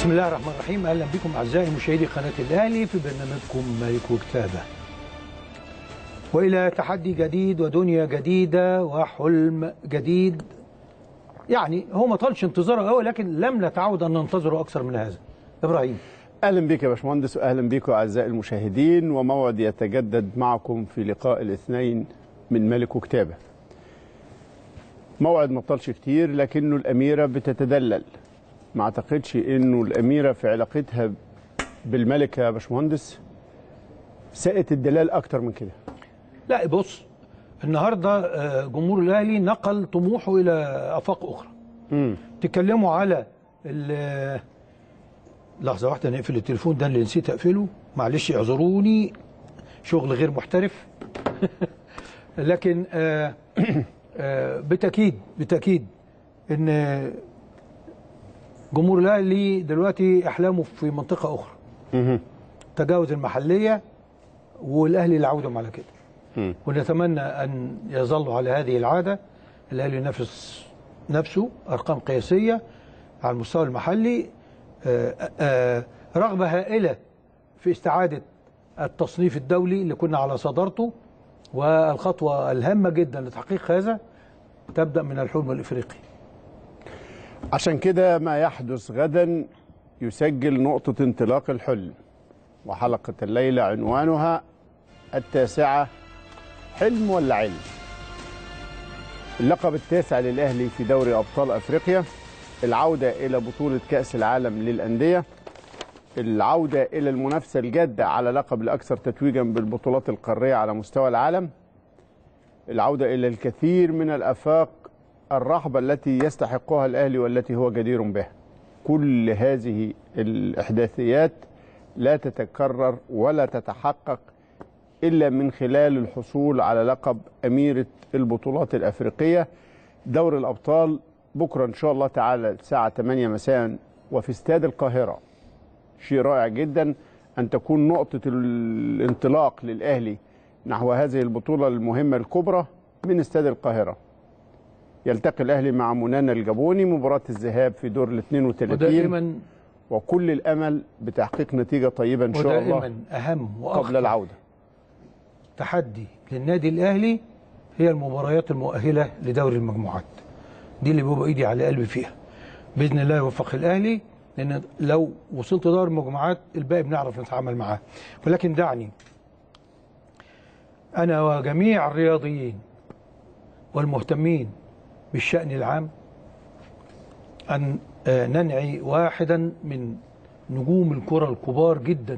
بسم الله الرحمن الرحيم. اهلا بكم اعزائي مشاهدي قناه الاهلي في برنامجكم ملك وكتابه. والى تحدي جديد ودنيا جديده وحلم جديد. يعني هو ما طالش انتظاره قوي، لكن لم نتعود ان ننتظره اكثر من هذا. ابراهيم، اهلا بك يا باشمهندس، واهلا بكم اعزائي المشاهدين، وموعد يتجدد معكم في لقاء الاثنين من ملك وكتابه. موعد ما طالش كتير، لكنه الاميره بتتدلل. ما اعتقدش انه الاميره في علاقتها بالملك يا باشمهندس ساءت الدلال اكتر من كده. لا بص، النهارده جمهور الاهلي نقل طموحه الى افاق اخرى. تكلموا على لحظه واحده نقفل التليفون ده اللي نسيت اقفله، معلش اعذروني، شغل غير محترف. لكن بالتاكيد ان جمهور الاهلي دلوقتي احلامه في منطقه اخرى، تجاوز المحليه، والاهلي اللي عودهم على كده. ونتمنى ان يظلوا على هذه العاده. الاهلي ينافس نفسه ارقام قياسيه على المستوى المحلي، رغبه هائله في استعاده التصنيف الدولي اللي كنا على صدارته، والخطوه الهامه جدا لتحقيق هذا تبدا من الحلم الافريقي. عشان كده ما يحدث غدا يسجل نقطة انطلاق الحلم، وحلقة الليلة عنوانها 9: حلم ولا علم؟ اللقب 9 للأهلي في دوري أبطال أفريقيا، العودة إلى بطولة كأس العالم للأندية، العودة إلى المنافسة الجادة على لقب الأكثر تتويجا بالبطولات القارية على مستوى العالم، العودة إلى الكثير من الآفاق الرحبة التي يستحقها الأهلي والتي هو جدير بها. كل هذه الإحداثيات لا تتكرر ولا تتحقق إلا من خلال الحصول على لقب أميرة البطولات الأفريقية. دور الأبطال بكرة إن شاء الله تعالى الساعة 8 مساء وفي استاد القاهرة. شيء رائع جدا أن تكون نقطة الانطلاق للأهلي نحو هذه البطولة المهمة الكبرى من استاد القاهرة. يلتقي الأهلي مع منانا الجابوني، مباراة الذهاب في دور ال 32، وكل الأمل بتحقيق نتيجة طيبة إن شاء الله. ودائما أهم وأخطر قبل العودة تحدي للنادي الأهلي هي المباريات المؤهلة لدوري المجموعات. دي اللي بيبقى إيدي على قلبي فيها. بإذن الله يوفق الأهلي، لأن لو وصلت دوري المجموعات الباقي بنعرف نتعامل معاه. ولكن دعني أنا وجميع الرياضيين والمهتمين بالشأن العام أن ننعي واحدا من نجوم الكرة الكبار جدا،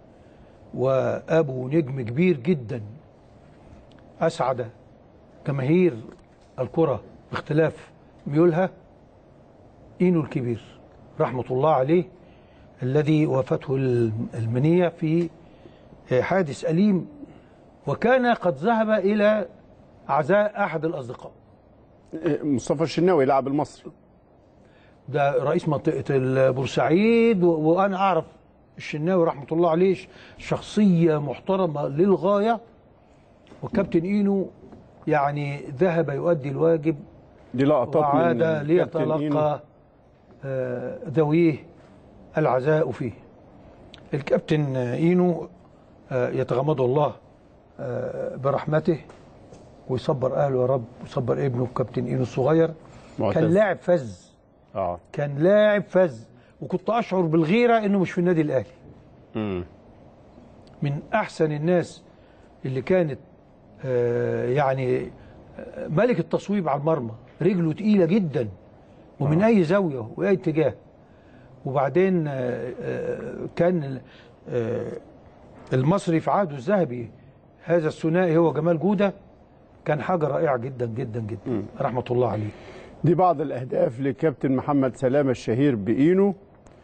وأبو نجم كبير جدا أسعد جماهير الكرة باختلاف ميولها، إينو الكبير رحمة الله عليه، الذي وافته المنية في حادث أليم، وكان قد ذهب إلى عزاء أحد الأصدقاء. مصطفى الشناوي لاعب المصري، ده رئيس منطقة بورسعيد، وأنا أعرف الشناوي رحمة الله عليه شخصية محترمة للغاية، والكابتن إينو يعني ذهب يؤدي الواجب، دي لقطات وعاد ليتلقى ذويه العزاء فيه. الكابتن إينو يتغمده الله برحمته ويصبر أهله يا رب، ويصبر ابنه الكابتن إينو الصغير. كان لاعب فذ، كان لاعب فذ، وكنت أشعر بالغيرة إنه مش في النادي الأهلي. من أحسن الناس اللي كانت يعني ملك التصويب على المرمى، رجله تقيلة جدا ومن أي زاوية وأي اتجاه. وبعدين كان المصري في عهده الذهبي هذا الثنائي هو جمال جودة، كان حاجة رائعة جدا جدا جدا رحمة الله عليه. دي بعض الأهداف لكابتن محمد سلامة الشهير بإينو،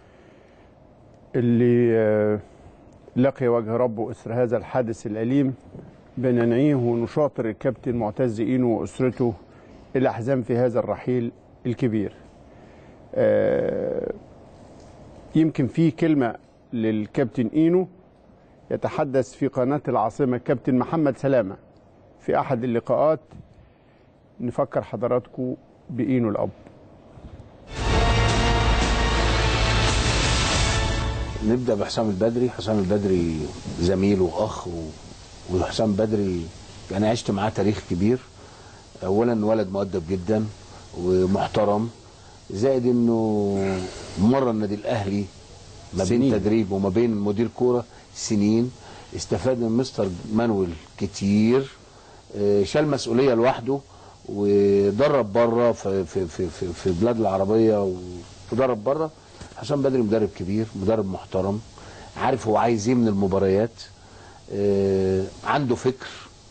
اللي لقي وجه ربه إثر هذا الحادث الأليم. بننعيه ونشاطر الكابتن معتز إينو وأسرته الأحزان في هذا الرحيل الكبير. يمكن في كلمة للكابتن إينو يتحدث في قناة العاصمة كابتن محمد سلامة في أحد اللقاءات، نفكر حضراتكم بإينو الأب. نبدا بحسام البدري. حسام البدري زميل واخ وحسام البدري يعني عشت معاه تاريخ كبير. اولا ولد مؤدب جدا ومحترم، زائد انه مر النادي الاهلي ما بين تدريب وما بين مدير كوره سنين، استفاد من مستر مانويل كتير، شال مسؤوليه لوحده ودرب بره في البلاد العربيه ودرب بره. حسام بدري مدرب كبير، مدرب محترم، عارف هو عايز ايه من المباريات، عنده فكر.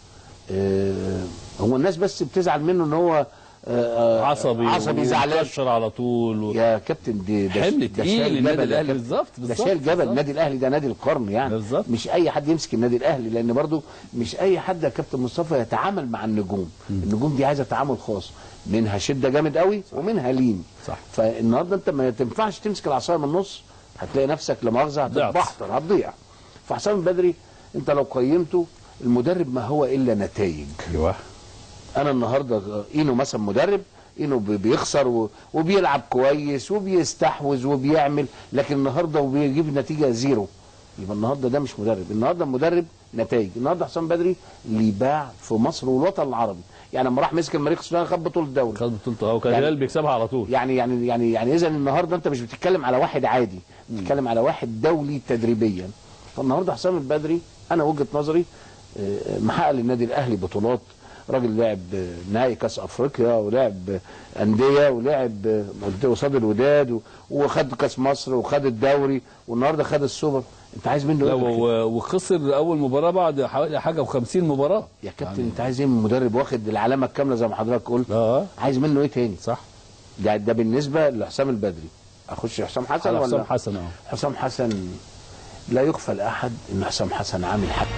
هو الناس بس بتزعل منه ان هو عصبي زعلان على طول يا كابتن. ده حمل تقيل النادي الاهلي. بالظبط ده شايل جبل. النادي الاهلي ده نادي القرن يعني بالزبط. مش اي حد يمسك النادي الاهلي، لان برضو مش اي حد يا كابتن مصطفى يتعامل مع النجوم. النجوم دي عايزه تعامل خاص، منها شده جامد قوي ومنها لين. صح. فالنهارده انت ما تنفعش تمسك العصايه من النص، هتلاقي نفسك لا مؤاخذه هتتبحتر، هتضيع. فحسام البدري انت لو قيمته، المدرب ما هو الا نتائج. ايوه. انا النهارده اينو مثلا مدرب، اينو بيخسر وبيلعب كويس وبيستحوذ وبيعمل، لكن النهارده وبيجيب نتيجه زيرو، يبقى النهارده ده مش مدرب. النهارده المدرب نتائج. النهارده حسام بدري اللي باع في مصر والوطن العربي، يعني لما راح مسك المريخ السوداني خد بطوله الدوري، خد بطولته او كان الهلال بيكسبها على طول. يعني اذا النهارده انت مش بتتكلم على واحد عادي، بتتكلم على واحد دولي تدريبيا. فالنهارده حسام البدري انا وجهه نظري محقق للنادي الاهلي بطولات. راجل لعب نهائي كاس افريقيا ولعب انديه ولعب قصاد الوداد وخد كاس مصر وخد الدوري والنهارده خد السوبر. انت عايز منه ايه؟ وخسر اول مباراه بعد حوالي حاجه و50 مباراه يا كابتن يعني. انت عايز ايه من مدرب واخد العلامه الكامله زي ما حضرتك قلت؟ عايز منه ايه تاني؟ صح. ده بالنسبه لحسام البدري. اخش حسام حسن ولا حسام حسن؟ حسام حسن لا يخفى لاحد ان حسام حسن عامل حق.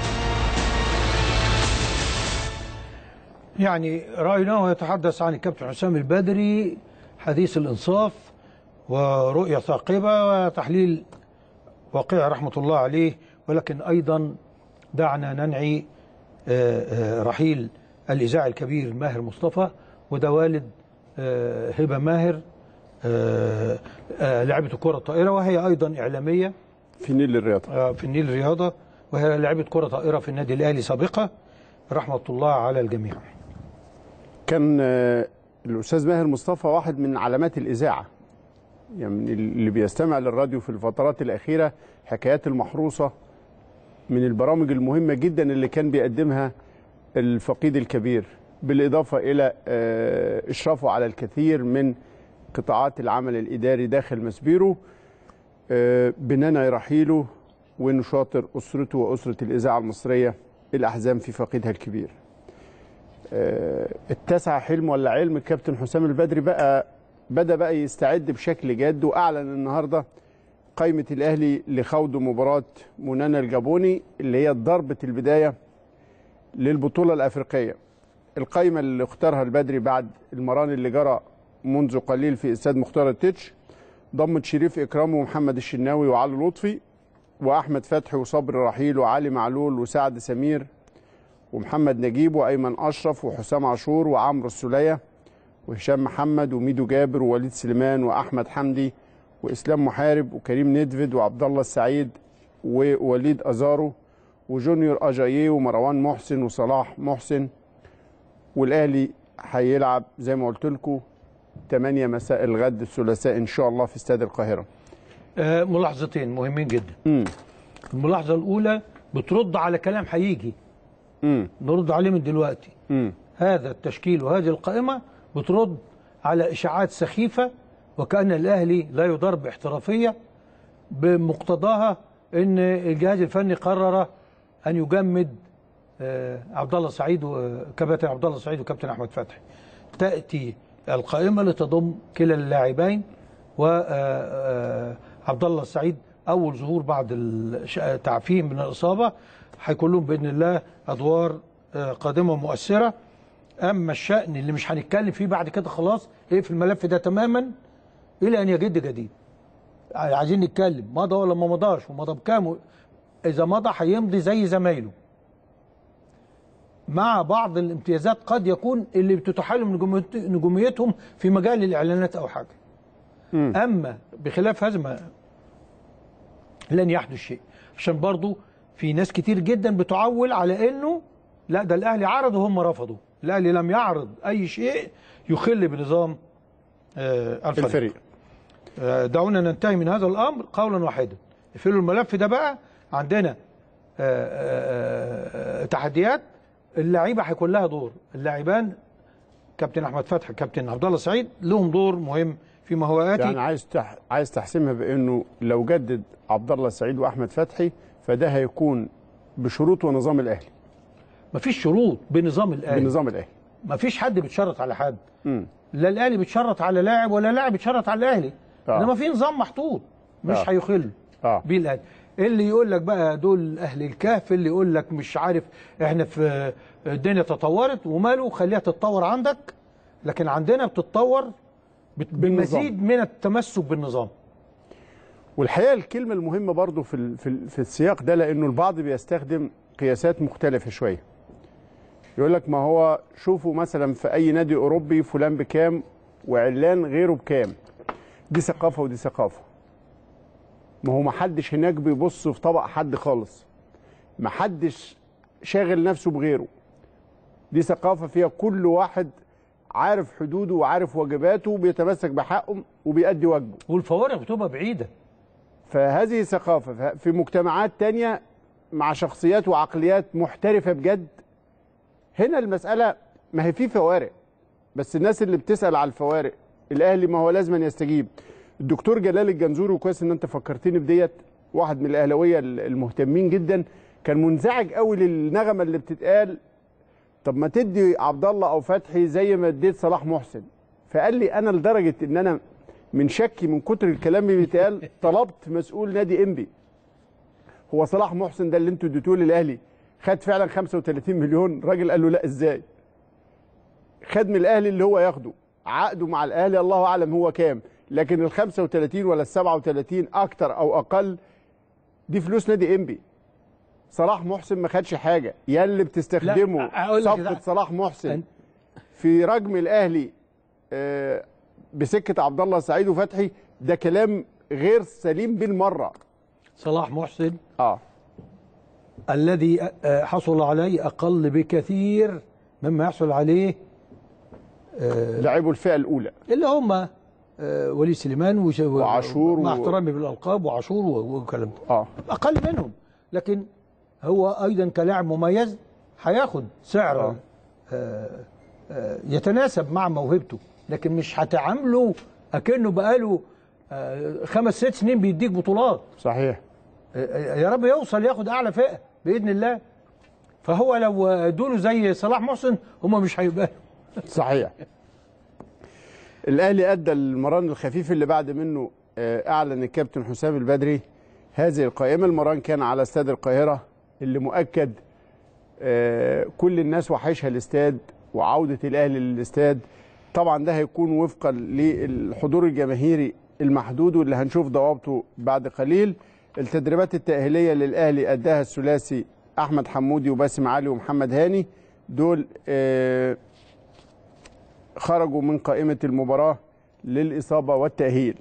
يعني رأيناه يتحدث عن الكابتن حسام البدري حديث الإنصاف ورؤية ثاقبة وتحليل واقعي رحمة الله عليه، ولكن أيضا دعنا ننعي رحيل الإذاعي الكبير ماهر مصطفى، وده والد هبة ماهر لاعبة كرة طائرة، وهي أيضا إعلامية في النيل الرياضة. في النيل الرياضة، وهي لاعبة كرة طائرة في النادي الأهلي سابقة، رحمة الله على الجميع. كان الأستاذ ماهر مصطفى واحد من علامات الإذاعة، يعني اللي بيستمع للراديو في الفترات الأخيرة حكايات المحروسة من البرامج المهمة جدا اللي كان بيقدمها الفقيد الكبير، بالإضافة إلى إشرافه على الكثير من قطاعات العمل الإداري داخل مسبيرو. بننعي رحيله ونشاطر أسرته وأسرة الإذاعة المصرية الأحزان في فقيدها الكبير. اتسع حلم ولا علم الكابتن حسام البدري بدأ يستعد بشكل جاد، وأعلن النهارده قائمة الأهلي لخوض مباراة منانا الجابوني اللي هي ضربة البداية للبطولة الأفريقية. القائمة اللي اختارها البدري بعد المران اللي جرى منذ قليل في استاد مختار التتش ضمت شريف إكرام ومحمد الشناوي وعلي لطفي وأحمد فتحي وصبري رحيل وعلي معلول وسعد سمير ومحمد نجيب وأيمن أشرف وحسام عاشور وعمرو السولية وهشام محمد وميدو جابر ووليد سليمان وأحمد حمدي وإسلام محارب وكريم ندفد وعبد الله السعيد ووليد أزارو وجونيور أجاييه ومروان محسن وصلاح محسن. والأهلي هيلعب زي ما قلت لكم 8 مساء الغد الثلاثاء إن شاء الله في استاد القاهرة. ملاحظتين مهمين جدا. الملاحظة الأولى بترد على كلام هيجي نرد عليه من دلوقتي. هذا التشكيل وهذه القائمة بترد على إشاعات سخيفة وكأن الأهلي لا يدار باحترافية، بمقتضاها أن الجهاز الفني قرر أن يجمد عبد الله السعيد وكابتن عبد الله السعيد وكابتن أحمد فتحي. تأتي القائمة لتضم كلا اللاعبين، وعبد الله السعيد أول ظهور بعد التعافي من الإصابة، هيكون لهم بإذن الله أدوار قادمة مؤثرة. أما الشأن اللي مش هنتكلم فيه بعد كده خلاص في الملف ده تماما إلى أن يجد جديد. عايزين نتكلم مضى ولا ما مضاش ومضى بكام. إذا مضى هيمضي زي زمايله مع بعض الامتيازات قد يكون اللي بتتحالهم نجوميتهم في مجال الإعلانات أو حاجة. أما بخلاف هذا لن يحدث شيء، عشان برضو في ناس كتير جدا بتعول على انه لا ده الاهلي عرض وهم رفضوا. الاهلي لم يعرض اي شيء يخل بنظام الفريق. دعونا ننتهي من هذا الامر قولا واحدا. اقفلوا الملف ده بقى. عندنا تحديات، اللعيبه هيكون لها دور، اللاعبان كابتن احمد فتحي كابتن عبد الله السعيد لهم دور مهم فيما هو اتي. يعني عايز تحسمها بانه لو جدد عبد الله السعيد واحمد فتحي فده هيكون بشروط ونظام الاهلي. مفيش شروط بنظام الاهلي. بنظام الاهلي مفيش حد بيتشرط على حد. لا الاهلي بيتشرط على لاعب ولا لاعب بيتشرط على الاهلي. انما في نظام محطوط مش هيخل بيه الاهلي. اللي يقول لك بقى دول اهل الكهف، اللي يقول لك مش عارف احنا في الدنيا تطورت وماله، خليها تتطور عندك، لكن عندنا بتتطور بمزيد من التمسك بالنظام. والحقيقه الكلمه المهمه برضو في السياق ده، لانه البعض بيستخدم قياسات مختلفه شويه. يقول لك ما هو شوفوا مثلا في اي نادي اوروبي فلان بكام وعلان غيره بكام. دي ثقافه ودي ثقافه. ما هو ما حدش هناك بيبص في طبق حد خالص. ما حدش شاغل نفسه بغيره. دي ثقافه فيها كل واحد عارف حدوده وعارف واجباته وبيتمسك بحقه وبيأدي واجبه. والفوارق بتبقى بعيده. فهذه ثقافه في مجتمعات تانية مع شخصيات وعقليات محترفه بجد. هنا المساله ما هي في فوارق، بس الناس اللي بتسأل على الفوارق الاهلي ما هو لازم يستجيب. الدكتور جلال الجنزوري، وكويس ان انت فكرتني بديت، واحد من الاهلاويه المهتمين جدا، كان منزعج قوي للنغمه اللي بتتقال طب ما تدي عبد الله او فتحي زي ما اديت صلاح محسن. فقال لي انا لدرجه ان انا من شكي من كتر الكلام اللي بيتقال طلبت مسؤول نادي انبي، هو صلاح محسن ده اللي انتوا اديتوه للاهلي خد فعلا 35 مليون؟ راجل قال له لا ازاي؟ خد من الاهلي اللي هو ياخده، عقده مع الاهلي الله اعلم هو كام، لكن ال 35 ولا ال 37 اكتر او اقل دي فلوس نادي انبي. صلاح محسن ما خدش حاجه، يا اللي بتستخدمه صفقه صلاح محسن في رجم الاهلي بسكه عبد الله سعيد وفتحي، ده كلام غير سليم بالمره. صلاح محسن الذي حصل عليه اقل بكثير مما يحصل عليه لاعبو الفئه الاولى اللي هم وليد سليمان وعاشور مع احترامي بالالقاب وعاشور والكلام ده اقل منهم، لكن هو ايضا كلاعب مميز هياخد سعر يتناسب مع موهبته، لكن مش هتعامله اكنه بقاله 5-6 سنين بيديك بطولات. صحيح. يا رب يوصل ياخد اعلى فئه باذن الله. فهو لو ادوله زي صلاح محسن هم مش هيبقى. صحيح. الاهلي ادى المران الخفيف اللي بعد منه اعلن الكابتن حسام البدري هذه القائمه. المران كان على استاد القاهره اللي مؤكد كل الناس وحشها الاستاد وعوده الاهلي للاستاد. طبعا ده هيكون وفقا للحضور الجماهيري المحدود واللي هنشوف ضوابطه بعد قليل. التدريبات التأهيلية للأهلي أداها الثلاثي أحمد حمودي وباسم علي ومحمد هاني، دول خرجوا من قائمة المباراة للإصابة والتأهيل.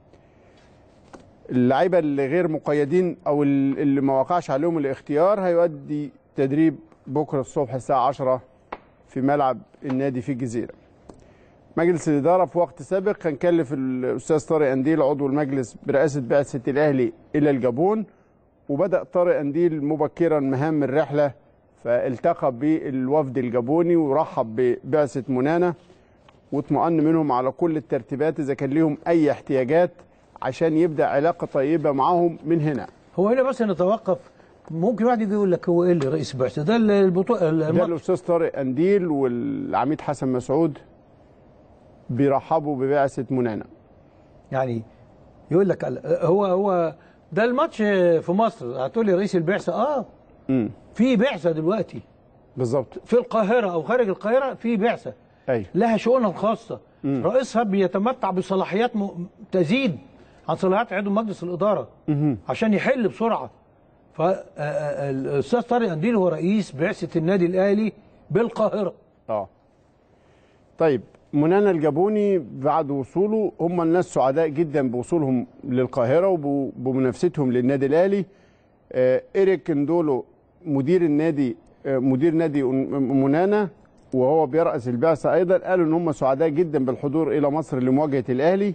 اللعيبة اللي غير مقيدين أو اللي ما وقعش عليهم الاختيار هيؤدي تدريب بكرة الصبح الساعة 10 في ملعب النادي في الجزيرة. مجلس الإدارة في وقت سابق كان كلف الأستاذ طارق أنديل عضو المجلس برئاسة بعثة الأهلي إلى الجابون، وبدأ طارق أنديل مبكرا مهام الرحلة، فالتقى بالوفد الجابوني ورحب ببعثة منانا واطمأن منهم على كل الترتيبات إذا كان لهم أي احتياجات عشان يبدأ علاقة طيبة معهم من هنا. هو هنا بس نتوقف، ممكن واحد يجي يقول لك هو إيه اللي رئيس البعثة؟ ده البطولة ده الأستاذ طارق أنديل والعميد حسن مسعود بيرحبوا ببعثة منانا. يعني يقول لك هو ده الماتش في مصر، هتقول لي رئيس البعثة في بعثة دلوقتي بالظبط في القاهرة أو خارج القاهرة، في بعثة لها شؤونها الخاصة. رئيسها بيتمتع بصلاحيات تزيد عن صلاحيات عضو مجلس الإدارة عشان يحل بسرعة. فالأستاذ طارق أنديل هو رئيس بعثة النادي الأهلي بالقاهرة. طيب منانا الجابوني بعد وصوله هم الناس سعداء جدا بوصولهم للقاهرة وبمنافستهم للنادي الأهلي. إيريك كندولو مدير نادي منانا وهو بيرأس البعثة أيضا قالوا إن هم سعداء جدا بالحضور إلى مصر لمواجهة الأهلي.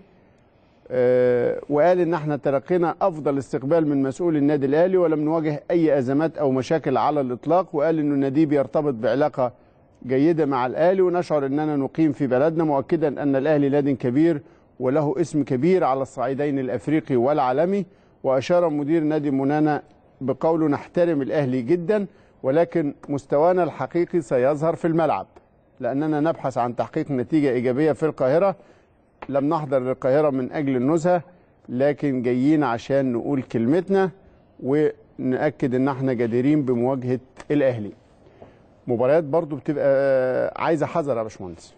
وقال إن احنا تلقينا أفضل استقبال من مسؤول النادي الأهلي ولم نواجه أي أزمات أو مشاكل على الإطلاق. وقال إنه النادي بيرتبط بعلاقة جيدة مع الأهلي ونشعر أننا نقيم في بلدنا، مؤكدا أن الأهلي نادي كبير وله اسم كبير على الصعيدين الأفريقي والعالمي. وأشار مدير نادي منانا بقوله نحترم الأهلي جدا ولكن مستوانا الحقيقي سيظهر في الملعب لأننا نبحث عن تحقيق نتيجة إيجابية في القاهرة. لم نحضر للقاهرة من أجل النزهة لكن جايين عشان نقول كلمتنا ونأكد أن احنا جديرين بمواجهة الأهلي. مباريات برضو بتبقى عايزة حذر يا باشمهندس.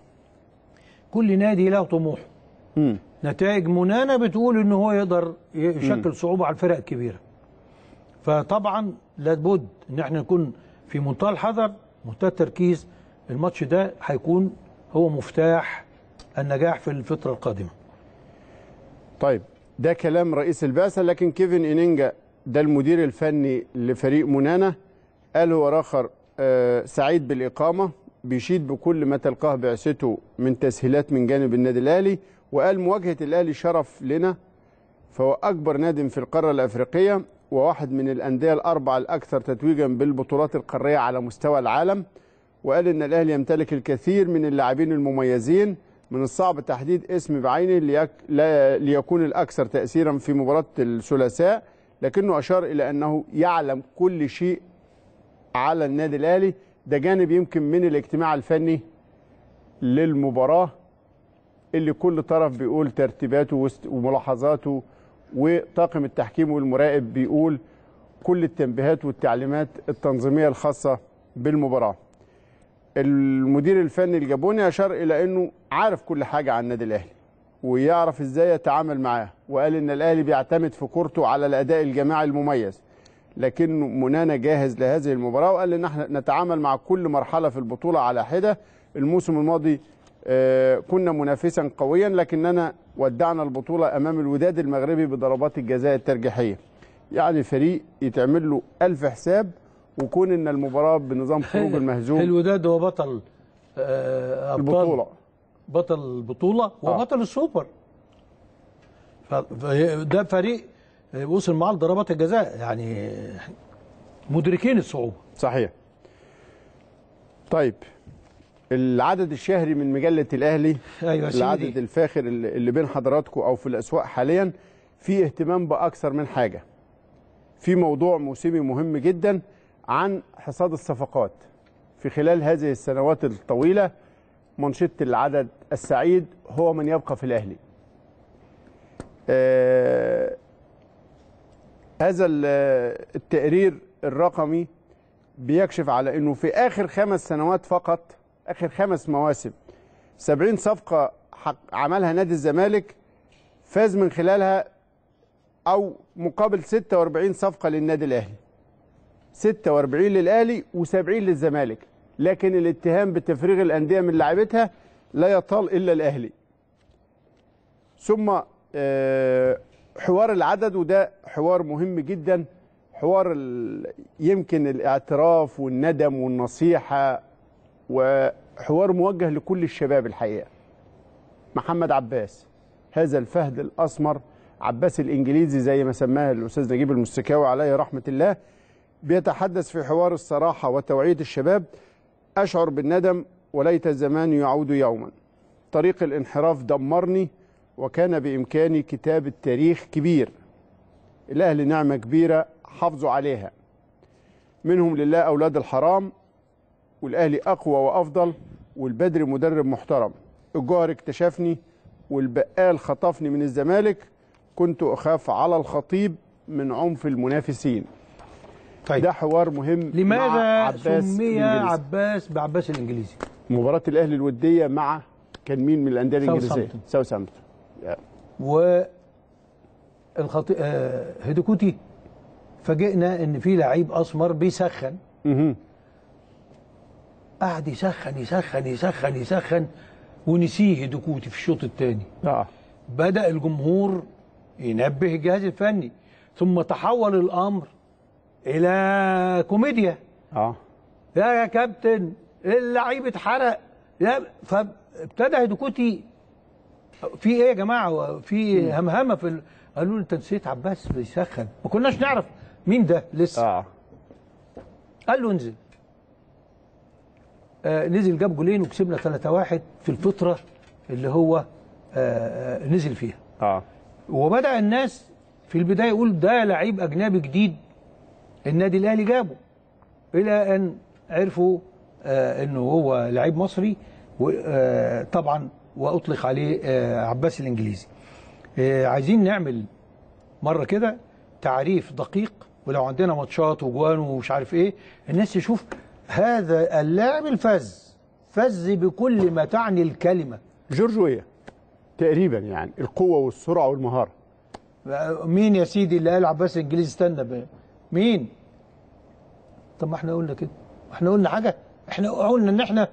كل نادي له طموح. نتائج منانا بتقول ان هو يقدر يشكل صعوبة على الفرق الكبيرة. فطبعا لابد ان احنا نكون في منتهى الحذر، منتهى التركيز. الماتش ده هيكون هو مفتاح النجاح في الفترة القادمة. طيب ده كلام رئيس البعثة، لكن كيفن إنينجا ده المدير الفني لفريق منانا قال هو آخر سعيد بالإقامة، بيشيد بكل ما تلقاه بعثته من تسهيلات من جانب النادي الأهلي. وقال مواجهة الأهلي شرف لنا، فهو أكبر نادي في القارة الأفريقية وواحد من الأندية الأربعة الأكثر تتويجا بالبطولات القارية على مستوى العالم. وقال إن الأهلي يمتلك الكثير من اللاعبين المميزين، من الصعب تحديد اسم بعينه ليكون الأكثر تأثيرا في مباراة الثلاثاء، لكنه أشار إلى أنه يعلم كل شيء على النادي الأهلي. ده جانب يمكن من الاجتماع الفني للمباراة اللي كل طرف بيقول ترتيباته وملاحظاته، وطاقم التحكيم والمراقب بيقول كل التنبيهات والتعليمات التنظيمية الخاصة بالمباراة. المدير الفني الجابوني أشار إلى أنه عارف كل حاجة عن النادي الأهلي ويعرف إزاي يتعامل معاه، وقال إن الأهلي بيعتمد في كورته على الأداء الجماعي المميز، لكن منانا جاهز لهذه المباراة. وقال إن احنا نتعامل مع كل مرحلة في البطولة على حدة. الموسم الماضي كنا منافسا قويا لكننا ودعنا البطولة أمام الوداد المغربي بضربات الجزاء الترجيحية. يعني فريق يتعمل له 1000 حساب، وكون إن المباراة بنظام خروج المهزوم. الوداد هو بطل البطولة، بطل البطولة وبطل السوبر. ده فريق وصل معاه لضربات الجزاء، يعني مدركين الصعوبة. صحيح. طيب العدد الشهري من مجلة الأهلي، أيوة العدد الفاخر اللي بين حضراتكم أو في الأسواق حاليا، فيه اهتمام بأكثر من حاجة. في موضوع موسمي مهم جدا عن حصاد الصفقات في خلال هذه السنوات الطويلة. منشط العدد السعيد هو من يبقى في الأهلي. هذا التقرير الرقمي بيكشف على أنه في آخر 5 سنوات فقط، آخر 5 مواسم، 70 صفقة عملها نادي الزمالك فاز من خلالها أو مقابل 46 صفقة للنادي الأهلي. 46 للأهلي و70 للزمالك، لكن الاتهام بتفريغ الأندية من لاعبتها لا يطال إلا الأهلي. ثم حوار العدد، وده حوار مهم جدا، حوار يمكن الاعتراف والندم والنصيحة، وحوار موجه لكل الشباب الحقيقة. محمد عباس، هذا الفهد الأسمر، عباس الإنجليزي زي ما سماه الأستاذ نجيب المستكاوي عليه رحمة الله، بيتحدث في حوار الصراحة وتوعية الشباب: أشعر بالندم وليت الزمان يعود يوما، طريق الانحراف دمرني وكان بإمكاني كتابة تاريخ كبير. الأهلي نعمة كبيرة حافظوا عليها، منهم لله أولاد الحرام، والأهلي أقوى وأفضل، والبدري مدرب محترم، الجوهر اكتشفني، والبقال خطفني من الزمالك، كنت أخاف على الخطيب من عنف المنافسين. طيب. ده حوار مهم. لماذا سمي عباس بعباس الإنجليزي؟ مباراة الأهلي الودية مع كان مين من الأندية الإنجليزية؟ ساوثهامبتون. هيدوكوتي فاجئنا ان في لعيب اسمر بيسخن. قعد يسخن يسخن يسخن يسخن ونسيه هيدوكوتي في الشوط الثاني. بدأ الجمهور ينبه الجهاز الفني، ثم تحول الأمر إلى كوميديا. يا كابتن اللعيب اتحرق، فابتدى هيدوكوتي في ايه يا جماعه، في همهمه قالوا له انت نسيت عباس بيسخن، ما كناش نعرف مين ده لسه. قال له انزل. نزل جاب جولين وكسبنا 3-1 في الفتره اللي هو نزل فيها. وبدأ الناس في البدايه يقول ده لعيب اجنبي جديد النادي الاهلي جابه، الى ان عرفوا انه هو لعيب مصري، طبعا واطلق عليه عباس الانجليزي. عايزين نعمل مره كده تعريف دقيق، ولو عندنا ماتشات وجوان ومش عارف ايه الناس تشوف هذا اللاعب الفذ، فذ بكل ما تعني الكلمه. جورجوية تقريبا، يعني القوه والسرعه والمهاره. مين يا سيدي اللي قال عباس الانجليزي؟ استنى مين؟ طب ما احنا قلنا كده، احنا قلنا حاجه، احنا قلنا ان احنا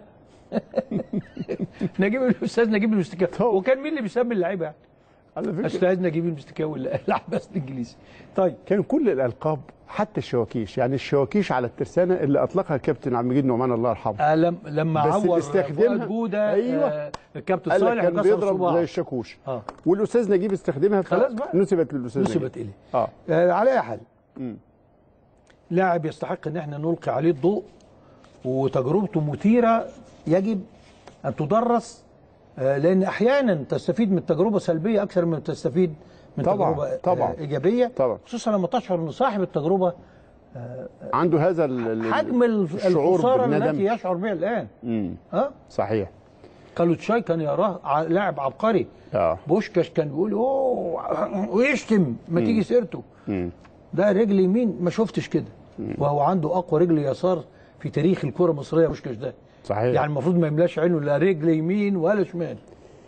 نجيب الاستاذ نجيب المستكاوي، وكان مين اللي بيسمي اللعيبه يعني؟ على فكره استاذ نجيب المستكاوي اللي قال عباس الانجليزي. طيب كان كل الالقاب حتى الشواكيش، يعني الشواكيش على الترسانه اللي اطلقها كابتن عبد المجيد نعمان الله يرحمه، لما عور فؤاد جوده. ايوه الكابتن صالح كان بيضرب زي الشاكوش. والاستاذ نجيب استخدمها، خلاص بقى نسبت للاستاذ نجيب، نسبت اليه. على اي حال لاعب يستحق ان احنا نلقي عليه الضوء، وتجربته مثيره يجب ان تدرس، لان احيانا تستفيد من تجربه سلبيه اكثر من تستفيد من تجربه ايجابيه، خصوصا لما تشعر ان صاحب التجربه عنده هذا حجم الخساره التي يشعر بها الان. صحيح. كالوتشاي كان يراه لاعب عبقري. بوشكاش كان بيقول اوه ويشتم ما تيجي سيرته. ده رجل يمين ما شفتش كده، وهو عنده اقوى رجل يسار في تاريخ الكره المصريه. بوشكاش ده صحيح، يعني المفروض ما يملاش عينه لا رجل يمين ولا شمال.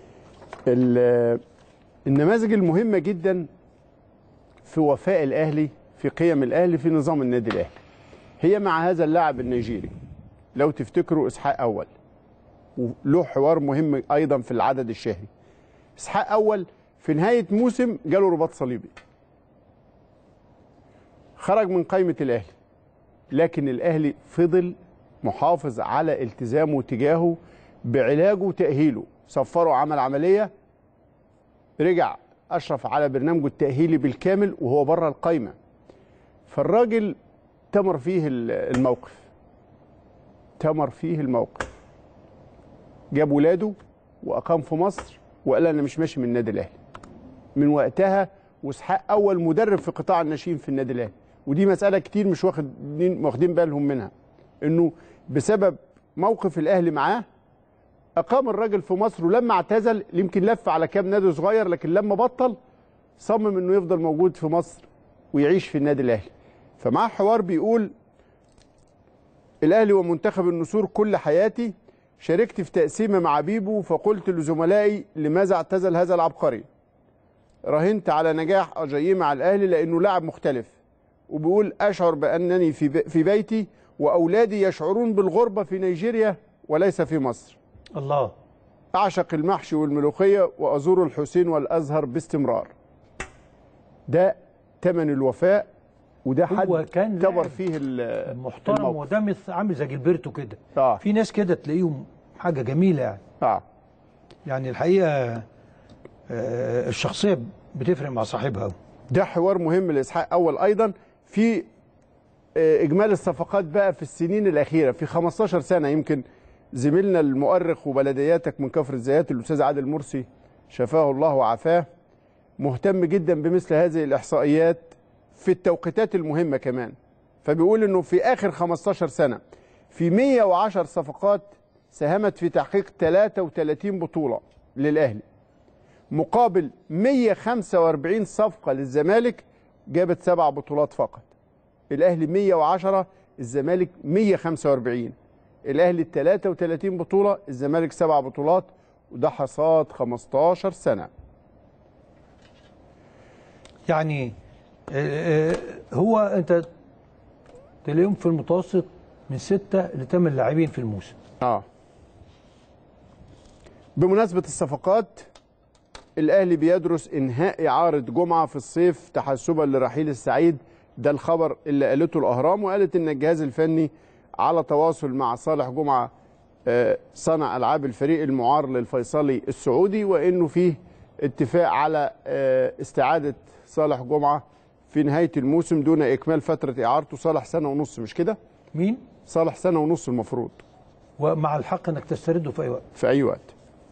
النماذج المهمه جدا في وفاء الاهلي، في قيم الاهلي، في نظام النادي الاهلي، هي مع هذا اللاعب النيجيري. لو تفتكروا اسحاق اول، وله حوار مهم ايضا في العدد الشهري. اسحاق اول في نهايه موسم جاله رباط صليبي، خرج من قائمه الاهلي، لكن الاهلي فضل محافظ على التزامه تجاهه بعلاجه وتاهيله. صفره عمل عمليه، رجع اشرف على برنامجه التاهيلي بالكامل وهو بره القايمه. فالراجل تمر فيه الموقف، جاب ولاده واقام في مصر وقال انا مش ماشي من النادي الاهلي. من وقتها واسحاق اول مدرب في قطاع الناشئين في النادي الاهلي، ودي مساله كتير مش واخدين بالهم منها، انه بسبب موقف الاهلي معاه اقام الراجل في مصر، ولما اعتزل يمكن لف على كام نادي صغير، لكن لما بطل صمم انه يفضل موجود في مصر ويعيش في النادي الاهلي. فمعاه حوار بيقول: الاهلي ومنتخب النسور كل حياتي، شاركت في تقسيمه مع بيبو فقلت لزملائي لماذا اعتزل هذا العبقري؟ راهنت على نجاح اجاييه مع الاهلي لانه لاعب مختلف. وبيقول: اشعر بانني في بيتي واولادي يشعرون بالغربه في نيجيريا وليس في مصر. الله. اعشق المحشي والملوخيه وازور الحسين والازهر باستمرار. ده ثمن الوفاء، وده حد تبر فيه المحترم، وده عامل زي جilberto كده. في ناس كده تلاقيهم حاجه جميله يعني. يعني الحقيقه الشخصيه بتفرق مع صاحبها. ده حوار مهم لاسحاق اول. ايضا في اجمال الصفقات بقى في السنين الاخيره، في 15 سنه يمكن زميلنا المؤرخ وبلدياتك من كفر الزيات الاستاذ عادل مرسي شفاه الله وعافاه مهتم جدا بمثل هذه الاحصائيات في التوقيتات المهمه كمان. فبيقول انه في اخر 15 سنه في 110 صفقات ساهمت في تحقيق 33 بطوله للاهلي، مقابل 145 صفقه للزمالك جابت 7 بطولات فقط. الاهلي 110، الزمالك 145. الاهلي 33 بطوله، الزمالك 7 بطولات، وده حصاد 15 سنه. يعني هو انت تلاقيهم في المتوسط من 6 ل 8 لاعبين في الموسم. بمناسبة الصفقات، الأهلي بيدرس إنهاء إعارة جمعة في الصيف تحسبا لرحيل السعيد. ده الخبر اللي قالته الأهرام، وقالت إن الجهاز الفني على تواصل مع صالح جمعة صانع ألعاب الفريق المعار للفيصلي السعودي، وإنه فيه اتفاق على استعادة صالح جمعة في نهاية الموسم دون إكمال فترة إعارته. صالح سنة ونص، مش كده؟ مين؟ صالح سنة ونص المفروض، ومع الحق انك تسترده في اي وقت. في أي وقت.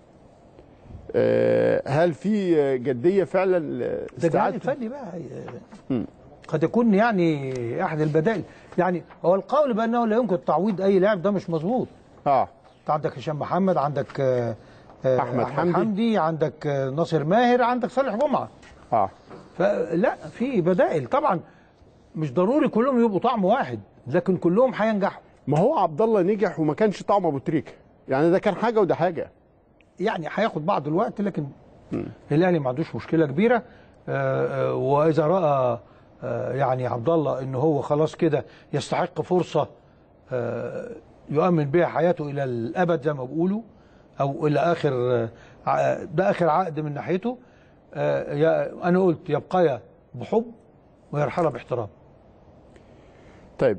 هل في جدية فعلا ده الجهاز الفني بقى قد يكون يعني احد البدائل. يعني هو القول بانه لا يمكن تعويض اي لاعب ده مش مظبوط. انت عندك هشام محمد، عندك احمد حمدي، عندك ناصر ماهر، عندك صالح جمعه. فلا في بدائل طبعا، مش ضروري كلهم يبقوا طعم واحد، لكن كلهم هينجحوا. ما هو عبد الله نجح وما كانش طعم ابو تريكه، يعني ده كان حاجه وده حاجه، يعني هياخد بعض الوقت، لكن الاهلي ما عندوش مشكله كبيره. واذا راى يعني عبد الله ان هو خلاص كده يستحق فرصه يؤمن بها حياته الى الابد زي ما بيقولوا، او الى اخر ده اخر عقد من ناحيته، انا قلت يبقى بحب ويرحل باحترام. طيب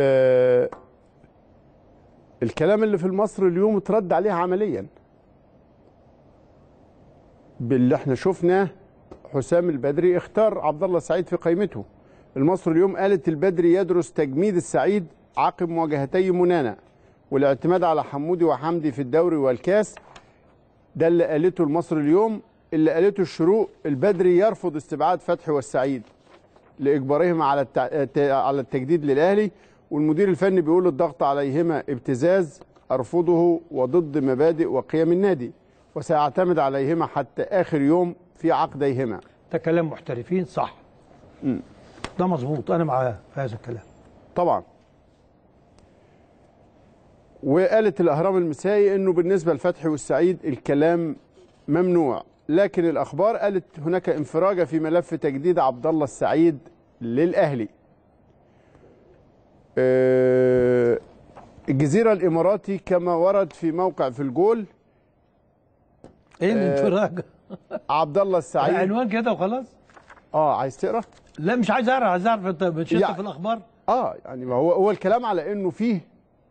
الكلام اللي في المصري اليوم اترد عليه عمليا باللي احنا شفناه. حسام البدري اختار عبد الله السعيد في قائمته. المصري اليوم قالت البدري يدرس تجميد السعيد عقب مواجهتي منانا والاعتماد على حمودي وحمدي في الدوري والكاس. ده اللي قالته المصري اليوم. اللي قالته الشروق، البدري يرفض استبعاد فتحي والسعيد لاجبارهما على التجديد للاهلي، والمدير الفني بيقول الضغط عليهما ابتزاز ارفضه وضد مبادئ وقيم النادي، وسيعتمد عليهما حتى اخر يوم في عقديهما. ده كلام محترفين صح. ده مظبوط، انا معاه في هذا الكلام طبعا. وقالت الاهرام المسائي انه بالنسبه لفتحي والسعيد الكلام ممنوع، لكن الاخبار قالت هناك انفراجه في ملف تجديد عبد الله السعيد للاهلي. الجزيره الاماراتي كما ورد في موقع في الجول. ايه الانفراج؟ عبد الله السعيد عنوان كده وخلاص. عايز تقرا؟ لا مش عايز اقرا، عايز اعرف انت بتشوف في الاخبار. يعني ما هو الكلام على انه فيه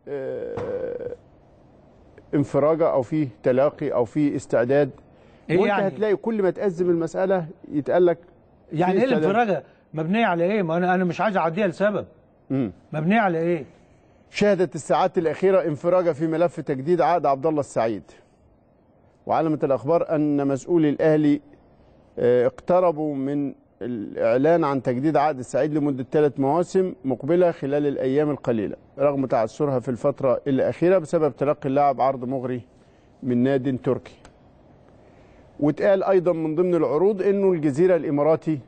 انفراجه او فيه تلاقي او فيه استعداد. إيه وانت يعني؟ هتلاقي كل ما تأزم المساله يتقال لك يعني ايه الانفراجه؟ مبنيه على ايه؟ ما انا مش عايز اعديها لسبب. مبنيه على ايه؟ شهدت الساعات الاخيره انفراجه في ملف تجديد عقد عبد الله السعيد. وعلمت الاخبار ان مسؤولي الاهلي اقتربوا من الاعلان عن تجديد عقد السعيد لمده 3 مواسم مقبله خلال الايام القليله، رغم تعثرها في الفتره الاخيره بسبب تلقي اللاعب عرض مغري من ناد تركي. واتقال ايضا من ضمن العروض انه الجزيره الاماراتي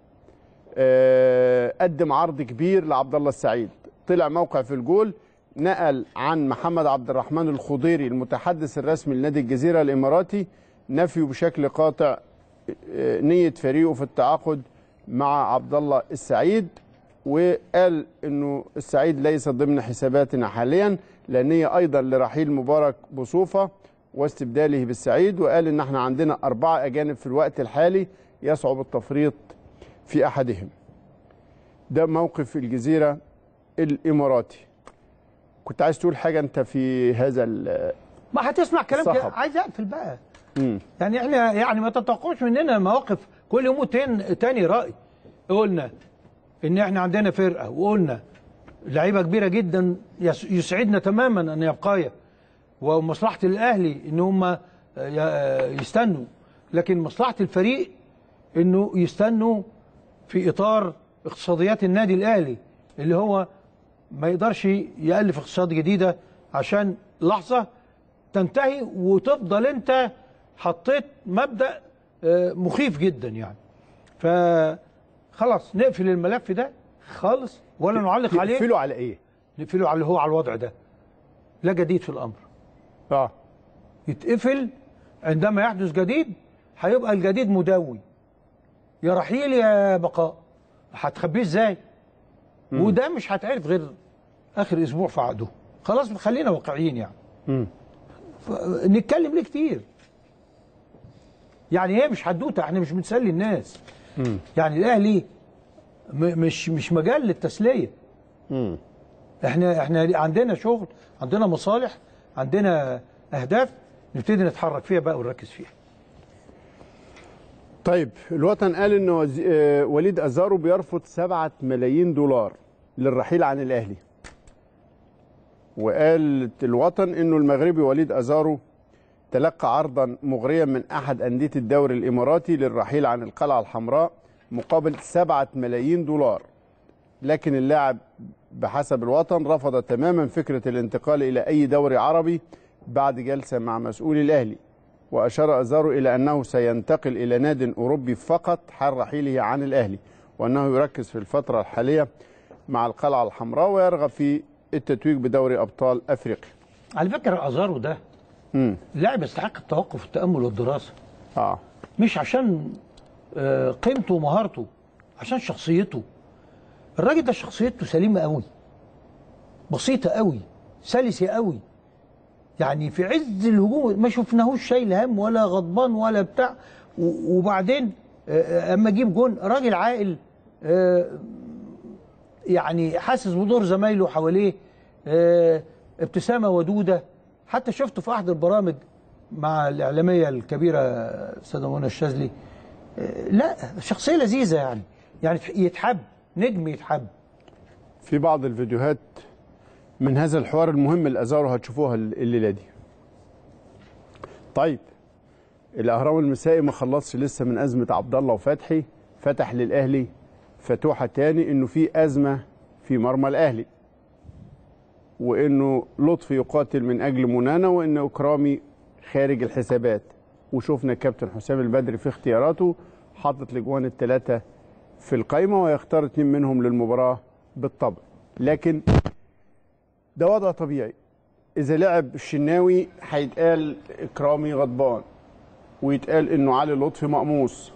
قدم عرض كبير لعبد الله السعيد. طلع موقع في الجول نقل عن محمد عبد الرحمن الخضيري المتحدث الرسمي لنادي الجزيره الاماراتي نفيه بشكل قاطع نيه فريقه في التعاقد مع عبد الله السعيد، وقال انه السعيد ليس ضمن حساباتنا حاليا، لان هي ايضا لرحيل مبارك بصوفه واستبداله بالسعيد. وقال ان احنا عندنا 4 أجانب في الوقت الحالي يصعب التفريط في احدهم. ده موقف الجزيره الاماراتي. كنت عايز تقول حاجه انت في هذا ما هتسمع كلام كده عايز اقفل بقى. يعني احنا يعني ما تتوقعوش مننا مواقف كل يوم تاني راي. قلنا ان احنا عندنا فرقه، وقلنا لعيبه كبيره جدا يسعدنا تماما ان يبقايا، ومصلحه الاهلي ان هم يستنوا، لكن مصلحه الفريق انه يستنوا في اطار اقتصاديات النادي الاهلي، اللي هو ما يقدرش يألف اقتصاد جديده عشان لحظه تنتهي وتفضل انت حطيت مبدأ مخيف جدا يعني. فخلاص نقفل الملف ده خالص ولا نعلق عليه. نقفله على ايه؟ نقفله على اللي هو على الوضع ده. لا جديد في الامر. يتقفل عندما يحدث جديد، هيبقى الجديد مدوي. يا رحيل يا بقاء. هتخبيه ازاي؟ وده مش هتعرف غير اخر اسبوع في عقده. خلاص خلينا واقعيين يعني. نتكلم ليه كتير؟ يعني هي مش حدوته، احنا مش بنسلي الناس. يعني الاهلي مش مجال للتسليه. احنا عندنا شغل، عندنا مصالح، عندنا اهداف نبتدي نتحرك فيها بقى ونركز فيها. طيب الوطن قال ان وليد ازارو بيرفض 7 ملايين دولار للرحيل عن الاهلي. وقال الوطن انه المغربي وليد ازارو تلقى عرضا مغريا من احد انديه الدوري الاماراتي للرحيل عن القلعه الحمراء مقابل 7 ملايين دولار، لكن اللاعب بحسب الوطن رفض تماما فكره الانتقال الى اي دوري عربي بعد جلسه مع مسؤولي الاهلي. واشار ازارو الى انه سينتقل الى ناد اوروبي فقط حال رحيله عن الاهلي، وانه يركز في الفتره الحاليه مع القلعه الحمراء ويرغب في التتويج بدوري ابطال افريقيا. على فكره ازارو ده لاعب يستحق التوقف والتامل والدراسه. مش عشان قيمته ومهارته، عشان شخصيته. الراجل ده شخصيته سليمه قوي، بسيطه قوي، سلسه قوي. يعني في عز الهجوم ما شفناهوش شايل هم ولا غضبان ولا بتاع. وبعدين اما اجيب جون راجل عاقل، يعني حاسس بدور زمايله حواليه، ابتسامه ودوده. حتى شفته في احد البرامج مع الاعلاميه الكبيره استاذه منى الشاذلي. لا شخصيه لذيذه يعني يتحب، نجم يتحب. في بعض الفيديوهات من هذا الحوار المهم لأزارو هتشوفوها الليله دي. طيب الاهرام المسائي ما خلصش لسه من ازمه عبد الله وفتحي، فتح للاهلي فتوحه تاني انه في ازمه في مرمى الاهلي، وانه لطفي يقاتل من اجل منانا، وان اكرامي خارج الحسابات. وشفنا الكابتن حسام البدري في اختياراته حاطط الاجوان الثلاثه في القائمه ويختار 2 منهم للمباراه بالطبع. لكن ده وضع طبيعي. اذا لعب الشناوي هيتقال اكرامي غضبان، ويتقال انه علي لطفي مقموص.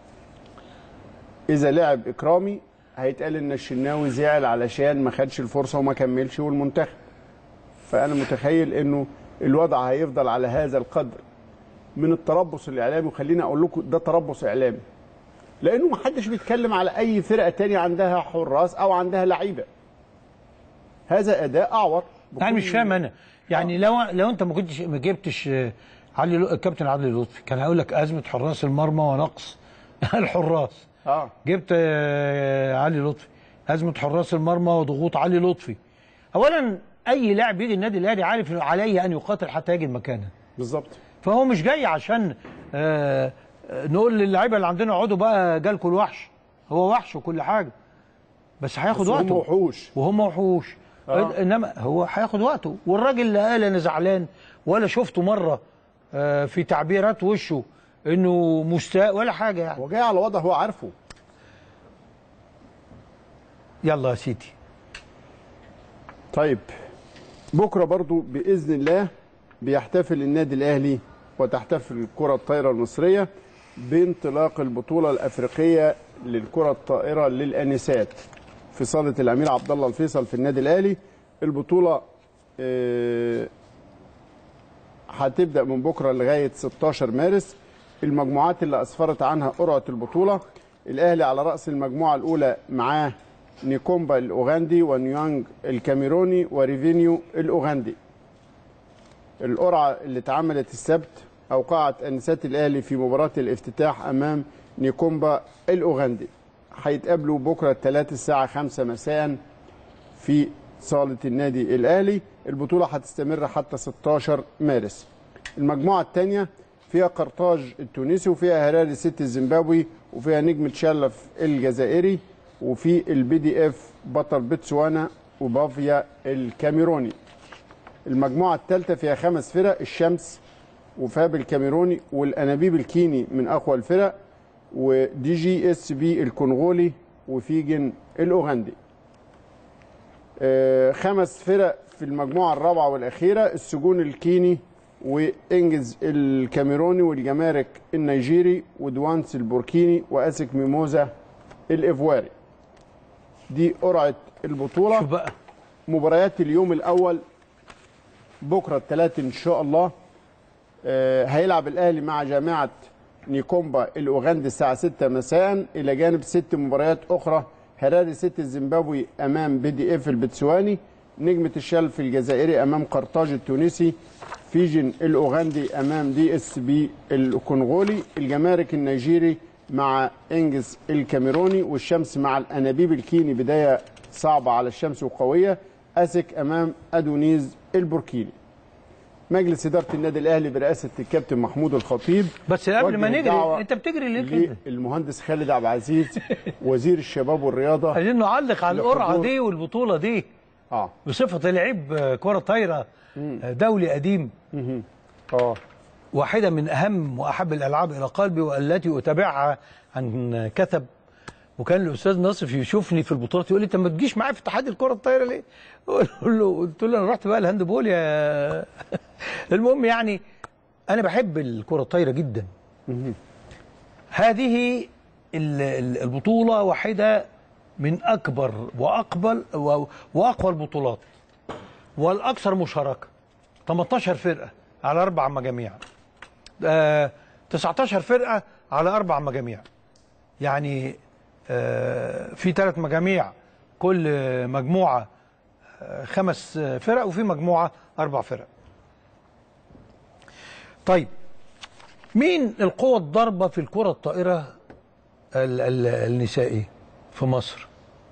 اذا لعب اكرامي هيتقال ان الشناوي زعل علشان ما خدش الفرصه وما كملش والمنتخب. فانا متخيل انه الوضع هيفضل على هذا القدر من التربص الاعلامي. وخليني اقول لكم ده تربص اعلامي، لانه ما حدش بيتكلم على اي فرقه تانية عندها حراس او عندها لعيبه. هذا اداء اعور. انا مش فاهم انا يعني لو انت ما جبتش الكابتن علي لطفي كان هيقول لك ازمه حراس المرمى ونقص الحراس. جبت علي لطفي، ازمه حراس المرمى وضغوط علي لطفي. اولا اي لاعب يجي النادي الاهلي عارف عليه ان يقاتل حتى يجد مكانه. بالظبط. فهو مش جاي عشان نقول للاعيبه اللي عندنا اقعدوا بقى جالكوا الوحش. هو وحش وكل حاجه، بس هياخد وقته. هم وحوش وهم وحوش. انما هو هياخد وقته. والراجل لا قال انا زعلان ولا شفته مره في تعبيرات وشه انه مستاء ولا حاجه. يعني هو جاي على وضع هو عارفه. يلا يا سيدي. طيب بكره برضو باذن الله بيحتفل النادي الاهلي وتحتفل الكره الطايره المصريه بانطلاق البطوله الافريقيه للكره الطائره للانسات في صاله الامير عبد الله الفيصل في النادي الاهلي. البطوله هتبدا من بكره لغايه 16 مارس. المجموعات اللي اسفرت عنها قرعه البطوله: الاهلي على راس المجموعه الاولى معاه نيكومبا الاوغندي ونيانج الكاميروني وريفينيو الاوغندي. القرعه اللي اتعملت السبت اوقعت انسات الاهلي في مباراه الافتتاح امام نيكومبا الاوغندي. هيتقابلوا بكره الثلاث الساعه 5 مساء في صاله النادي الاهلي. البطوله هتستمر حتى 16 مارس. المجموعه الثانيه فيها قرطاج التونسي، وفيها هراري سيتي الزيمبابوي، وفيها نجم تشالف الجزائري، وفي البي دي اف بطل بتسوانا وبافيا الكاميروني. المجموعه الثالثه فيها 5 فرق: الشمس وفاب الكاميروني والانابيب الكيني من اقوى الفرق، ودي جي اس بي الكونغولي وفيجن الاوغندي. 5 فرق في المجموعه الرابعه والاخيره: السجون الكيني وانجز الكاميروني والجمارك النيجيري ودوانس البوركيني واسك ميموزا الايفواري. دي قرعه البطوله. شوف بقى مباريات اليوم الاول بكره الثلاث ان شاء الله. هيلعب الاهلي مع جامعه نيكومبا الأوغندي الساعة 6 مساء، إلى جانب 6 مباريات أخرى: هراري سيتي الزيمبابوي أمام BDF البتسواني، نجمة الشلف الجزائري أمام قرطاج التونسي، فيجن الأوغندي أمام DSB الكونغولي، الجمارك النيجيري مع إنجز الكاميروني، والشمس مع الأنابيب الكيني بداية صعبة على الشمس وقوية، أسك أمام أدونيز البوركيني. مجلس إدارة النادي الأهلي برئاسة الكابتن محمود الخطيب. بس قبل ما نجري، أنت بتجري ليه كده؟ المهندس خالد عبد العزيز وزير الشباب والرياضة، عايزين نعلق على القرعة دي والبطولة دي بصفة لعيب كرة طايرة دولي قديم. واحدة من أهم وأحب الألعاب إلى قلبي والتي أتابعها عن كثب. وكان الأستاذ ناصف يشوفني في البطولات يقول لي: أنت ما تجيش معايا في اتحاد الكرة الطايرة ليه؟ قلت له: أنا رحت بقى الهاند بول يا المهم يعني أنا بحب الكرة الطايرة جدا. هذه البطولة واحدة من أكبر وأقوى البطولات والأكثر مشاركة. 18 فرقة على 4 مجاميع، 19 فرقة على 4 مجاميع، يعني في 3 مجاميع، كل مجموعة 5 فرق، وفي مجموعة 4 فرق. طيب، مين القوة الضاربة في الكرة الطائرة النسائي في مصر؟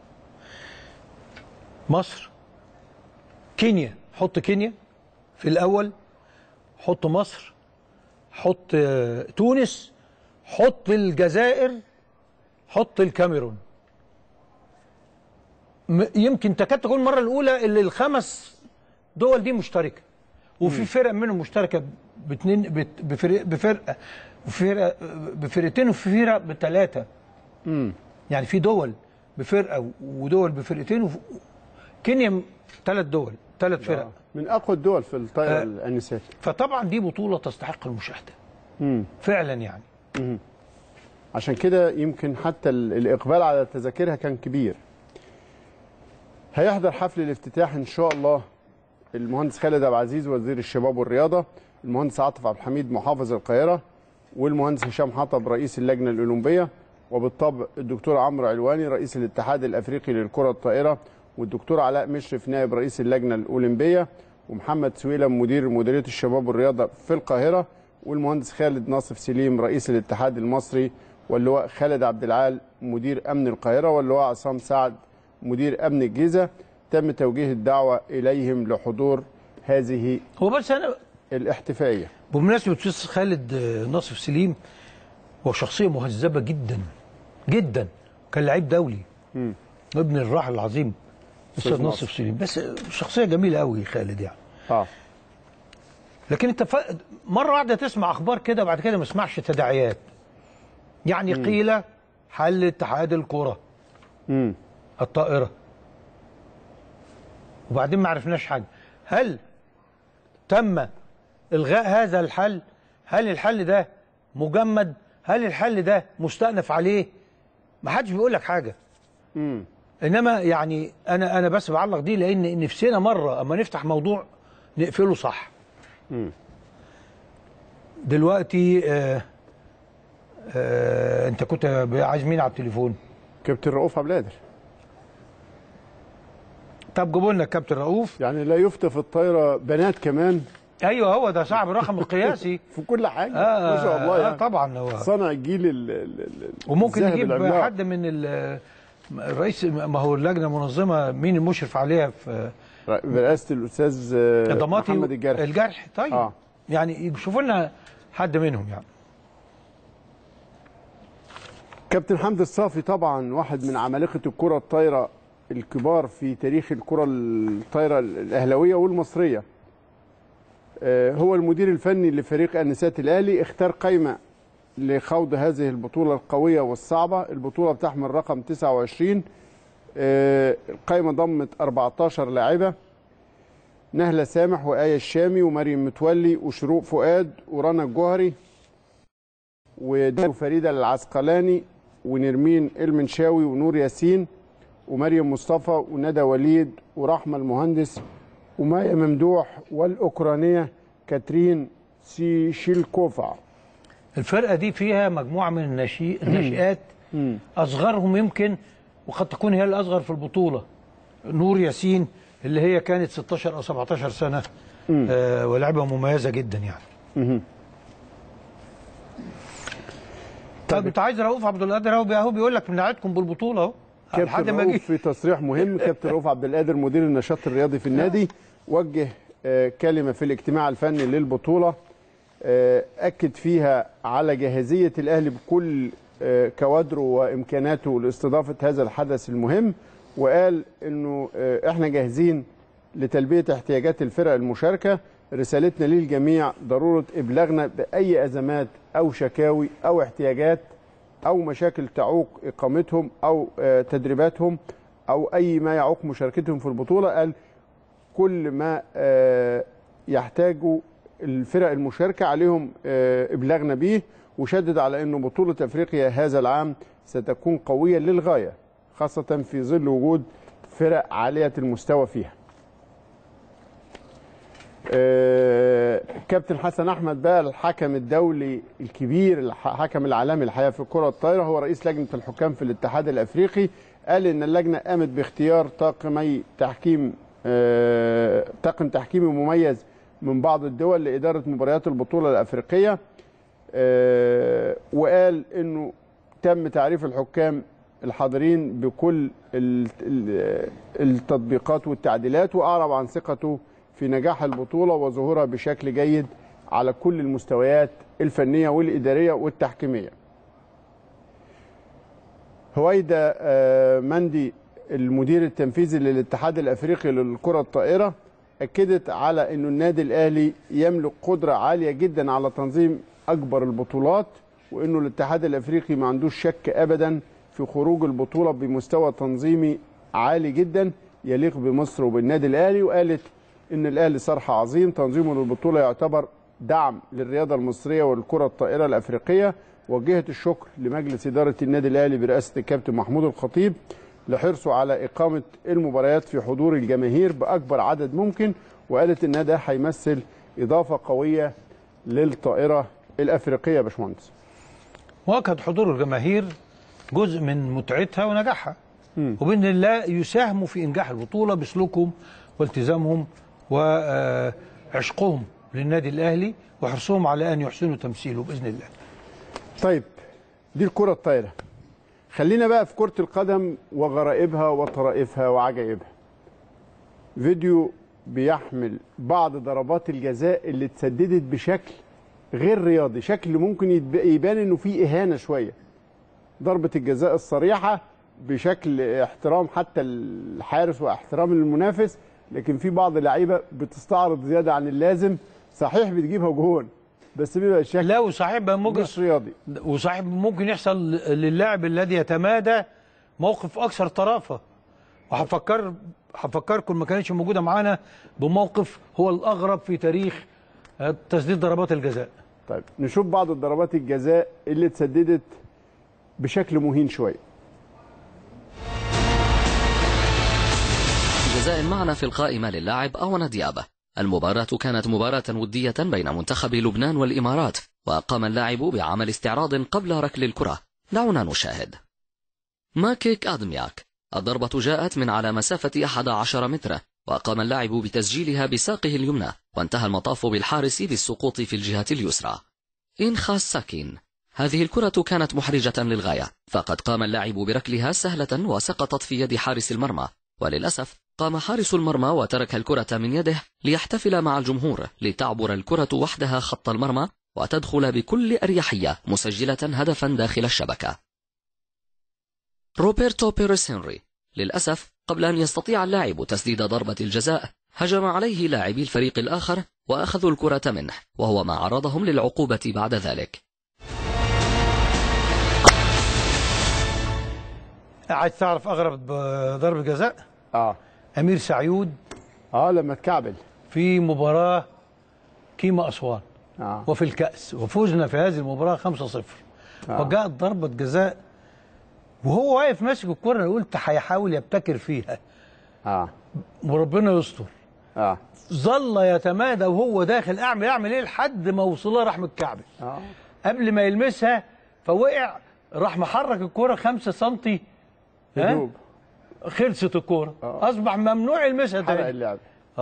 مصر، كينيا، حط كينيا في الأول، حط مصر، حط تونس، حط الجزائر، حط الكاميرون. يمكن تكاد تكون المرة الأولى اللي ال5 دول دي مشتركة، وفي فرق منهم مشتركة بفرقة، بفرقتين، وفي فرق ب3. يعني في دول بفرقة ودول بفرقتين، كينيا 3 دول، 3 فرق من أقوى الدول في الطائرة النسائية. فطبعا دي بطولة تستحق المشاهدة فعلا يعني. عشان كده يمكن حتى الإقبال على تذاكرها كان كبير. هيحضر حفل الافتتاح إن شاء الله المهندس خالد عبد العزيز وزير الشباب والرياضة، المهندس عاطف عبد الحميد محافظ القاهرة، والمهندس هشام حطب رئيس اللجنة الأولمبية، وبالطبع الدكتور عمرو علواني رئيس الاتحاد الأفريقي للكرة الطائرة، والدكتور علاء مشرف نائب رئيس اللجنة الأولمبية، ومحمد سويلم مديرية الشباب والرياضة في القاهرة، والمهندس خالد ناصف سليم رئيس الاتحاد المصري، واللواء خالد عبد العال مدير أمن القاهرة، واللواء عصام سعد مدير أمن الجيزة. تم توجيه الدعوة إليهم لحضور هذه الاحتفائية. بمناسبة الأستاذ خالد ناصف سليم، هو شخصية مهذبة جدا جدا، كان لعيب دولي، ابن الراحل العظيم الأستاذ ناصف سليم، بس شخصية جميلة قوي خالد يعني. لكن انت مرة واحدة تسمع أخبار كده، بعد كده ما اسمعش تداعيات. يعني قيل حل اتحاد الكرة الطائرة، وبعدين ما عرفناش حاجة. هل تم إلغاء هذا الحل؟ هل الحل ده مجمد؟ هل الحل ده مستأنف عليه؟ ما حدش بيقول لك حاجة. إنما يعني أنا بس بعلق دي لأن نفسنا مرة أما نفتح موضوع نقفله صح. دلوقتي أنت كنت عايز مين على التليفون؟ كابتن رؤوف عبد القادر. طب جيبوا لنا كابتن رؤوف. يعني لا يفتى في الطايره بنات كمان. ايوه، هو ده صاحب الرقم القياسي في كل حاجه. ما شاء الله يعني. طبعا هو صنع الجيل وممكن نجيب حد من الرئيس، ما هو اللجنه المنظمه مين المشرف عليها في برئاسه الاستاذ محمد الجرح. طيب يعني يشوفوا لنا حد منهم يعني. كابتن حمدي الصافي طبعا واحد من عمالقه الكره الطايره الكبار في تاريخ الكره الطايره الاهلاويه والمصريه. هو المدير الفني لفريق النسات الاهلي. اختار قائمه لخوض هذه البطوله القويه والصعبه. البطوله بتحمل رقم 29. القائمه ضمت 14 لاعبه: نهله سامح وآية الشامي ومريم متولي وشروق فؤاد ورنا الجوهري وفريده العسقلاني ونرمين المنشاوي ونور ياسين ومريم مصطفى وندى وليد ورحمه المهندس ومايا ممدوح والأوكرانية كاترين سيشيلكوفا. الفرقه دي فيها مجموعه من الناشئات اصغرهم يمكن وقد تكون هي الاصغر في البطوله، نور ياسين اللي هي كانت 16 او 17 سنه، ولاعبه مميزه جدا يعني. طب انت عايز رؤوف عبد القادر اهو بيقول لك بنعدكم بالبطوله اهو. كابتن رؤوف في تصريح مهم، كابتن رؤوف عبد القادر مدير النشاط الرياضي في النادي وجه كلمه في الاجتماع الفني للبطوله اكد فيها على جاهزيه الاهلي بكل كوادره وامكاناته لاستضافه هذا الحدث المهم، وقال انه احنا جاهزين لتلبيه احتياجات الفرق المشاركه. رسالتنا للجميع ضروره ابلاغنا باي ازمات او شكاوي او احتياجات او مشاكل تعوق اقامتهم او تدريباتهم او اي ما يعوق مشاركتهم في البطوله. قال كل ما يحتاجوا الفرق المشاركه عليهم ابلاغنا به، وشدد على انه بطوله افريقيا هذا العام ستكون قويه للغايه خاصه في ظل وجود فرق عاليه المستوى فيها. كابتن حسن احمد بقى الحكم الدولي الكبير، الحكم العالمي الحقيقه في الكره الطايره، هو رئيس لجنه الحكام في الاتحاد الافريقي، قال ان اللجنه قامت باختيار طاقم تحكيمي مميز من بعض الدول لاداره مباريات البطوله الافريقيه، وقال انه تم تعريف الحكام الحاضرين بكل التطبيقات والتعديلات، واعرب عن ثقته في نجاح البطولة وظهورها بشكل جيد على كل المستويات الفنية والإدارية والتحكيمية. هويدا مندي المدير التنفيذي للاتحاد الأفريقي للكرة الطائرة أكدت على أن النادي الأهلي يملك قدرة عالية جدا على تنظيم أكبر البطولات، وأنه الاتحاد الأفريقي ما عندوش شك أبدا في خروج البطولة بمستوى تنظيمي عالي جدا يليق بمصر وبالنادي الأهلي. وقالت إن الأهلي صرح عظيم، تنظيمه للبطولة يعتبر دعم للرياضة المصرية والكرة الطائرة الأفريقية. وجهت الشكر لمجلس إدارة النادي الأهلي برئاسة الكابتن محمود الخطيب لحرصه على إقامة المباريات في حضور الجماهير بأكبر عدد ممكن، وقالت إن ده هيمثل إضافة قوية للطائرة الأفريقية يا باشمهندس. واكد حضور الجماهير جزء من متعتها ونجاحها، وبإذن الله يساهموا في إنجاح البطولة بسلوكهم والتزامهم وعشقهم للنادي الأهلي وحرصهم على أن يحسنوا تمثيله بإذن الله. طيب دي الكرة الطايرة، خلينا بقى في كرة القدم وغرائبها وطرائفها وعجائبها. فيديو بيحمل بعض ضربات الجزاء اللي اتسددت بشكل غير رياضي، شكل ممكن يبان انه فيه إهانة شوية. ضربة الجزاء الصريحة بشكل احترام حتى الحارس واحترام المنافس، لكن في بعض اللعيبه بتستعرض زياده عن اللازم، صحيح بتجيبها جون بس بيبقى الشكل لا وصحيح ممكن مش رياضي، وصحيح ممكن يحصل للاعب الذي يتمادى موقف اكثر طرافه. وهفكركم ما كانتش موجوده معانا بموقف هو الاغرب في تاريخ تسديد ضربات الجزاء. طيب نشوف بعض الضربات الجزاء اللي اتسددت بشكل مهين شويه. جزاء معنا في القائمة للاعب أون ديابة. المباراة كانت مباراة ودية بين منتخب لبنان والإمارات، وقام اللاعب بعمل استعراض قبل ركل الكرة. دعونا نشاهد. ماكيك آدمياك. الضربة جاءت من على مسافة 11 متر، وقام اللاعب بتسجيلها بساقه اليمنى، وانتهى المطاف بالحارس بالسقوط في الجهة اليسرى. إنخاس ساكين. هذه الكرة كانت محرجة للغاية، فقد قام اللاعب بركلها سهلة وسقطت في يد حارس المرمى، وللأسف قام حارس المرمى وترك الكرة من يده ليحتفل مع الجمهور لتعبر الكرة وحدها خط المرمى وتدخل بكل أريحية مسجلة هدفا داخل الشبكة. روبرتو بيريس هنري. للأسف قبل أن يستطيع اللاعب تسديد ضربة الجزاء هجم عليه لاعبي الفريق الآخر وأخذوا الكرة منه، وهو ما عرضهم للعقوبة بعد ذلك. عايز تعرف أغرب ضربة جزاء؟ أمير سعيود لما اتكعبل في مباراة كيما أسوان وفي الكأس، وفوزنا في هذه المباراة 5-0. وجاءت ضربة جزاء وهو واقف ماسك الكرة، أنا قلت هيحاول يبتكر فيها وربنا يستر. ظل يتمادى وهو داخل اعمل ايه لحد ما وصلها راح متكعبل. قبل ما يلمسها فوقع، راح محرك الكوره 5 سم، خلصت الكوره. اصبح ممنوع يلمسها تاني. حرق اللعب.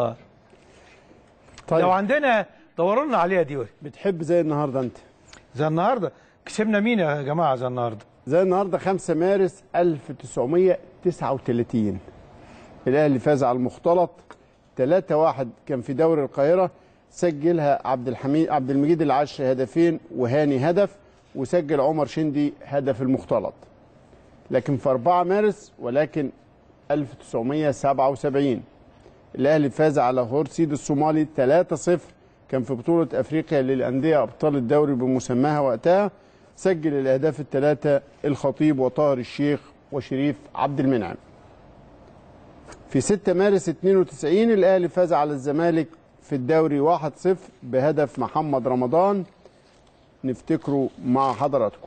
طيب لو عندنا دوروا لنا عليها دي. بتحب زي النهارده انت؟ زي النهارده كسبنا مين يا جماعه؟ زي النهارده 5 مارس 1939 الاهلي فاز على المختلط 3-1. كان في دوري القاهره، سجلها عبد المجيد العشري هدفين وهاني هدف، وسجل عمر شندي هدف المختلط. لكن في 4 مارس ولكن 1977 الاهلي فاز على هورسيد الصومالي 3-0. كان في بطولة افريقيا للاندية ابطال الدوري بمسماها وقتها، سجل الاهداف الثلاثة الخطيب وطاهر الشيخ وشريف عبد المنعم. في 6 مارس 92 الاهلي فاز على الزمالك في الدوري 1-0 بهدف محمد رمضان، نفتكره مع حضراتكم.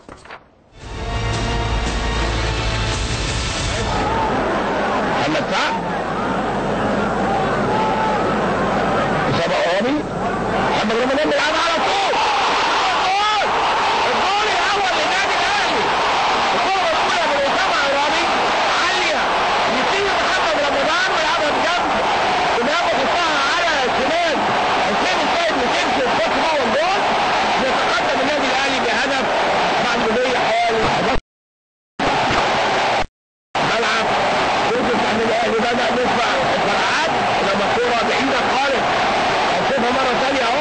محمد رمضان بيلعبها على طول. الجول الاول للنادي الاهلي. الكره الاولى من اسامه عرابي عاليه، يسيب محمد رمضان ويلعبها بجنب، ودماغه يحطها على الشمال. حسين السيد بتمشي تحط جوه الجول، يتقدم النادي الاهلي بهدف بعد مضي حوالي ملعب. يوسف ان الاهلي بدا يدفع الفرقعات لما الكوره بعيده خالص. هنشوفها مره ثانيه اهو.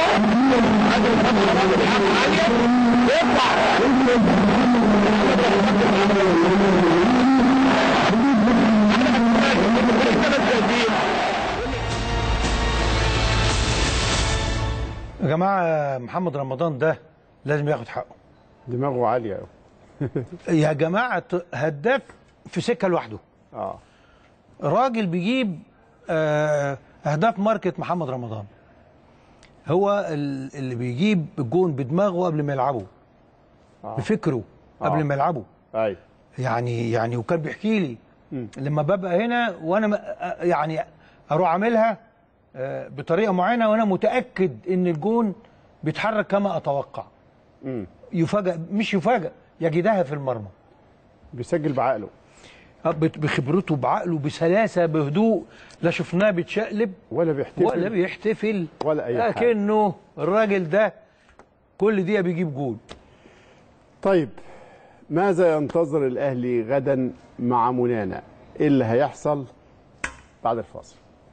يا جماعه محمد رمضان ده لازم ياخد حقه، دماغه عاليه قوي. يا جماعه هداف في سكه لوحده. راجل بيجيب اهداف ماركه محمد رمضان، هو اللي بيجيب الجون بدماغه قبل ما يلعبه، بفكره قبل ما يلعبه. ايوه يعني وكان بيحكي لي لما ببقى هنا وانا يعني اروح اعملها بطريقه معينه وانا متاكد ان الجون بيتحرك كما اتوقع. يفاجئ، مش يفاجئ، يجدها في المرمى. بيسجل بعقله، بخبرته، بعقله، بسلاسه، بهدوء، لا شفناه بيتشقلب ولا بيحتفل ولا اي حاجه، لكنه الراجل ده كل دقيقه بيجيب جول. طيب ماذا ينتظر الاهلي غدا مع منانا؟ ايه اللي هيحصل بعد الفاصل؟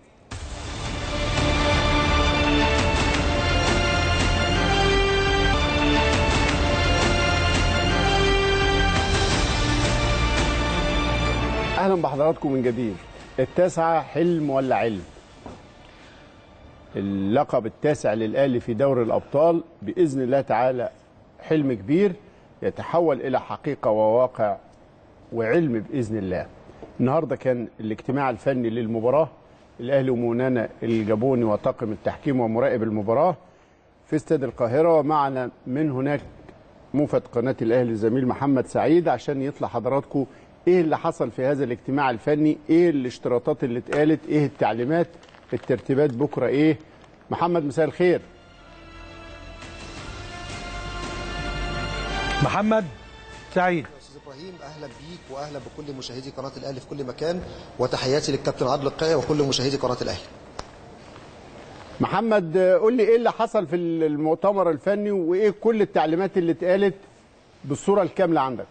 اهلا بحضراتكم من جديد. 9 حلم ولا علم؟ اللقب 9 للاهلي في دوري الابطال باذن الله تعالى حلم كبير يتحول الى حقيقه وواقع وعلم باذن الله. النهارده كان الاجتماع الفني للمباراه، الاهلي ومونانا الجابوني وطاقم التحكيم ومراقب المباراه في استاد القاهره، ومعنا من هناك موفد قناه الاهلي الزميل محمد سعيد عشان يطلع حضراتكم ايه اللي حصل في هذا الاجتماع الفني، ايه الاشتراطات اللي اتقالت، ايه التعليمات، الترتيبات بكره ايه. محمد مساء الخير. محمد سعيد. استاذ ابراهيم اهلا بيك واهلا بكل مشاهدي قناه الاهلي في كل مكان، وتحياتي للكابتن عادل القيعي وكل مشاهدي قناه الاهلي. محمد قول لي ايه اللي حصل في المؤتمر الفني وايه كل التعليمات اللي اتقالت بالصوره الكامله عندك.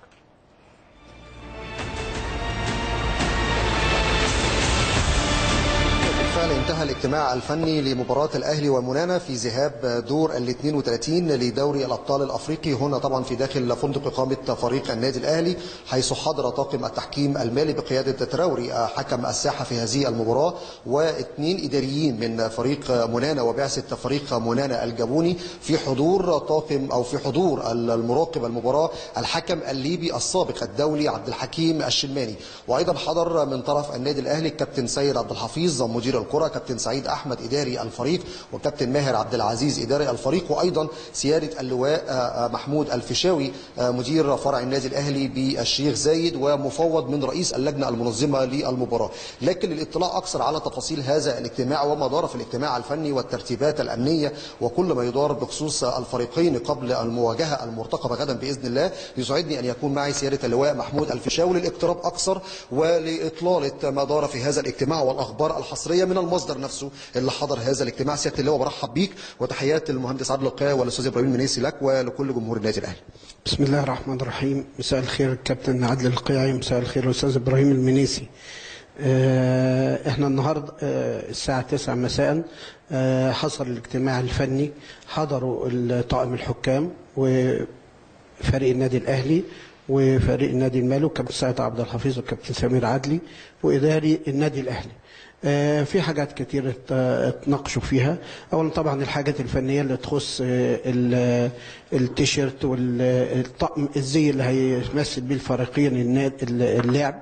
انتهى الاجتماع الفني لمباراة الأهلي ومنانا في ذهاب دور ال 32 لدوري الأبطال الأفريقي، هنا طبعا في داخل فندق إقامة فريق النادي الأهلي، حيث حضر طاقم التحكيم المالي بقيادة تراوري حكم الساحة في هذه المباراة، واثنين إداريين من فريق منانا وبعثة فريق منانا الجابوني، في حضور طاقم أو في حضور المراقب المباراة الحكم الليبي السابق الدولي عبد الحكيم الشلماني، وأيضا حضر من طرف النادي الأهلي الكابتن سيد عبد الحفيظ مدير الكرة الكره، كابتن سعيد احمد اداري الفريق، وكابتن ماهر عبد العزيز اداري الفريق، وايضا سياده اللواء محمود الفيشاوي مدير فرع النادي الاهلي بالشيخ زايد ومفوض من رئيس اللجنه المنظمه للمباراه. لكن للاطلاع اكثر على تفاصيل هذا الاجتماع وما دار في الاجتماع الفني والترتيبات الامنيه وكل ما يدار بخصوص الفريقين قبل المواجهه المرتقبه غدا باذن الله، يسعدني ان يكون معي سياده اللواء محمود الفيشاوي للاقتراب اكثر ولاطلاله ما دار في هذا الاجتماع والاخبار الحصريه من المصدر نفسه اللي حضر هذا الاجتماع. سياده اللواء برحب بيك وتحيات المهندس عادل القيعي والاستاذ ابراهيم المنيسي لك ولكل جمهور النادي الاهلي. بسم الله الرحمن الرحيم. مساء الخير كابتن عادل القيعي، مساء الخير الاستاذ ابراهيم المنيسي. احنا النهارده الساعه 9 مساء حصل الاجتماع الفني، حضروا طاقم الحكام وفريق النادي الاهلي وفريق النادي المالي وكابتن سعيد عبد الحفيظ وكابتن سمير عدلي واداري النادي الاهلي. في حاجات كتير اتناقشوا فيها. اولا طبعا الحاجات الفنيه اللي تخص التيشيرت والطقم الزي اللي هيمثل بيه الفريقين اللعب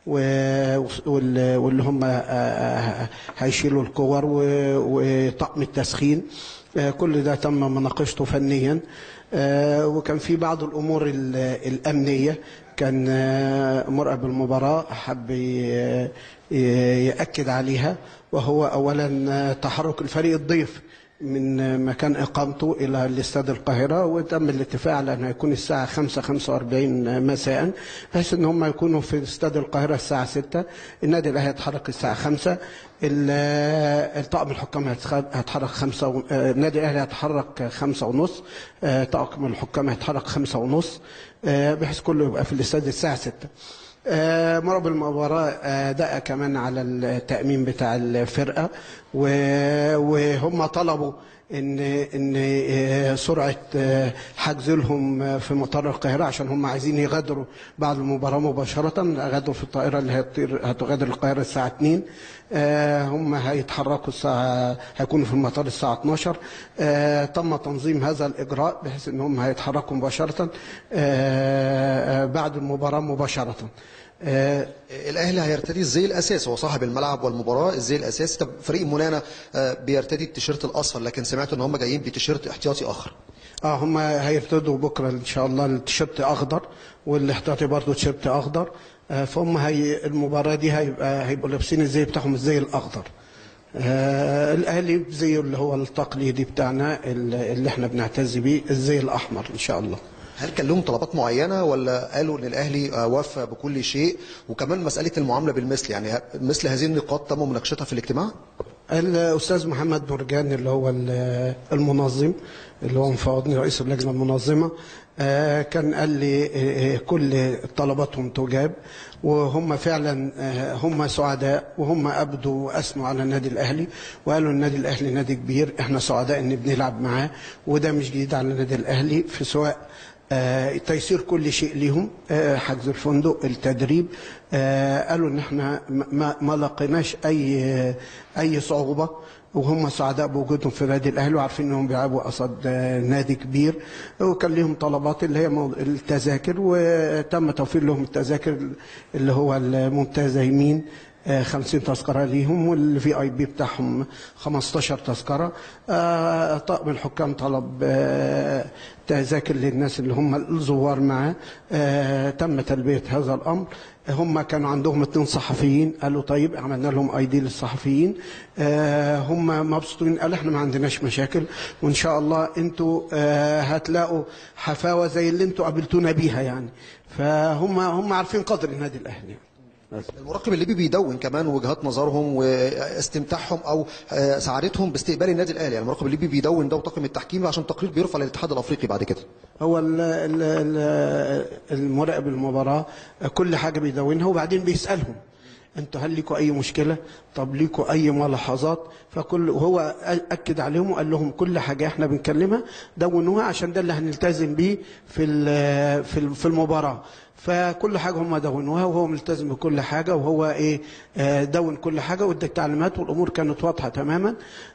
واللي هم هيشيلوا الكور وطقم التسخين. كل ده تم مناقشته فنيا. وكان في بعض الامور الامنيه كان مراقب المباراه حب يأكد عليها، وهو اولا تحرك الفريق الضيف من مكان اقامته الى الاستاد القاهره، وتم الاتفاق على انه يكون الساعه 5:45 مساء، بحيث ان هم يكونوا في استاد القاهره الساعه 6. النادي الاهلي هيتحرك الساعه 5، الطاقم الحكام هيتحرك 5، النادي الاهلي هيتحرك 5:30، طاقم الحكام هيتحرك 5:30، بحيث كله يبقى في الاستاد الساعه 6. مراقب المباراة دقق كمان على التأمين بتاع الفرقة، وهم طلبوا ان سرعة حجز لهم في مطار القاهرة عشان هم عايزين يغادروا بعد المباراة مباشرة. غادروا في الطائرة اللي هتغادر القاهرة الساعة 2. هم هيتحركوا هيكونوا في المطار الساعة 12. تم تنظيم هذا الإجراء بحيث ان هم هيتحركوا مباشرة بعد المباراة مباشرة. الاهلي هيرتدي الزي الاساسي، هو صاحب الملعب والمباراه الزي الاساسي. طب فريق منانا بيرتدي التيشيرت الاصفر، لكن سمعت ان هم جايين بتيشيرت احتياطي اخر. هم هيرتدوا بكره ان شاء الله التيشيرت اخضر والاحتياطي برضه تيشيرت اخضر. فهم المباراه دي هيبقوا لابسين الزي بتاعهم الزي الاخضر. الاهلي زيه اللي هو التقليدي بتاعنا اللي احنا بنعتز بيه الزي الاحمر ان شاء الله. هل كان لهم طلبات معينه ولا قالوا ان الاهلي وفى بكل شيء؟ وكمان مساله المعامله بالمثل، يعني مثل هذه النقاط تم مناقشتها في الاجتماع؟ الاستاذ محمد مرجان اللي هو المنظم اللي هو مفوضني رئيس اللجنه المنظمه كان قال لي كل طلباتهم تجاب، وهم فعلا هم سعداء، وهم ابدوا اثنوا على النادي الاهلي وقالوا النادي الاهلي نادي كبير، احنا سعداء ان بنلعب معاه، وده مش جديد على النادي الاهلي في سواء تيسير كل شيء ليهم، حجز الفندق، التدريب. قالوا ان احنا ما لقيناش اي صعوبه، وهم سعداء بوجودهم في النادي الاهلي وعارفين انهم بيلعبوا قصاد نادي كبير. وكان لهم طلبات اللي هي التذاكر، وتم توفير لهم التذاكر اللي هو الممتازه يمين 50 تذكرة ليهم، والفي اي بي بتاعهم 15 تذكرة. طاقم الحكام طلب تذاكر للناس اللي هم الزوار معاه. تم تلبية هذا الأمر. هم كانوا عندهم 2 صحفيين، قالوا طيب عملنا لهم اي دي للصحفيين. هم مبسوطين، قالوا احنا ما عندناش مشاكل، وان شاء الله انتوا هتلاقوا حفاوة زي اللي انتوا قابلتونا بيها يعني. فهم عارفين قدر النادي الاهلي. المراقب الليبي بيدون كمان وجهات نظرهم واستمتاعهم او سعادتهم باستقبال النادي الاهلي، يعني المراقب الليبي بيدون ده وطاقم التحكيم عشان تقرير بيرفع للاتحاد الافريقي بعد كده. هو المراقب المباراه كل حاجه بيدونها، وبعدين بيسالهم انتوا هل لكم اي مشكله؟ طب لكم اي ملاحظات؟ وهو اكد عليهم وقال لهم كل حاجه احنا بنكلمها دونوها عشان ده اللي هنلتزم بيه في المباراه. فكل حاجه هم دونوها، وهو ملتزم بكل حاجه، وهو دون كل حاجه وادى التعليمات، والامور كانت واضحه تماما.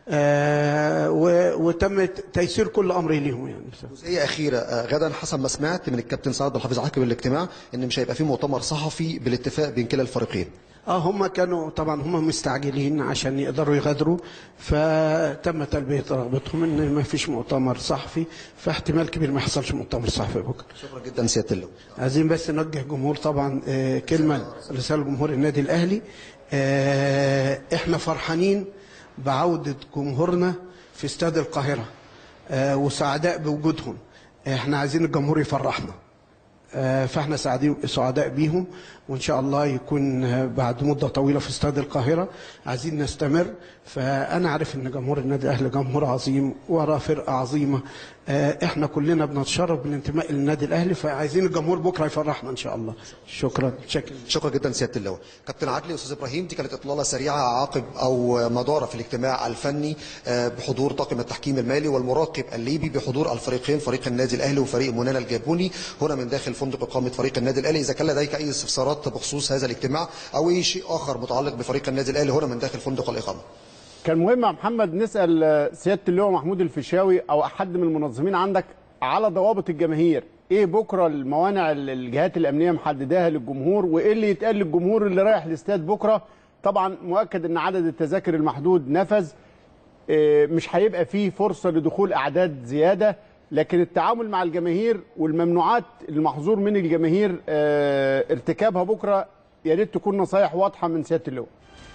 وتم تيسير كل امر ليهم يعني. جزئيه اخيره، غدا حسب ما سمعت من الكابتن سعد الحفيظ عقب الاجتماع ان مش هيبقى في مؤتمر صحفي بالاتفاق بين كلا الفريقين. هم كانوا طبعا هم مستعجلين عشان يقدروا يغادروا، فتم تلبيه رغبتهم ان ما فيش مؤتمر صحفي، فاحتمال كبير ما يحصلش مؤتمر صحفي بكره. شكرا جدا سياده اللواء. عايزين بس نوجه جمهور طبعا كلمه رساله لجمهور النادي الاهلي. احنا فرحانين بعوده جمهورنا في استاد القاهره وسعداء بوجودهم. احنا عايزين الجمهور يفرحنا، فاحنا سعداء بيهم، وان شاء الله يكون بعد مده طويله في استاد القاهره. عايزين نستمر، فانا عارف ان جمهور النادي الاهلي جمهور عظيم وراه فرقه عظيمه. احنا كلنا بنتشرف بالانتماء للنادي الاهلي، فعايزين الجمهور بكره يفرحنا ان شاء الله. شكرا جدا سياده اللواء. كابتن عدلي، استاذ ابراهيم، دي كانت اطلاله سريعه عقب او مدار في الاجتماع الفني بحضور طاقم التحكيم المالي والمراقب الليبي بحضور الفريقين، فريق النادي الاهلي وفريق منانا الجابوني، هنا من داخل فندق اقامه فريق النادي الاهلي. اذا كان لديك اي استفسارات بخصوص هذا الاجتماع او اي شيء اخر متعلق بفريق النادي الاهلي هنا من داخل فندق الاقامه. كان مهم يا محمد نسال سياده اللواء محمود الفيشاوي او احد من المنظمين عندك على ضوابط الجماهير. ايه بكره الموانع الجهات الامنيه محدداها للجمهور، وايه اللي يتقال للجمهور اللي رايح الاستاد بكره؟ طبعا مؤكد ان عدد التذاكر المحدود نفذ، مش هيبقى فيه فرصه لدخول اعداد زياده، لكن التعامل مع الجماهير والممنوعات المحظور من الجماهير ارتكابها بكره يا ريت تكون نصايح واضحه من سياده اللواء.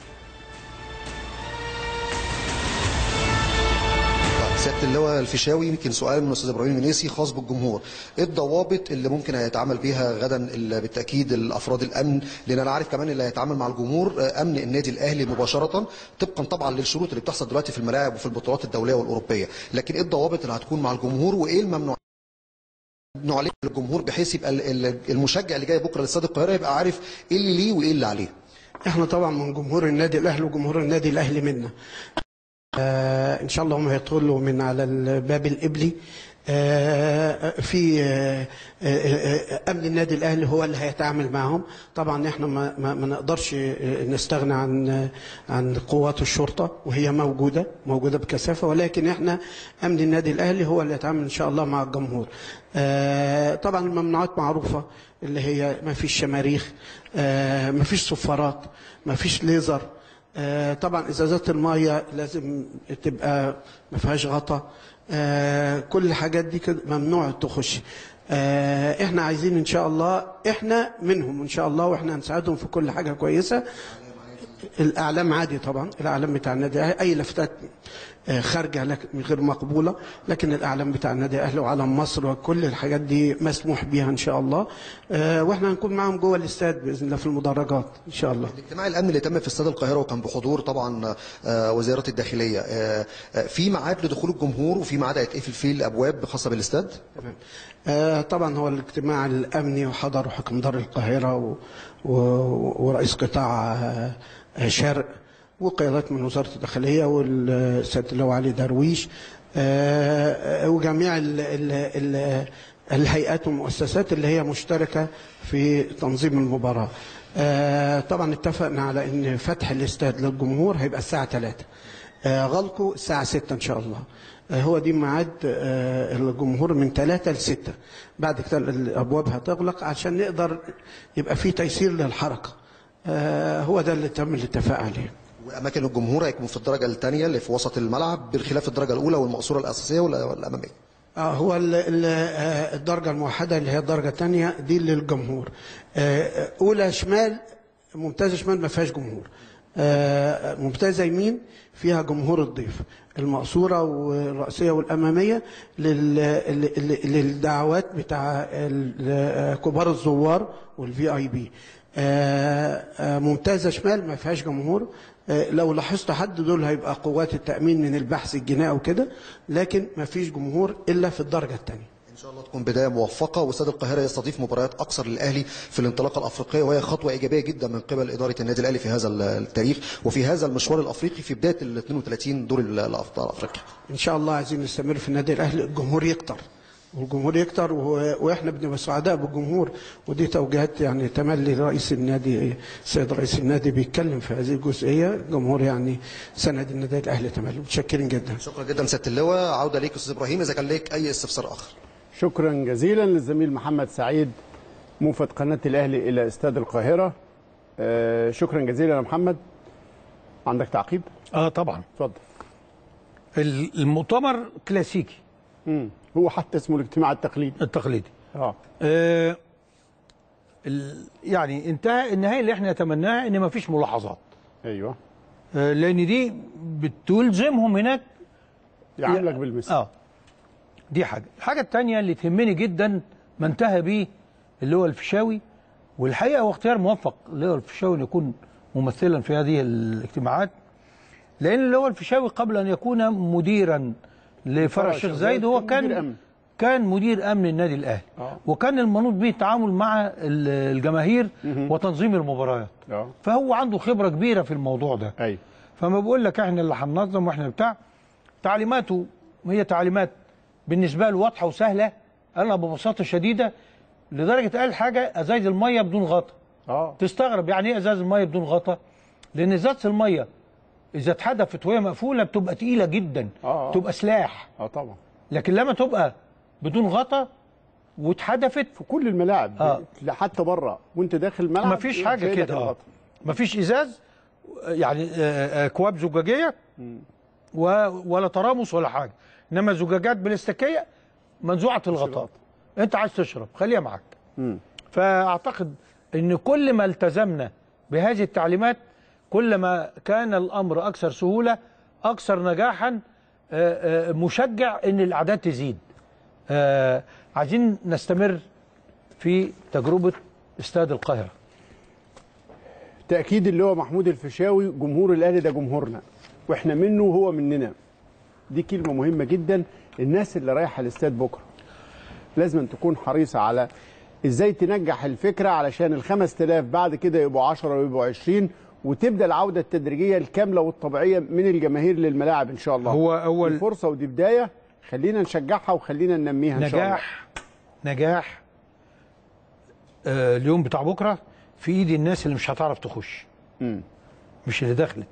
سياده اللواء الفيشاوي، يمكن سؤال من الاستاذ ابراهيم المنيسي خاص بالجمهور. ايه الضوابط اللي ممكن هيتعامل بيها غدا بالتاكيد الافراد الامن؟ لان انا عارف كمان اللي هيتعامل مع الجمهور امن النادي الاهلي مباشره طبقا طبعا للشروط اللي بتحصل دلوقتي في الملاعب وفي البطولات الدوليه والاوروبيه، لكن ايه الضوابط اللي هتكون مع الجمهور وايه الممنوعات عليه للجمهور بحيث يبقى المشجع اللي جاي بكره لاستاد القاهره يبقى عارف ايه اللي ليه وايه اللي عليه؟ احنا طبعا من جمهور النادي الاهلي وجمهور النادي الاهلي منا. ان شاء الله هم هيدخلوا من على الباب القبلي. في امن النادي الاهلي هو اللي هيتعامل معهم. طبعا احنا ما نقدرش نستغنى عن قوات الشرطه، وهي موجوده بكثافه، ولكن احنا امن النادي الاهلي هو اللي هيتعامل ان شاء الله مع الجمهور. طبعا الممنوعات معروفه، اللي هي ما فيش شماريخ، ما فيش صفارات، ما فيش ليزر. طبعا ازازات الميه لازم تبقى ما فيهاش غطا. كل الحاجات دي ممنوع تخش. احنا عايزين ان شاء الله، احنا منهم ان شاء الله، واحنا هنساعدهم في كل حاجه كويسه. الاعلام عادي طبعا، الاعلام بتاع النادي اي لفتات خارجه غير مقبوله، لكن الاعلام بتاع النادي الاهلي وعلم مصر وكل الحاجات دي مسموح بيها ان شاء الله. واحنا هنكون معاهم جوه الاستاد باذن الله في المدرجات ان شاء الله. الاجتماع الامني اللي تم في استاد القاهره وكان بحضور طبعا وزاره الداخليه، في ميعاد لدخول الجمهور وفي ميعاد هيتقفل فيه الابواب خاصه بالاستاد؟ تمام. طبعا هو الاجتماع الامني وحضره حكم دار القاهره ورئيس قطاع شرق وقيادات من وزاره الداخليه والسيد اللواء علي درويش وجميع الهيئات والمؤسسات اللي هي مشتركه في تنظيم المباراه. طبعا اتفقنا على ان فتح الاستاد للجمهور هيبقى الساعه 3، غلقه الساعه 6 ان شاء الله. هو دي ميعاد الجمهور من 3 ل 6. بعد كده الابواب هتغلق عشان نقدر يبقى في تيسير للحركه. هو ده اللي تم الاتفاق عليه. واماكن الجمهور هيكون في الدرجه الثانيه اللي في وسط الملعب بخلاف الدرجه الاولى والمقصوره الاساسيه والاماميه. هو الدرجه الموحده اللي هي الدرجه الثانيه دي للجمهور. اولى شمال، ممتازه شمال ما فيهاش جمهور. ممتازه يمين فيها جمهور الضيف. المقصوره والرئيسيه والاماميه للدعوات بتاع كبار الزوار والفي اي بي. ممتازه شمال ما فيهاش جمهور. لو لاحظت حد دول هيبقى قوات التامين من البحث الجنائي وكده، لكن ما فيش جمهور الا في الدرجه الثانيه. ان شاء الله تكون بدايه موفقه، واستاد القاهره يستضيف مباريات اكثر للاهلي في الانطلاقه الافريقيه، وهي خطوه ايجابيه جدا من قبل اداره النادي الاهلي في هذا التاريخ وفي هذا المشوار الافريقي في بدايه ال 32 دور الابطال افريقيا. ان شاء الله عايزين نستمر في النادي الاهلي، الجمهور يكتر والجمهور يكتر، واحنا بنبقى سعداء بالجمهور، ودي توجيهات يعني تملي رئيس النادي السيد رئيس النادي بيتكلم في هذه الجزئيه. الجمهور يعني سند النادي الاهلي تملي. متشكرين جدا. شكرا جدا سياده اللواء. عوده ليك استاذ ابراهيم اذا كان ليك اي استفسار اخر. شكرا جزيلا للزميل محمد سعيد موفد قناه الاهلي الى استاد القاهره. شكرا جزيلا يا محمد. عندك تعقيب؟ طبعا. اتفضل. المؤتمر كلاسيكي. هو حتى اسمه الاجتماع التقليدي. يعني انتهى النهايه اللي احنا نتمناها ان ما فيش ملاحظات. ايوه. لان دي بتلزمهم هناك يعاملك بالمثل. دي حاجه. الحاجه الثانيه اللي تهمني جدا ما انتهى بيه اللي هو الفيشاوي، والحقيقه هو اختيار موفق اللي هو الفيشاوي ان يكون ممثلا في هذه الاجتماعات، لان اللي هو الفيشاوي قبل ان يكون مديرا لفرع الشيخ زايد هو كان مدير امن النادي الاهلي. وكان المنوط به التعامل مع الجماهير وتنظيم المباريات. فهو عنده خبره كبيره في الموضوع ده. ايوه. فما بقول لك احنا اللي هننظم واحنا بتاع تعليماته هي تعليمات بالنسبه له واضحه وسهله، قالها ببساطه شديده لدرجه قال حاجه ازايز الميه بدون غطا. تستغرب يعني ايه ازاز الميه بدون غطا؟ لان ازازه الميه اذا اتحدفت وهي مقفوله بتبقى تقيله جدا. تبقى سلاح. طبعا. لكن لما تبقى بدون غطا واتحدفت في كل الملاعب حتى بره وانت داخل الملعب مفيش حاجه كده. مفيش ازاز يعني اكواب زجاجيه ولا ترامس ولا حاجه، انما زجاجات بلاستيكيه منزوعه الغطاء. انت عايز تشرب خليها معاك. فاعتقد ان كل ما التزمنا بهذه التعليمات كل ما كان الامر اكثر سهوله، اكثر نجاحا، مشجع ان الاعداد تزيد. عايزين نستمر في تجربه استاد القاهره. تاكيد اللي هو محمود الفيشاوي، جمهور الاهلي ده جمهورنا واحنا منه وهو مننا. دي كلمه مهمه جدا. الناس اللي رايحه الاستاد بكره لازم تكون حريصه على ازاي تنجح الفكره علشان ال 5000 بعد كده يبقوا 10 ويبقوا 20 وتبدا العوده التدريجيه الكامله والطبيعيه من الجماهير للملاعب ان شاء الله. هو اول دي فرصه ودي بدايه، خلينا نشجعها وخلينا ننميها ان شاء الله. نجاح اليوم بتاع بكره في ايد الناس اللي مش هتعرف تخش. مش اللي دخلت.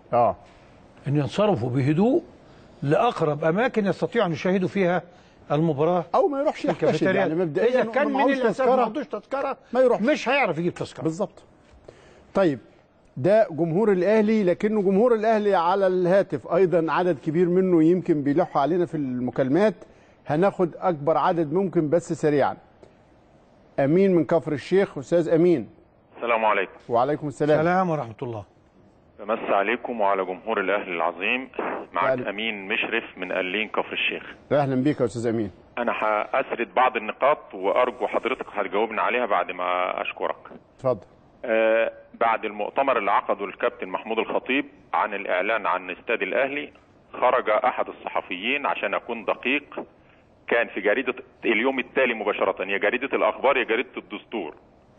ان ينصرفوا بهدوء لاقرب اماكن يستطيعوا ان يشاهدوا فيها المباراه او ما يروحش يحتشد. يعني مبدئيا اذا كان من الاساس ما عندوش تذكره ما يروح، مش هيعرف يجيب تذكره. بالظبط. طيب ده جمهور الاهلي، لكنه جمهور الاهلي على الهاتف ايضا عدد كبير منه يمكن بيلحوا علينا في المكالمات. هناخد اكبر عدد ممكن بس سريعا. امين من كفر الشيخ. استاذ امين. السلام عليكم. وعليكم السلام. السلام ورحمه الله. بمسي عليكم وعلى جمهور الاهلي العظيم. معك امين مشرف من قلين كفر الشيخ. اهلا بيك يا استاذ امين. انا هاسرد بعض النقاط وارجو حضرتك هتجاوبنا عليها بعد ما اشكرك. اتفضل. بعد المؤتمر اللي عقده الكابتن محمود الخطيب عن الاعلان عن استاد الاهلي، خرج احد الصحفيين عشان اكون دقيق، كان في جريده اليوم التالي مباشره، يا جريده الاخبار يا جريده الدستور،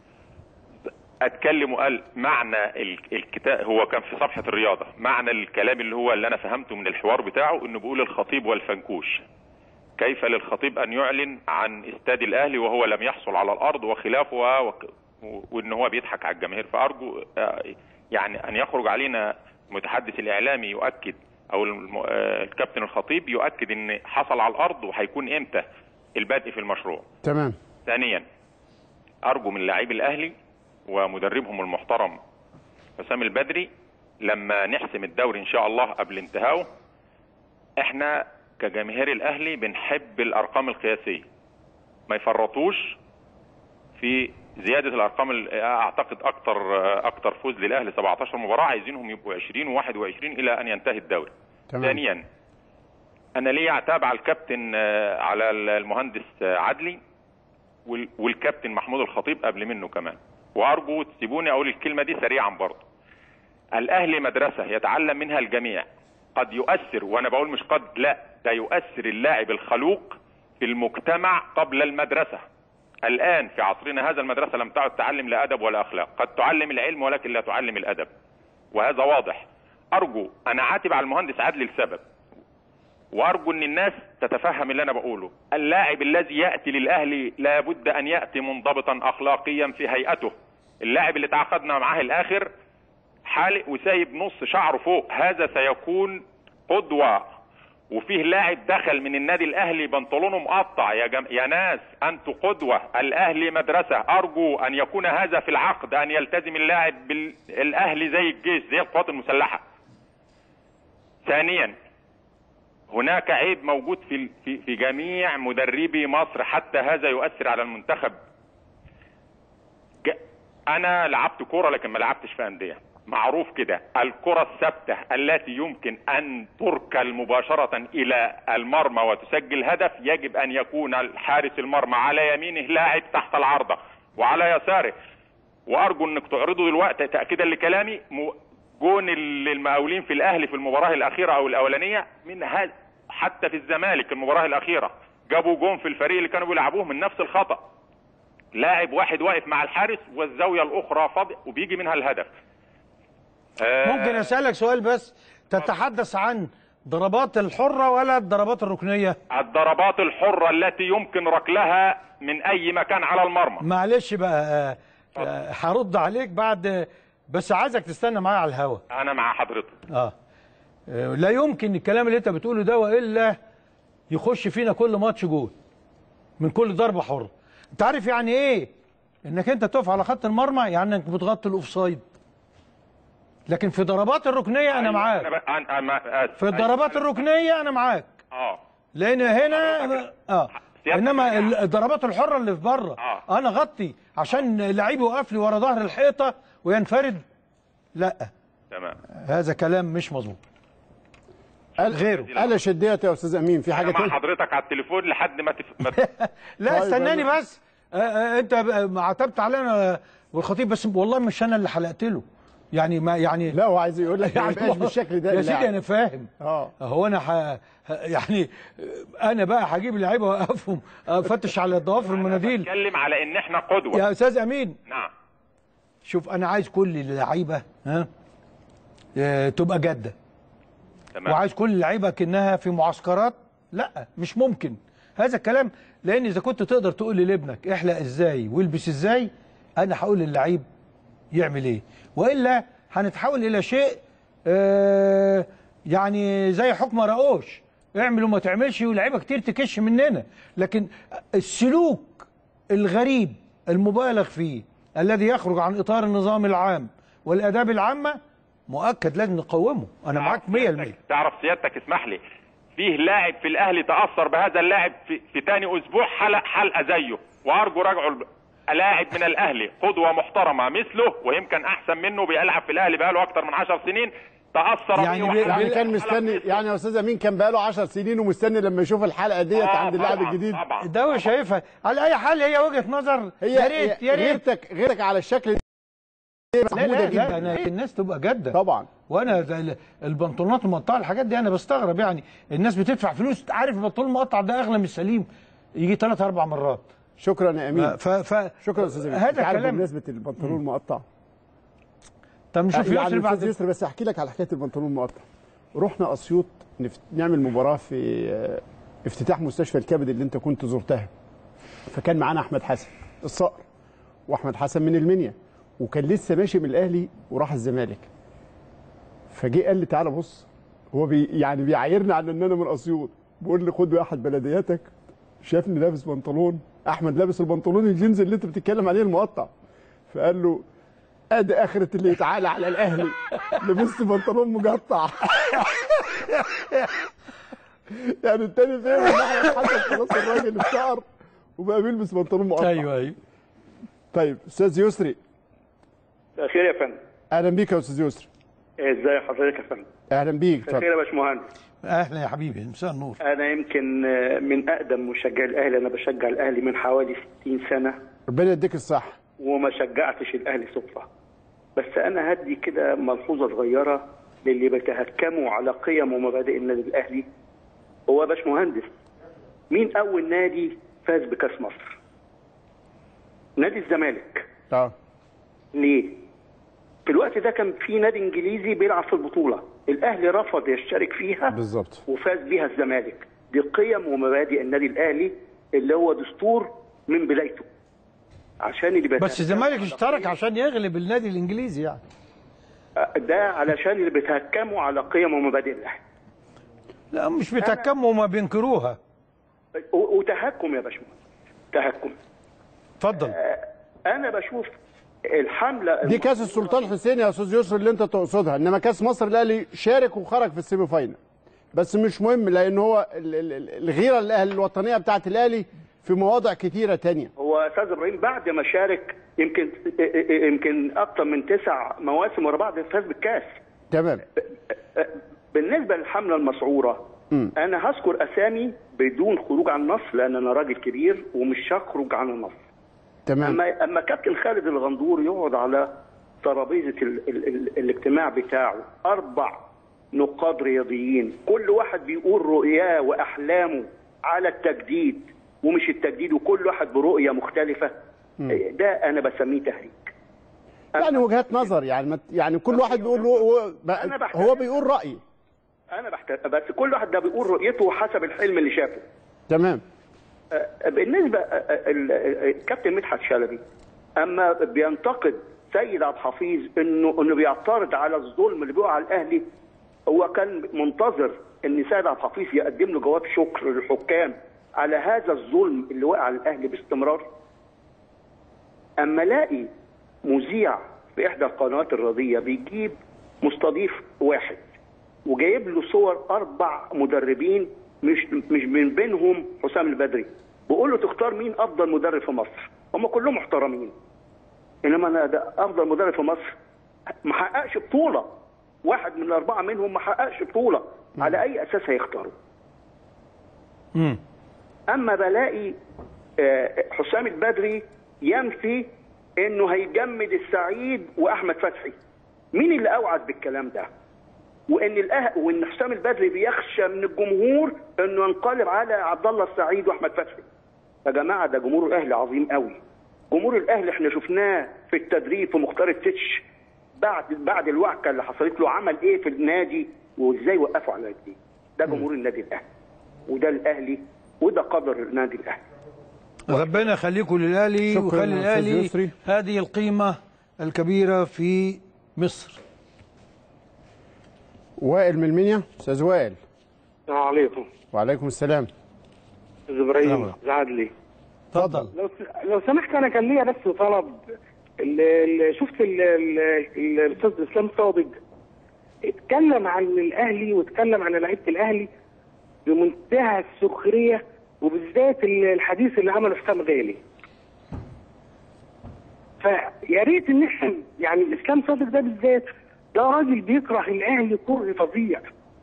اتكلم وقال معنى الكتاب، هو كان في صفحه الرياضه، معنى الكلام اللي انا فهمته من الحوار بتاعه انه بيقول الخطيب والفنكوش، كيف للخطيب ان يعلن عن استاد الاهلي وهو لم يحصل على الارض وخلافها وان هو بيضحك على الجماهير. فارجو يعني ان يخرج علينا المتحدث الاعلامي يؤكد او الكابتن الخطيب يؤكد ان حصل على الارض وهيكون امتى البدء في المشروع. تمام. ثانيا ارجو من لاعبي الاهلي ومدربهم المحترم حسام البدري لما نحسم الدوري ان شاء الله قبل انتهائه، احنا كجماهير الاهلي بنحب الارقام القياسيه، ما يفرطوش في زياده الارقام. اعتقد اكتر فوز للاهلي 17 مباراه، عايزينهم يبقوا 20 و21 الى ان ينتهي الدوري. ثانيا انا ليه اعتاب على الكابتن على المهندس عدلي والكابتن محمود الخطيب قبل منه كمان، وارجو تسيبوني اقول الكلمه دي سريعا برضه. الاهلي مدرسه يتعلم منها الجميع، قد يؤثر، وانا بقول مش قد، لا ده يؤثر اللاعب الخلوق في المجتمع قبل المدرسه. الان في عصرنا هذا المدرسه لم تعد تعلم لا ادب ولا اخلاق، قد تعلم العلم ولكن لا تعلم الادب، وهذا واضح. ارجو، انا عاتب على المهندس عدلي لسبب، وارجو ان الناس تتفهم اللي انا بقوله. اللاعب الذي ياتي للاهلي لابد ان ياتي منضبطا اخلاقيا في هيئته. اللاعب اللي تعاقدنا معاه الاخر حالق وسايب نص شعره فوق، هذا سيكون قدوه وفيه لاعب دخل من النادي الاهلي بنطلونه مقطع. يا ناس، انتوا قدوه، الاهلي مدرسه، ارجو ان يكون هذا في العقد، ان يلتزم اللاعب بالاهلي زي الجيش، زي القوات المسلحه. ثانيا، هناك عيب موجود في جميع مدربي مصر، حتى هذا يؤثر على المنتخب. انا لعبت كوره لكن ما لعبتش في انديه، معروف كده. الكرة الثابتة التي يمكن أن تركل مباشرة إلى المرمى وتسجل هدف، يجب أن يكون الحارس المرمى على يمينه لاعب تحت العارضة وعلى يساره. وأرجو أنك تعرضوا دلوقتي تأكيدا لكلامي جون المقاولين في الأهلي في المباراة الأخيرة أو الأولانية، من هذا حتى في الزمالك المباراة الأخيرة جابوا جون في الفريق اللي كانوا بيلعبوه من نفس الخطأ. لاعب واحد واقف مع الحارس والزاوية الأخرى فاضية وبيجي منها الهدف. ممكن أسألك سؤال بس؟ تتحدث عن ضربات الحرة ولا الضربات الركنية؟ الضربات الحرة التي يمكن ركلها من أي مكان على المرمى. معلش بقى، هرد عليك بعد، بس عايزك تستنى معايا على الهوا. أنا مع حضرتك. لا يمكن الكلام اللي أنت بتقوله ده وإلا يخش فينا كل ماتش جول من كل ضربة حرة. أنت عارف يعني إيه؟ إنك أنت تقف على خط المرمى، يعني إنك بتغطي الأوفسايد. لكن في ضربات الركنيه انا معاك. في الضربات الركنيه انا معاك. لان هنا انما الضربات الحره اللي في بره انا غطي عشان اللعيب يوقف لي ورا ظهر الحيطه وينفرد، لا. تمام. هذا كلام مش مظبوط. غيره قال شديت يا استاذ امين في حاجه مع حضرتك على التليفون لحد ما لا استناني بس. انت عتبت علينا والخطيب، بس والله مش انا اللي حلقت له. يعني ما يعني لا، هو عايز يقول لك يعني ما يبقاش بالشكل ده يا سيدي. انا فاهم. هو انا يعني انا بقى هجيب اللعيبه واوقفهم افتش على الضوافر المناديل. بتكلم على ان احنا قدوه يا استاذ امين. نعم. شوف، انا عايز كل اللعيبه تبقى جاده. تمام. وعايز كل اللعيبه كانها في معسكرات. لا، مش ممكن هذا الكلام، لان اذا كنت تقدر تقول لي لابنك احلق ازاي والبس ازاي، انا هقول للعيب يعمل ايه، والا هنتحول الى شيء يعني زي حكم رقوش، اعمل وما تعملش، ولاعيبه كتير تكش مننا. لكن السلوك الغريب المبالغ فيه الذي يخرج عن اطار النظام العام والاداب العامه مؤكد لازم نقومه. انا معاك 100%. تعرف سيادتك، اسمح لي، فيه لاعب في الاهلي تاثر بهذا اللاعب في ثاني اسبوع حلق حلقه زيه، وارجو راجعوا لاعب من الاهلي قدوه محترمه مثله ويمكن احسن منه، بيلعب في الاهلي بقاله اكتر من 10 سنين، تاثر يعني كان مستني، يعني يا استاذ امين كان بقاله 10 سنين ومستني لما يشوف الحلقه ديت عند اللاعب الجديد. ده هو شايفها على اي حال، هي وجهه نظر. يا ريت يا ريت غيرك على الشكل ده محموده جدا. الناس تبقى جاده طبعا. وانا البنطلونات المقطعه الحاجات دي انا بستغرب، يعني الناس بتدفع فلوس. عارف البنطلون المقطع ده اغلى من السليم يجي 3 4 مرات. شكرا يا امين. شكرا يا استاذ امين. هذا كلام بمناسبه البنطلون المقطع. طب نشوف يسري بعد يسري، بس احكي لك على حكايه البنطلون المقطع. رحنا اسيوط نعمل مباراه في افتتاح مستشفى الكبد اللي انت كنت زرتها، فكان معانا احمد حسن الصقر، واحمد حسن من المنيا، وكان لسه ماشي من الاهلي وراح الزمالك. فجه قال لي تعالى بص، هو يعني بيعايرني على ان انا من اسيوط، بيقول لي خد واحد بلدياتك، شافني لابس بنطلون، احمد لابس البنطلون الجينز اللي انت بتتكلم عليه المقطع، فقال له ادي اخره اللي يتعالى على الاهلي، لبست بنطلون مقطع. يعني التاني فاهم ان احمد حسن خلاص الراجل اتشهر وبقى بيلبس بنطلون مقطع. ايوه. طيب استاذ يسري. خير يا فندم. اهلا بيك يا استاذ يسري. ازي حضرتك يا فندم؟ اهلا بيك. خير يا باشمهندس. اهلا يا حبيبي، مساء النور. انا يمكن من اقدم مشجعي الاهلي، انا بشجع الاهلي من حوالي 60 سنه. ربنا يديك الصحه. وما شجعتش الاهلي صدفه. بس انا هدي كده ملحوظه صغيره للي بيتهكموا على قيم ومبادئ النادي الاهلي. هو يا باشمهندس، مين اول نادي فاز بكاس مصر؟ نادي الزمالك. ليه؟ في الوقت ده كان في نادي انجليزي بيلعب في البطوله، الاهلي رفض يشترك فيها بالظبط وفاز بيها الزمالك. دي قيم ومبادئ النادي الاهلي اللي هو دستور من بدايته. عشان اللي بس الزمالك اشترك عشان يغلب النادي الانجليزي، يعني ده علشان اللي بيتهكموا على قيم ومبادئ الاهلي. لا مش بتهكموا، ما بينكروها. وتهكم يا باشمهندس، تهكم. اتفضل. انا بشوف الحمله دي كاس السلطان حسين يا استاذ يسر اللي انت تقصدها، انما كاس مصر الاهلي شارك وخرج في السيمي فاينل، بس مش مهم لان هو الغيره الوطنيه بتاعت الاهلي في مواضع كتيره تانية. هو استاذ ابراهيم بعد ما شارك يمكن اكتر من 9 مواسم ورا بعض فاز بالكاس. تمام. بالنسبه للحمله المسعوره انا هذكر اسامي بدون خروج عن النص لان انا راجل كبير ومش هخرج عن النص. تمام. اما كابتن خالد الغندور يقعد على ترابيزه الاجتماع بتاعه 4 نقاد رياضيين كل واحد بيقول رؤياه واحلامه على التجديد ومش التجديد، وكل واحد برؤيه مختلفه، ده انا بسميه تهريج. يعني وجهات نظر، يعني كل واحد بيقول هو بيقول رايي. انا بس كل واحد ده بيقول رؤيته حسب الحلم اللي شافه. تمام. بالنسبه كابتن مدحت شلبي اما بينتقد سيد عبد الحفيظ انه بيعترض على الظلم اللي بيقع على الاهلي، هو كان منتظر ان سيد عبد الحفيظ يقدم له جواب شكر للحكام على هذا الظلم اللي وقع على الاهلي باستمرار. اما الاقي مذيع في احدى القنوات الرياضيه بيجيب مستضيف واحد وجايب له صور 4 مدربين مش من بينهم حسام البدري، بقول له تختار مين افضل مدرب في مصر؟ هم كلهم محترمين، انما انا ده افضل مدرب في مصر ما حققش بطوله، واحد من ال4 منهم ما حققش بطوله، على اي اساس هيختاروا؟ اما بلاقي حسام البدري ينفي انه هيجمد السعيد واحمد فتحي. مين اللي اوعد بالكلام ده؟ وان حسام البدري بيخشى من الجمهور انه ينقلب على عبد الله السعيد واحمد فتحي. يا جماعه ده جمهور الاهلي عظيم قوي. جمهور الاهلي احنا شفناه في التدريب في مختار التتش بعد الوعكه اللي حصلت له عمل ايه في النادي وازاي وقفوا على رجليه. ده جمهور النادي الاهلي، وده الاهلي، وده قدر النادي الاهلي. ربنا يخليكم للاهلي ويخلي الاهلي هذه القيمه الكبيره في مصر. وائل من المنيا. استاذ وائل. السلام عليكم. وعليكم السلام. استاذ ابراهيم عدلي. اتفضل. لو سمحت انا كان ليا بس طلب. شفت الاستاذ اسلام صادق اتكلم عن الاهلي واتكلم عن لعيبه الاهلي بمنتهى السخريه، وبالذات الحديث اللي عمله حسام غالي. فيا ريت ان احنا يعني اسلام صادق ده بالذات ده راجل بيكره الاهلي كره فظيع.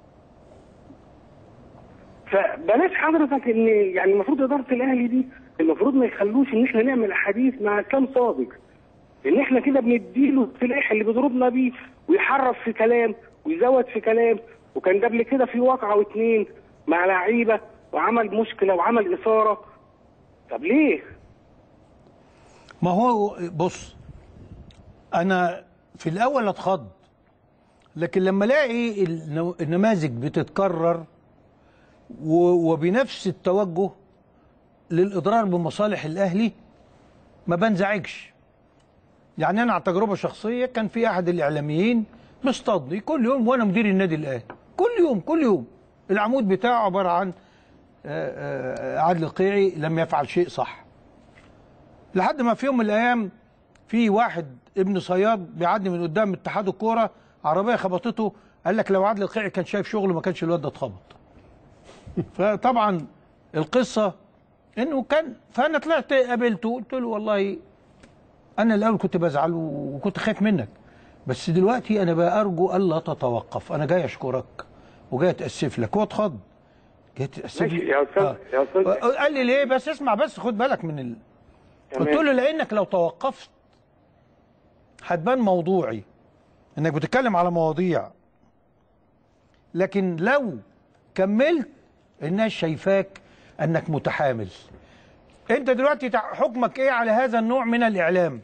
فبلاش حضرتك ان يعني المفروض اداره الاهلي دي المفروض ما يخلوش ان احنا نعمل احاديث مع اسلام صادق، ان احنا كده بنديله السلاح اللي بيضربنا بيه ويحرف في كلام ويزود في كلام. وكان قبل كده في واقعه و2 مع لعيبه وعمل مشكله وعمل اثاره. طب ليه؟ ما هو بص، انا في الاول اتخض، لكن لما الاقي النماذج بتتكرر وبنفس التوجه للاضرار بمصالح الاهلي ما بنزعجش. يعني انا على تجربه شخصيه، كان في احد الاعلاميين مصطادني كل يوم وانا مدير النادي الاهلي، كل يوم العمود بتاعه عباره عن عادل القيعي لم يفعل شيء صح. لحد ما في يوم من الايام في واحد ابن صياد بيعدي من قدام اتحاد الكوره، عربيه خبطته، قال لك لو عادل القيعي كان شايف شغله ما كانش الواد ده اتخبط. فطبعا القصه انه كان، فانا طلعت قابلته قلت له والله انا الاول كنت بزعل وكنت خايف منك، بس دلوقتي انا بقى ارجو الا تتوقف، انا جاي اشكرك وجاي اتاسف لك. هو اتخض، جاي اتاسف لي يا استاذ يا استاذ. قال لي ليه؟ بس اسمع بس، خد بالك من قلت له لانك لو توقفت هتبان موضوعي انك بتتكلم على مواضيع، لكن لو كملت الناس شايفاك انك متحامل. انت دلوقتي حكمك ايه على هذا النوع من الاعلام؟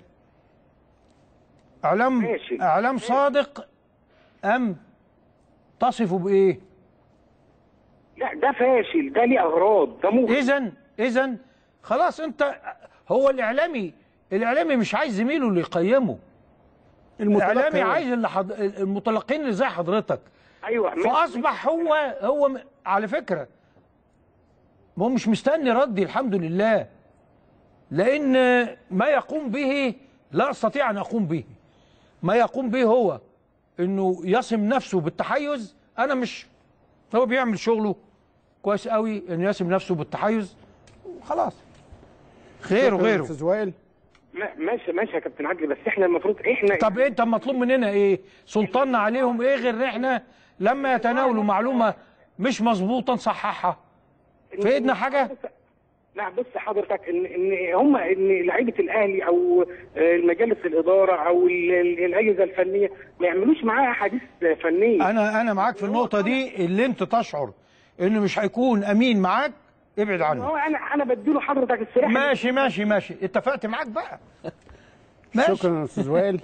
اعلام صادق ام تصفه بايه؟ لا ده فاشل، ده ليه اغراض، ده اذا خلاص انت، هو الاعلامي مش عايز زميله اللي يقيمه. الاعلامي عايز المتلقين اللي زي حضرتك ايوه فاصبح هو على فكره هو مش مستني ردي الحمد لله، لان ما يقوم به لا استطيع ان اقوم به. ما يقوم به هو انه يصم نفسه بالتحيز. انا مش، هو بيعمل شغله كويس قوي انه يصم نفسه بالتحيز خلاص، غيره غيره. استاذ وائل ماشي يا كابتن عدلي، بس احنا المفروض احنا طب انت مطلوب مننا ايه؟ سلطاننا عليهم ايه غير ان احنا لما يتناولوا معلومه مش مظبوطه نصححها؟ في ايدنا حاجه؟ لا بص حضرتك ان لعيبه الاهلي او مجالس الاداره او الاجهزه الفنيه ما يعملوش معاها احاديث فنيه. انا معاك في النقطه دي. اللي انت تشعر انه مش هيكون امين معاك ابعد عنه. هو انا بديله حضرتك السلاح. ماشي اتفقت معاك بقى. ماشي. شكرا يا استاذ وائل.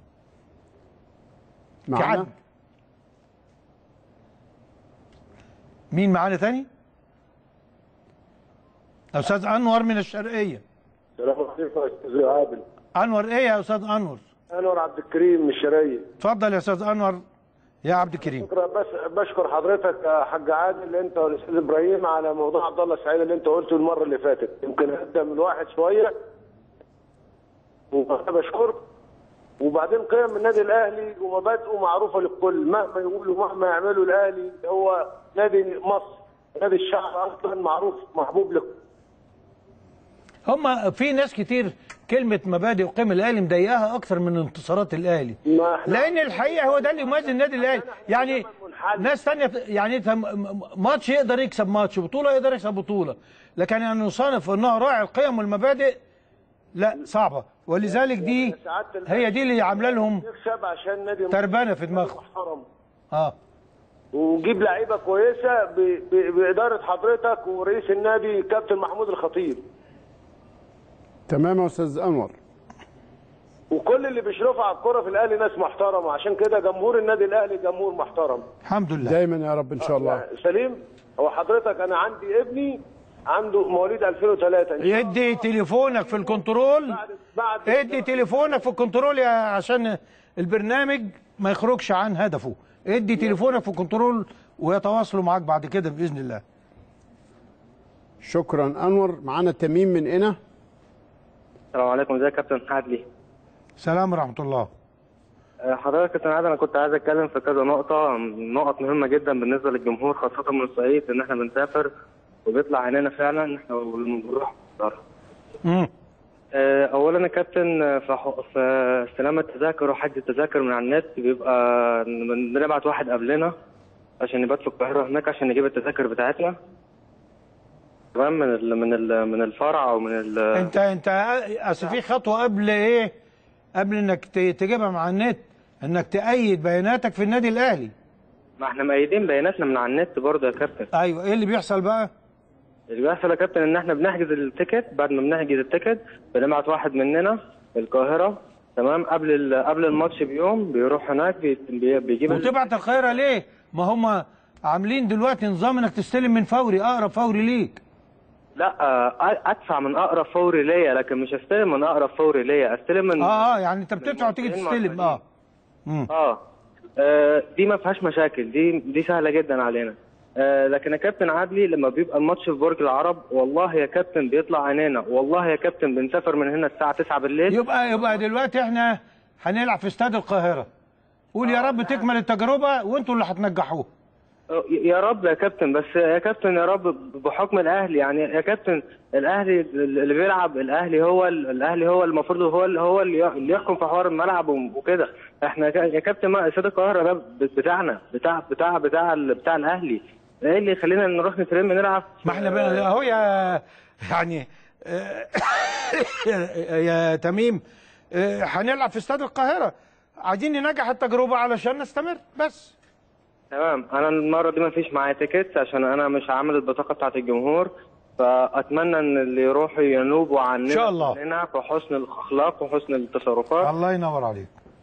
معانا مين معانا تاني؟ استاذ انور من الشرقيه. السلام عليكم يا استاذ عادل. انور ايه يا استاذ انور؟ انور عبد الكريم من الشرقيه. اتفضل يا استاذ انور يا عبد الكريم. شكرا. بشكر حضرتك يا حاج عادل انت والاستاذ ابراهيم على موضوع عبد الله السعيد اللي انت قلته المره اللي فاتت. يمكن ابدا من الواحد شويه وانا بشكر. وبعدين قيم النادي الاهلي ومبادئه معروفه للكل، مهما يقولوا مهما يعملوا الاهلي هو نادي مصر، نادي الشعب اصلا معروف محبوب لكم. هم في ناس كتير كلمه مبادئ وقيم الاهلي مضايقاها اكتر من انتصارات الاهلي، لان الحقيقه هو ده اللي يميز النادي الاهلي. يعني ناس ثانيه يعني ماتش يقدر يكسب ماتش، بطوله يقدر يكسب بطوله، لكن ان نصنف انها راعي القيم والمبادئ لا، صعبه. ولذلك دي هي دي اللي عامله لهم تربانه في دماغهم. ونجيب لعيبه كويسه باداره حضرتك ورئيس النادي كابتن محمود الخطيب. تمام يا استاذ انور. وكل اللي بيشرفوا على الكوره في الاهلي ناس محترمه، عشان كده جمهور النادي الاهلي جمهور محترم. الحمد لله. دايما يا رب ان شاء الله. سليم. هو حضرتك انا عندي ابني عنده مواليد 2003. يدي تليفونك في الكنترول. ادي تليفونك في الكنترول عشان البرنامج ما يخرجش عن هدفه. ادي تليفونك في الكنترول ويتواصلوا معاك بعد كده باذن الله. شكرا انور. معانا تميم من هنا. السلام عليكم. ازيك يا كابتن عدلي؟ السلام ورحمه الله. حضرتك كابتن عادل، انا كنت عايز اتكلم في كذا نقط مهمه جدا بالنسبه للجمهور، خاصه من الصعيد، ان احنا بنسافر وبيطلع عينينا فعلا احنا بنروح. اولا يا كابتن في استلام التذاكر وحجز التذاكر من على النت بيبقى بنبعت واحد قبلنا عشان يبات في القاهره هناك عشان يجيب التذاكر بتاعتنا تمام من الفرع او من انت اصل في خطوه قبل ايه؟ قبل انك تجيبها مع النت، انك تأيد بياناتك في النادي الاهلي. ما احنا مأيدين بياناتنا من على النت برضه يا كابتن. ايوه. ايه اللي بيحصل بقى؟ اللي بيحصل يا كابتن ان احنا بنحجز التيكت. بعد ما بنحجز التيكت بنبعت واحد مننا القاهره تمام قبل الماتش بيوم، بيروح هناك بيجيب. وتبعت القاهره ليه؟ ما هم عاملين دلوقتي نظام انك تستلم من فوري، اقرب فوري ليك. لا ادفع من اقرب فوري ليا، لكن مش استلم من اقرب فوري ليا، استلم من يعني انت بتدفع وتيجي تستلم. دي ما فيهاش مشاكل، دي سهله جدا علينا. لكن يا كابتن عادلي لما بيبقى الماتش في برج العرب والله يا كابتن بيطلع عينينا، والله يا كابتن بنسافر من هنا الساعه 9 بالليل. يبقى دلوقتي احنا هنلعب في استاد القاهره. قول يا رب تكمل التجربه وانتوا اللي هتنجحوه. يا رب يا كابتن. بس يا كابتن يا رب بحكم الاهلي، يعني يا كابتن الاهلي اللي بيلعب، الاهلي هو المفروض هو اللي يحكم في حوار الملعب وكده. احنا يا كابتن استاد القاهره ده بتاعنا بتاع الاهلي. ايه اللي يخلينا نروح نترم نلعب؟ ما احنا اهو يعني يا تميم هنلعب في استاد القاهره، عايزين ننجح التجربه علشان نستمر بس. تمام. انا المره دي ما فيش معايا تيكتس عشان انا مش عامل البطاقه بتاعت الجمهور، فاتمنى ان اللي يروحوا ينوبوا عننا ان شاء الله في حسن الاخلاق وحسن التصرفات. الله ينور عليك.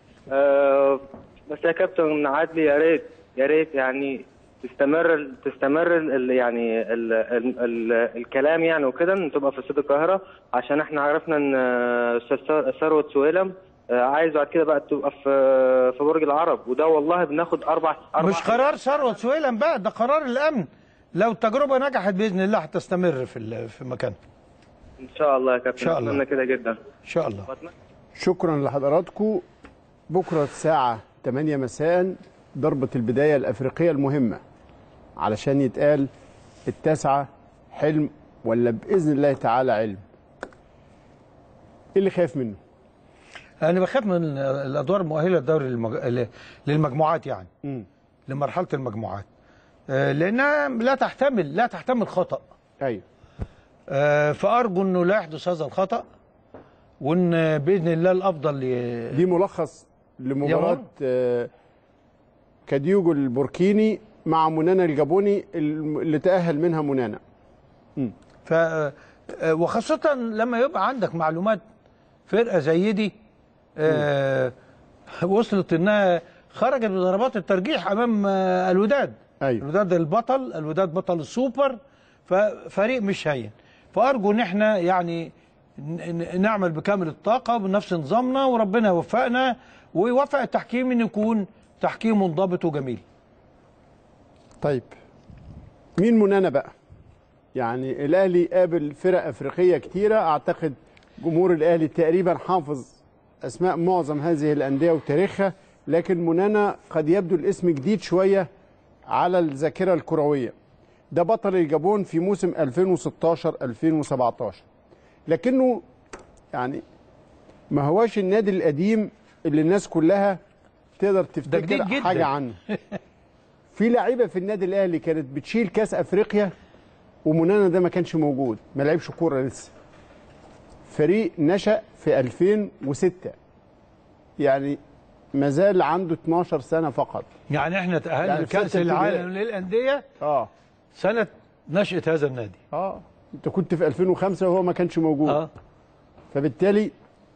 بس يا كابتن عادلي يا ريت يعني تستمر يعني الكلام يعني وكده، ان تبقى في استاد القاهره، عشان احنا عرفنا ان ثروت سويلم عايز بعد كده بقى تبقى في برج العرب، وده والله بناخد اربع مش قرار ثروت سويلم بقى، ده قرار الامن. لو التجربه نجحت باذن الله هتستمر في مكانها ان شاء الله يا كابتن. ان شاء الله كده جدا ان شاء الله. شكرا لحضراتكم. بكره الساعه 8 مساء ضربه البدايه الافريقيه المهمه، علشان يتقال التاسعه حلم ولا باذن الله تعالى علم. ايه اللي خايف منه؟ انا بخاف من الادوار المؤهله للدوري للمجموعات، يعني لمرحله المجموعات، لانها لا تحتمل خطا. ايوه. فارجو انه لا يحدث هذا الخطا، وان باذن الله الافضل دي ملخص لمباراه كاديوجو البوركيني مع منانا الجابوني اللي تاهل منها منانا. وخاصه لما يبقى عندك معلومات فرقه زي دي وصلت انها خرجت بضربات الترجيح امام الوداد. أيوة. الوداد البطل، الوداد بطل السوبر، ففريق مش هين. فارجو ان احنا يعني نعمل بكامل الطاقه بنفس نظامنا، وربنا يوفقنا ويوفق التحكيم ان يكون تحكيم منضبط وجميل. طيب مين منانا بقى؟ يعني الاهلي قابل فرق افريقيه كتيره، اعتقد جمهور الاهلي تقريبا حافظ اسماء معظم هذه الانديه وتاريخها، لكن منانا قد يبدو الاسم جديد شويه على الذاكره الكرويه. ده بطل الجابون في موسم 2016-2017، لكنه يعني ما هواش النادي القديم اللي الناس كلها تقدر تفتكر حاجه عنه. في لعيبه في النادي الاهلي كانت بتشيل كاس افريقيا ومنانا ده ما كانش موجود، ما لعبش كوره لسه. فريق نشأ في 2006، يعني ما زال عنده 12 سنه فقط. يعني احنا تأهلنا يعني لكأس العالم للأندية سنة نشأة هذا النادي. انت كنت في 2005 وهو ما كانش موجود. فبالتالي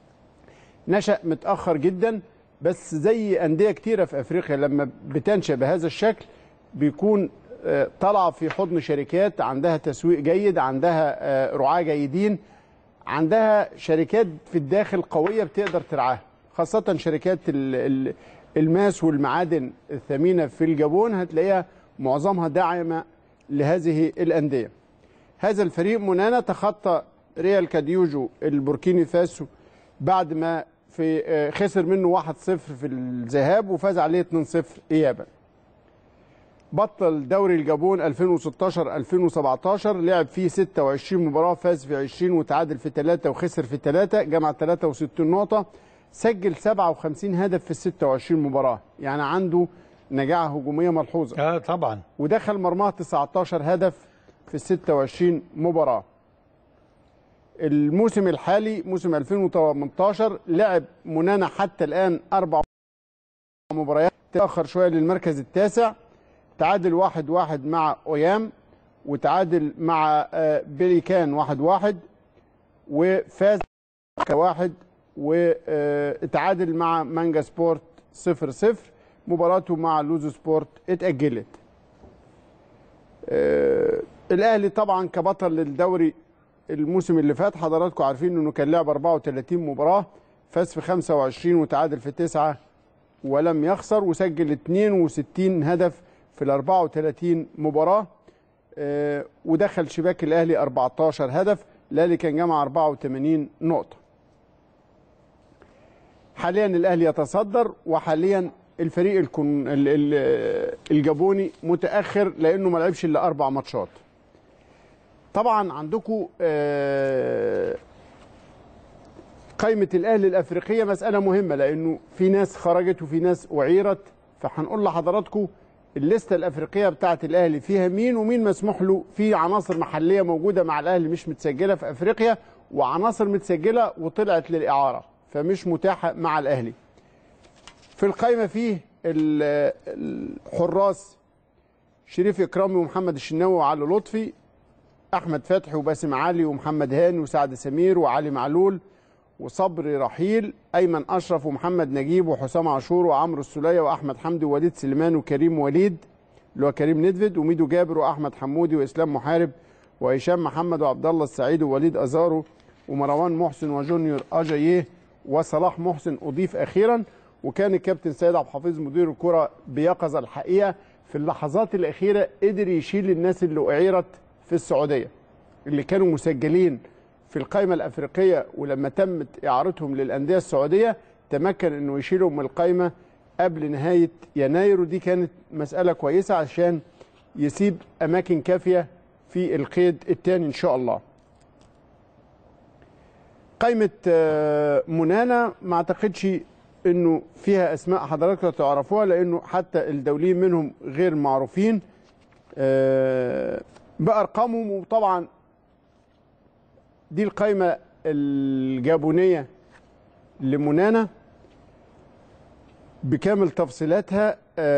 نشأ متأخر جدا، بس زي أندية كتيرة في أفريقيا لما بتنشأ بهذا الشكل بيكون طالعة في حضن شركات عندها تسويق جيد، عندها رعاة جيدين، عندها شركات في الداخل قوية بتقدر ترعاها، خاصة شركات الماس والمعادن الثمينة في الجابون هتلاقيها معظمها داعمة لهذه الأندية. هذا الفريق منانا تخطى ريال كاديوجو البوركيني فاسو بعد ما خسر منه 1-0 في الذهاب وفاز عليه 2-0 إيابا. بطل دوري الجابون 2016-2017، لعب فيه 26 مباراة، فاز في 20 وتعادل في 3 وخسر في 3، جمع 63 نقطة، سجل 57 هدف في 26 مباراة، يعني عنده نجاعة هجومية ملحوظة. طبعا. ودخل مرماه 19 هدف في 26 مباراة. الموسم الحالي موسم 2018 لعب منانا حتى الآن 4 مباريات، تأخر شوية للمركز التاسع، تعادل 1-1 مع أويام، وتعادل مع بيليكان 1-1، وفاز 1، وتعادل مع مانجا سبورت 0-0. مباراته مع لوزو سبورت اتأجلت. الأهلي طبعا كبطل للدوري الموسم اللي فات حضراتكم عارفين انه كان لعب 34 مباراة، فاز في 25 وتعادل في 9 ولم يخسر، وسجل 62 هدف في ال 34 مباراة، ودخل شباك الأهلي 14 هدف. الأهلي كان جمع 84 نقطة. حاليا الأهلي يتصدر، وحاليا الفريق الجابوني متأخر لأنه ما لعبش إلا 4 ماتشات. طبعا عندكم قائمة الأهلي الأفريقية مسألة مهمة، لأنه في ناس خرجت وفي ناس أعيرت، فهنقول لحضراتكم الليستة الأفريقية بتاعة الأهلي فيها مين ومين مسموح له. في عناصر محلية موجودة مع الأهلي مش متسجلة في أفريقيا، وعناصر متسجلة وطلعت للإعارة فمش متاحة مع الأهلي. في القائمة فيه الحراس شريف إكرامي ومحمد الشناوي وعلي لطفي، أحمد فتحي وباسم علي ومحمد هاني وسعد سمير وعلي معلول وصبري رحيل، أيمن أشرف ومحمد نجيب وحسام عاشور وعمرو السولية وأحمد حمدي ووليد سليمان وكريم وليد اللي هو كريم ندفد، وميدو جابر وأحمد حمودي وإسلام محارب وهشام محمد وعبد الله السعيد ووليد أزارو ومروان محسن وجونيور أجاييه وصلاح محسن أضيف أخيرا. وكان الكابتن سيد عبد الحفيظ مدير الكرة بيقظة الحقيقة في اللحظات الأخيرة قدر يشيل الناس اللي أعيرت في السعودية اللي كانوا مسجلين في القائمة الأفريقية، ولما تمت إعارتهم للأندية السعودية تمكن أنه يشيلهم من القائمة قبل نهاية يناير، ودي كانت مسألة كويسة عشان يسيب أماكن كافية في القيد الثاني إن شاء الله. قائمة منانا ما أعتقدش أنه فيها أسماء حضراتكم تعرفوها، لأنه حتى الدوليين منهم غير معروفين بأرقامهم. وطبعا دي القائمة الجابونية لمنانا بكامل تفصيلاتها.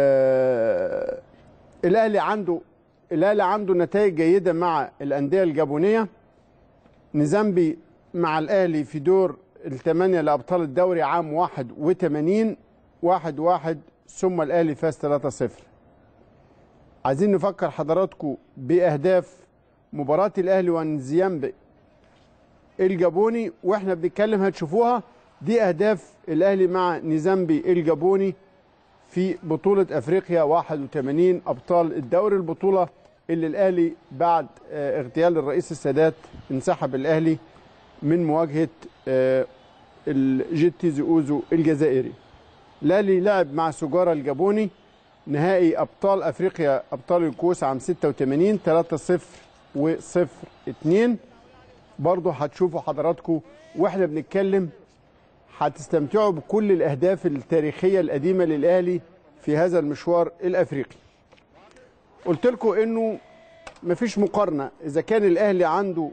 الأهلي عنده نتائج جيدة مع الأندية الجابونية. نيزامبي مع الأهلي في دور الثمانية لأبطال الدوري عام 81 1-1، ثم الأهلي فاز 3-0. عايزين نفكر حضراتكم بأهداف مباراة الأهلي ونيزامبي الجابوني واحنا بنتكلم هتشوفوها. دي أهداف الأهلي مع نيزامبي الجابوني في بطولة أفريقيا 81 أبطال الدوري، البطولة اللي الأهلي بعد اغتيال الرئيس السادات انسحب الأهلي من مواجهة الجيتي اوزو الجزائري. الأهلي لعب مع سجارة الجابوني نهائي أبطال أفريقيا أبطال الكؤوس عام 86 3-0 و0-2. برضه هتشوفوا حضراتكم واحنا بنتكلم هتستمتعوا بكل الأهداف التاريخية القديمة للأهلي في هذا المشوار الأفريقي. قلت لكم إنه مفيش مقارنة إذا كان الأهلي عنده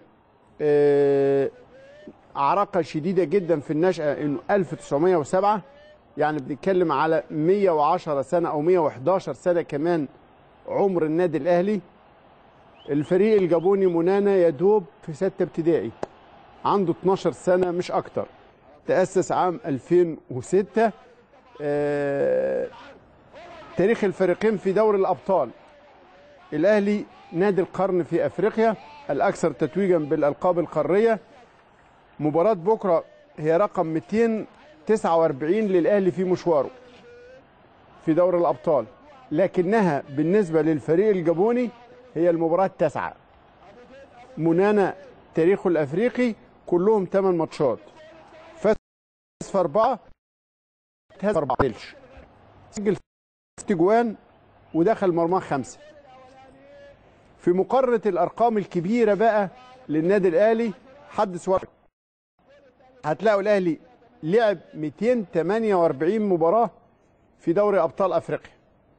عراقة شديدة جدا في النشأة، إنه 1907 يعني بنتكلم على 110 سنة أو 111 سنة كمان عمر النادي الأهلي. الفريق الجابوني منانا يدوب في 6 ابتدائي، عنده 12 سنة مش أكتر، تأسس عام 2006. تاريخ الفريقين في دوري الأبطال: الأهلي نادي القرن في أفريقيا، الأكثر تتويجا بالألقاب القارية. مباراة بكرة هي رقم 249 للأهلي في مشواره في دوري الأبطال، لكنها بالنسبة للفريق الجابوني هي المباراة التاسعة. منانا تاريخه الأفريقي كلهم 8 ماتشات، فاز في 4 هز 4 دلش، سجل 6 جوان ودخل مرماه 5. في مقارنة الأرقام الكبيرة بقى للنادي الأهلي حدث ولا هتلاقوا الأهلي لعب 248 مباراة في دوري أبطال أفريقيا،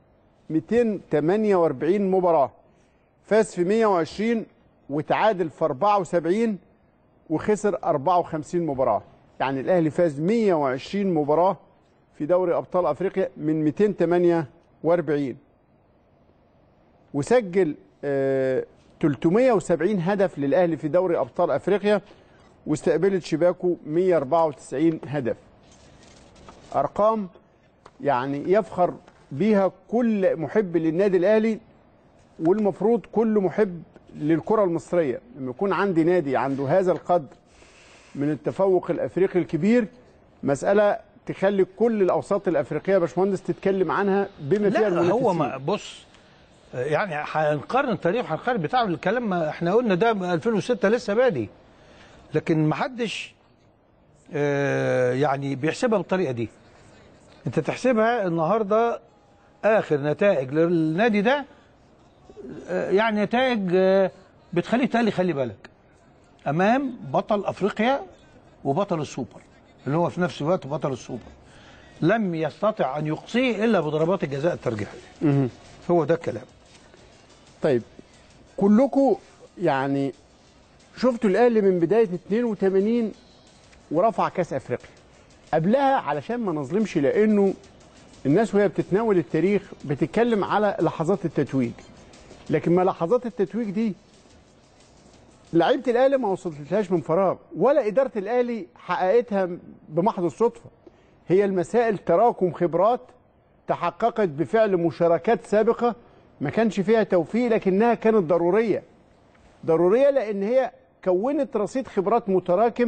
248 مباراة، فاز في 120 وتعادل في 74 وخسر 54 مباراة. يعني الأهلي فاز 120 مباراة في دوري أبطال أفريقيا من 248، وسجل 370 هدف للأهلي في دوري أبطال أفريقيا، واستقبلت شباكه 194 هدف. أرقام يعني يفخر بيها كل محب للنادي الأهلي، والمفروض كل محب للكرة المصرية. لما يكون عندي نادي عنده هذا القدر من التفوق الأفريقي الكبير، مسألة تخلي كل الأوساط الأفريقية يا باشمهندس تتكلم عنها بما فيها المنافسين. هو ما بص يعني هنقارن التاريخ، هنقارن بتاع الكلام، ما احنا قلنا ده 2006 لسه بادي، لكن ما حدش يعني بيحسبها بالطريقه دي. انت تحسبها النهارده اخر نتائج للنادي ده يعني نتائج بتخليك تقلي خلي بالك امام بطل افريقيا وبطل السوبر اللي هو في نفس الوقت بطل السوبر، لم يستطع ان يقصيه الا بضربات الجزاء الترجيحيه. هو ده الكلام. طيب كلكم يعني شفتوا الاهلي من بدايه 82 ورفع كاس افريقيا. قبلها علشان ما نظلمش، لانه الناس وهي بتتناول التاريخ بتتكلم على لحظات التتويج، لكن ما لحظات التتويج دي لعيبه الاهلي ما وصلتلهاش من فراغ، ولا اداره الاهلي حققتها بمحض الصدفه. هي المسائل تراكم خبرات تحققت بفعل مشاركات سابقه ما كانش فيها توفيق، لكنها كانت ضروريه لان هي كونت رصيد خبرات متراكم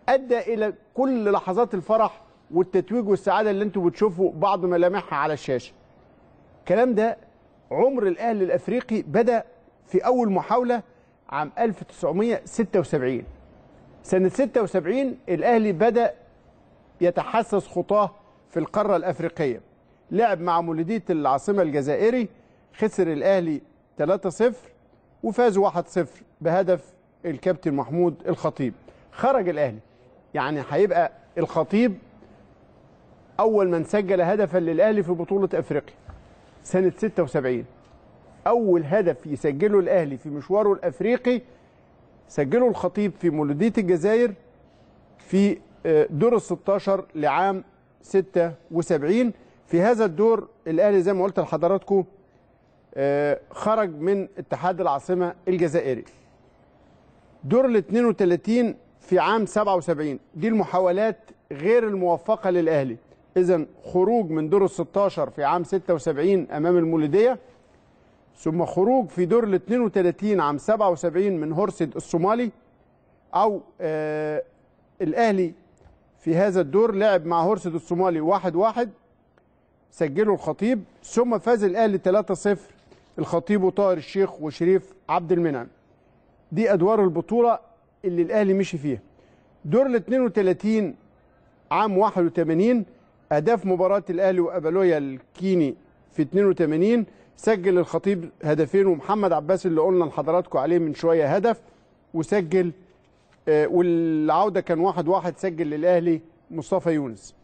ادى الى كل لحظات الفرح والتتويج والسعاده اللي انتم بتشوفوا بعض ملامحها على الشاشه. الكلام ده عمر الاهلي الافريقي بدا في اول محاوله عام 1976. سنه 76 الاهلي بدا يتحسس خطاه في القاره الافريقيه. لعب مع مولودية العاصمه الجزائري، خسر الاهلي 3-0 وفاز 1-0 بهدف الكابتن محمود الخطيب. خرج الاهلي، يعني هيبقى الخطيب اول من سجل هدفا للاهلي في بطوله افريقيا سنه 76. اول هدف يسجله الاهلي في مشواره الافريقي سجله الخطيب في مولودية الجزائر في دور ال16 لعام 76. في هذا الدور الاهلي زي ما قلت لحضراتكم خرج من اتحاد العاصمه الجزائري. دور ال 32 في عام 77 دي المحاولات غير الموفقه للاهلي. اذا خروج من دور ال16 في عام 76 امام المولوديه، ثم خروج في دور ال 32 عام 77 من هورسد الصومالي. او الاهلي في هذا الدور لعب مع هورسد الصومالي 1-1 سجله الخطيب، ثم فاز الاهلي 3-0 الخطيب وطاهر الشيخ وشريف عبد المنعم. دي ادوار البطوله اللي الاهلي مشي فيها. دور ال 32 عام 81 اهداف مباراه الاهلي وابالويا الكيني في 82 سجل الخطيب هدفين، ومحمد عباس اللي قلنا لحضراتكم عليه من شويه هدف وسجل، والعوده كان 1-1 سجل للاهلي مصطفى يونس.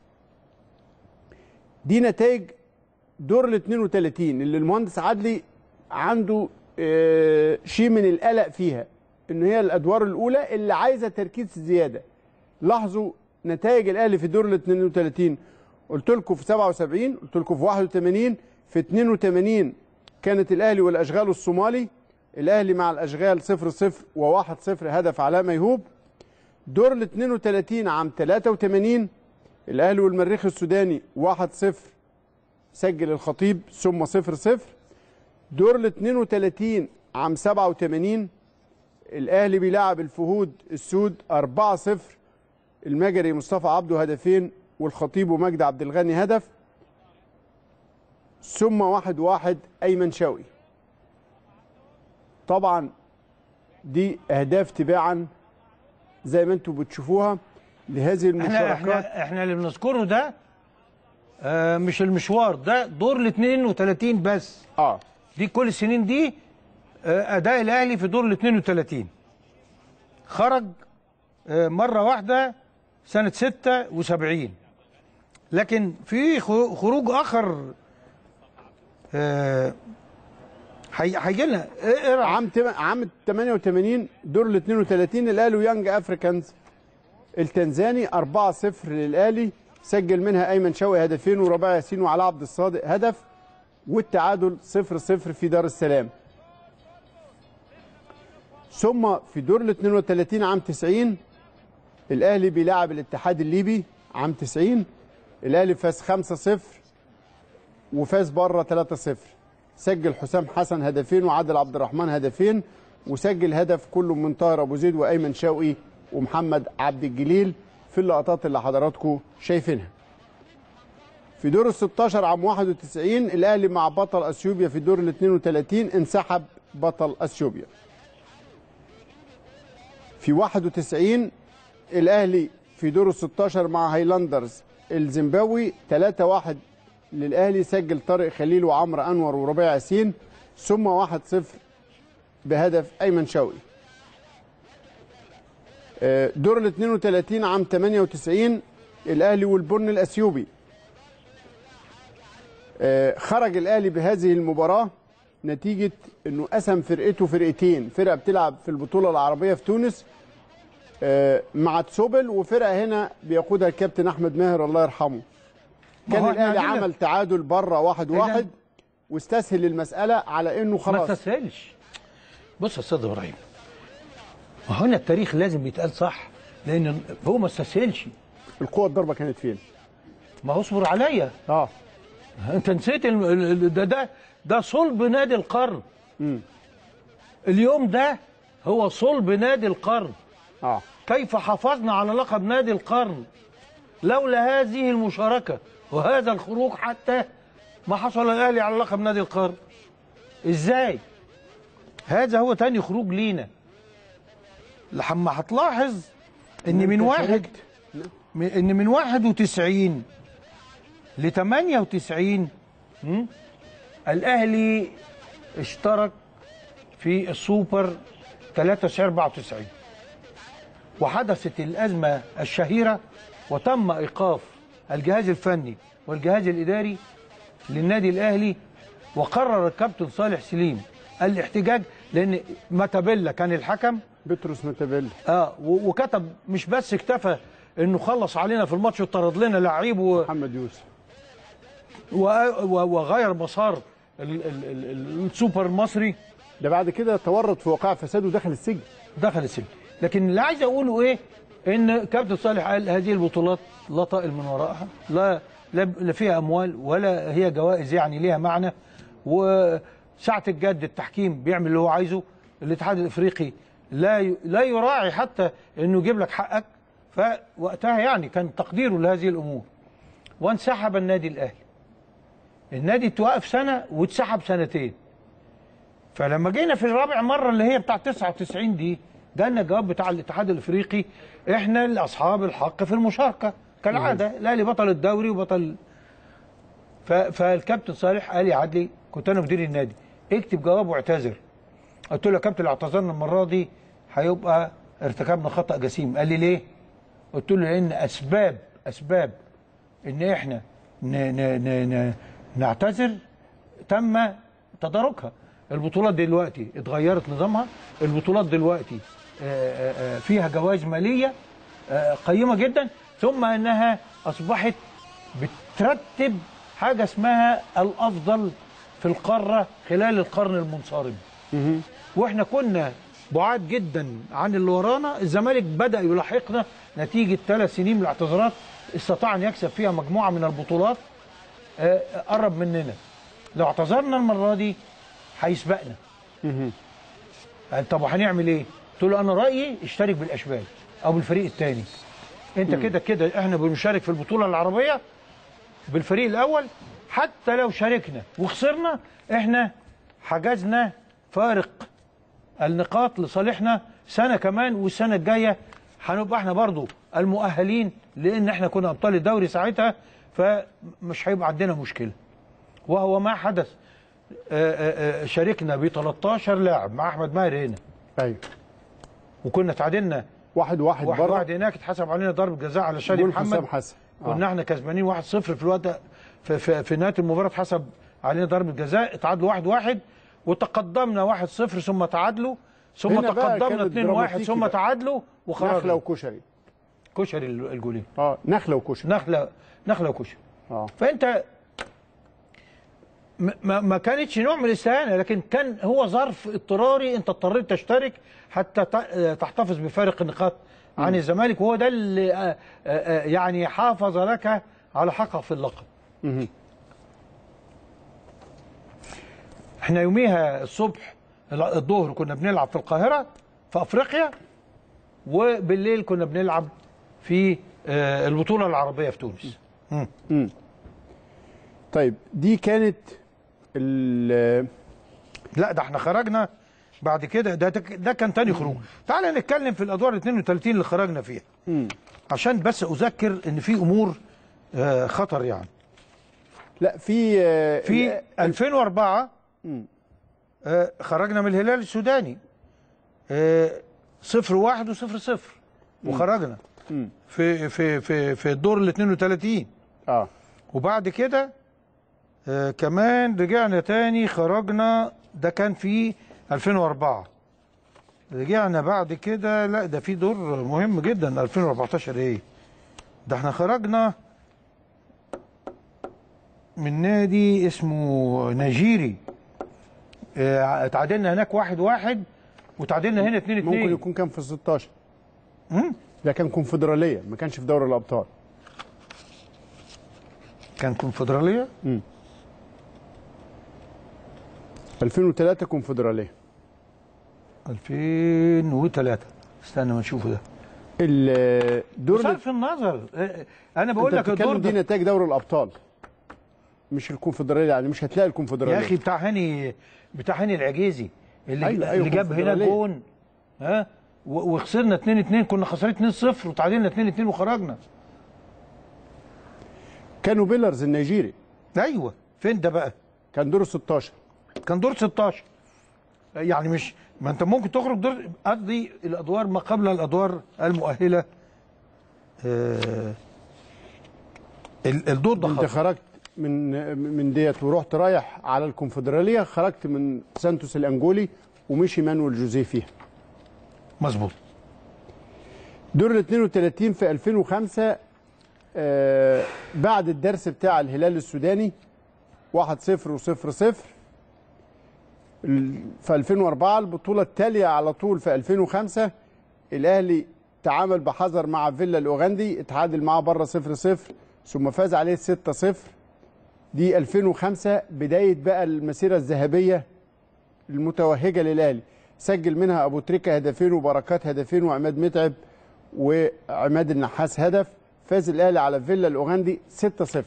دي نتائج دور ال 32 اللي المهندس عدلي عنده شيء من القلق فيها، ان هي الادوار الاولى اللي عايزه تركيز زياده. لاحظوا نتائج الاهلي في دور ال 32، قلت لكم في 77، قلت لكم في 81، في 82 كانت الاهلي والاشغال الصومالي، الاهلي مع الاشغال 0-0 و1-0 هدف علاء ميهوب. دور ال 32 عام 83 الاهلي والمريخ السوداني 1-0 سجل الخطيب ثم 0-0. دور ال 32 عام 87 الاهلي بيلعب الفهود السود 4-0 المجري مصطفى عبده هدفين والخطيب ومجدي عبد الغني هدف، ثم 1-1 ايمن شوقي. طبعا دي اهداف تباعا زي ما انتم بتشوفوها لهذه المشاركات. احنا اللي بنذكره ده مش المشوار ده، دور ال 32 بس. دي كل السنين دي اداء الاهلي في دور ال 32. خرج مره واحده سنه 76، لكن في خروج اخر هيجي لنا عام 88 دور ال 32 الاهلي ويانج افريكانز التنزاني 4-0 للاهلي سجل منها ايمن شوقي هدفين وربيع ياسين وعلاء عبد الصادق هدف، والتعادل 0-0 في دار السلام. ثم في دور ال 32 عام 90 الاهلي بيلاعب الاتحاد الليبي عام 90، الاهلي فاز 5-0 وفاز بره 3-0 سجل حسام حسن هدفين وعادل عبد الرحمن هدفين، وسجل هدف كله من طاهر ابو زيد وايمن شوقي ومحمد عبد الجليل في اللقطات اللي حضراتكم شايفينها. في دور ال 16 عام 91 الاهلي مع بطل اثيوبيا في دور ال 32 انسحب بطل اثيوبيا. في 91 الاهلي في دور ال 16 مع هايلاندرز الزيمباوي 3-1 للاهلي سجل طارق خليل وعمرو انور وربيع ياسين، ثم 1-0 بهدف ايمن شوقي. دور ال 32 عام 98 الاهلي والبن الاثيوبي. خرج الاهلي بهذه المباراه نتيجه انه قسم فرقته فرقتين، فرقه بتلعب في البطوله العربيه في تونس مع تسوبل، وفرقه هنا بيقودها الكابتن احمد ماهر الله يرحمه. كان الاهلي عمل تعادل بره 1-1 واستسهل المساله على انه خلاص ما استسهلش. بص يا استاذ ابراهيم، ما هنا التاريخ لازم يتقال صح، لان هو ما استسهلش. القوه الضربه كانت فين؟ ما هو اصبر عليا. انت نسيت ده صلب نادي القرن. اليوم ده هو صلب نادي القرن. كيف حافظنا على لقب نادي القرن لولا هذه المشاركة وهذا الخروج حتى ما حصل الأهلي على لقب نادي القرن. إزاي؟ هذا هو تاني خروج لينا. لما هتلاحظ إن من 91 ل 98 الأهلي اشترك في السوبر 93-94 وحدثت الأزمة الشهيرة وتم إيقاف الجهاز الفني والجهاز الإداري للنادي الأهلي، وقرر الكابتن صالح سليم الاحتجاج لأن ماتابيلا كان الحكم، بطرس ماتابيلا وكتب مش بس اكتفى انه خلص علينا في الماتش وطرد لنا لعيب محمد يوسف وغير مسار السوبر المصري ده، بعد كده تورط في وقائع فساد ودخل السجن. لكن اللي عايز اقوله ايه؟ ان كابتن صالح قال هذه البطولات لا طائل من وراءها، لا فيها اموال ولا هي جوائز يعني ليها معنى، وساعة الجد التحكيم بيعمل اللي هو عايزه، الاتحاد الافريقي لا يراعي حتى انه يجيب لك حقك. فوقتها يعني كان تقديره لهذه الامور، وانسحب النادي الاهلي. النادي توقف سنه واتسحب سنتين. فلما جينا في الرابع مره اللي هي بتاع 99 دي، جالنا الجواب بتاع الاتحاد الافريقي احنا لاصحاب الحق في المشاركه كالعاده، الاهلي بطل الدوري وبطل. فالكابتن صالح قال لي عدلي، كنت انا مدير النادي، اكتب جواب واعتذر. قلت له يا كابتن لو اعتذرنا المره دي هيبقى ارتكبنا خطأ جسيم. قال لي ليه؟ قلت له لان اسباب ان احنا نعتذر تم تداركها. البطولات دلوقتي اتغيرت نظامها، البطولات دلوقتي فيها جوائز ماليه قيمه جدا، ثم انها اصبحت بترتب حاجه اسمها الافضل في القاره خلال القرن المنصرم. واحنا كنا بعاد جدا عن اللي ورانا. الزمالك بدأ يلاحقنا نتيجة 3 سنين من الاعتذارات استطاع ان يكسب فيها مجموعة من البطولات، قرب مننا. لو اعتذرنا المرة دي هيسبقنا. طب وهنعمل ايه؟ قلت له انا رأيي اشترك بالاشبال او بالفريق الثاني. انت كده احنا بنشارك في البطولة العربية بالفريق الاول، حتى لو شاركنا وخسرنا احنا حجزنا فارق النقاط لصالحنا سنة كمان، والسنة الجاية هنبقى احنا برضو المؤهلين لان احنا كنا ابطال الدوري ساعتها، فمش هيبقى عندنا مشكلة. وهو ما حدث. شاركنا ب 13 لاعب مع احمد ماهر هنا. ايوه. وكنا تعادلنا 1-1 بره، 1-1 هناك، اتحسب علينا ضربة جزاء على شادي محمد. كنا احنا كسبانين 1-0 في الوقت، في نهاية المباراة اتحسب علينا ضربة جزاء، اتعادلوا 1-1 وتقدمنا 1-0 ثم تعادلوا، ثم تقدمنا 2-1 ثم تعادلوا وخرجنا. نخلة وكشري. كشري الجولين. نخلة وكشري. نخلة وكشري. فانت ما كانتش نوع من الاستهانة، لكن كان هو ظرف اضطراري، انت اضطريت تشترك حتى تحتفظ بفارق النقاط عن الزمالك، وهو ده اللي يعني حافظ لك على حقك في اللقب. احنا يوميها الصبح الظهر كنا بنلعب في القاهرة في افريقيا، وبالليل كنا بنلعب في البطولة العربية في تونس. طيب دي كانت لا ده احنا خرجنا بعد كده، ده كان تاني خروج. تعال نتكلم في الادوار 32 اللي خرجنا فيها، عشان بس اذكر ان في امور خطر يعني. لا في 2004 خرجنا من الهلال السوداني 0-1 و0-0 وخرجنا في الدور ال 32. وبعد كده كمان رجعنا تاني خرجنا، ده كان في 2004. رجعنا بعد كده، لا ده في دور مهم جدا 2014. ايه ده؟ احنا خرجنا من نادي اسمه نيجيري، اتعادلنا هناك 1-1 وتعادلنا هنا 2-2. ممكن يكون كان في 16. ده كان كونفدرالية، ما كانش في دوري الابطال. كان كونفدرالية؟ 2003 كونفدرالية. 2003 استنى ما نشوفه ده. الدور بصرف النظر انا بقول لك الدور دي نتائج دوري الابطال مش الكونفدراليه، يعني مش هتلاقي الكونفدراليه يا اخي بتاع هاني العجيزي اللي جاب هنا جون وخسرنا 2-2، كنا خسرين 2-0 وتعادلنا 2-2 وخرجنا. كانوا بيلرز النيجيري. ايوه فين ده بقى؟ كان دور 16. كان دور 16 يعني مش ما انت ممكن تخرج دور، قصدي الادوار ما قبل الادوار المؤهله. الدور ده انت خرجت من ديت ورحت رايح على الكونفدراليه، خرجت من سانتوس الانجولي ومشي مانويل جوزيه فيها. مظبوط. دور ال 32 في 2005 بعد الدرس بتاع الهلال السوداني 1-0 و0-0. في 2004 البطوله التاليه على طول في 2005 الاهلي تعامل بحذر مع فيلا الاوغندي، اتعادل معاه بره 0-0 ثم فاز عليه 6-0. دي 2005 بدايه بقى المسيره الذهبيه المتوهجه للاهلي، سجل منها ابو تريكه هدفين وبركات هدفين وعماد متعب وعماد النحاس هدف. فاز الاهلي على فيلا الاوغندي 6-0.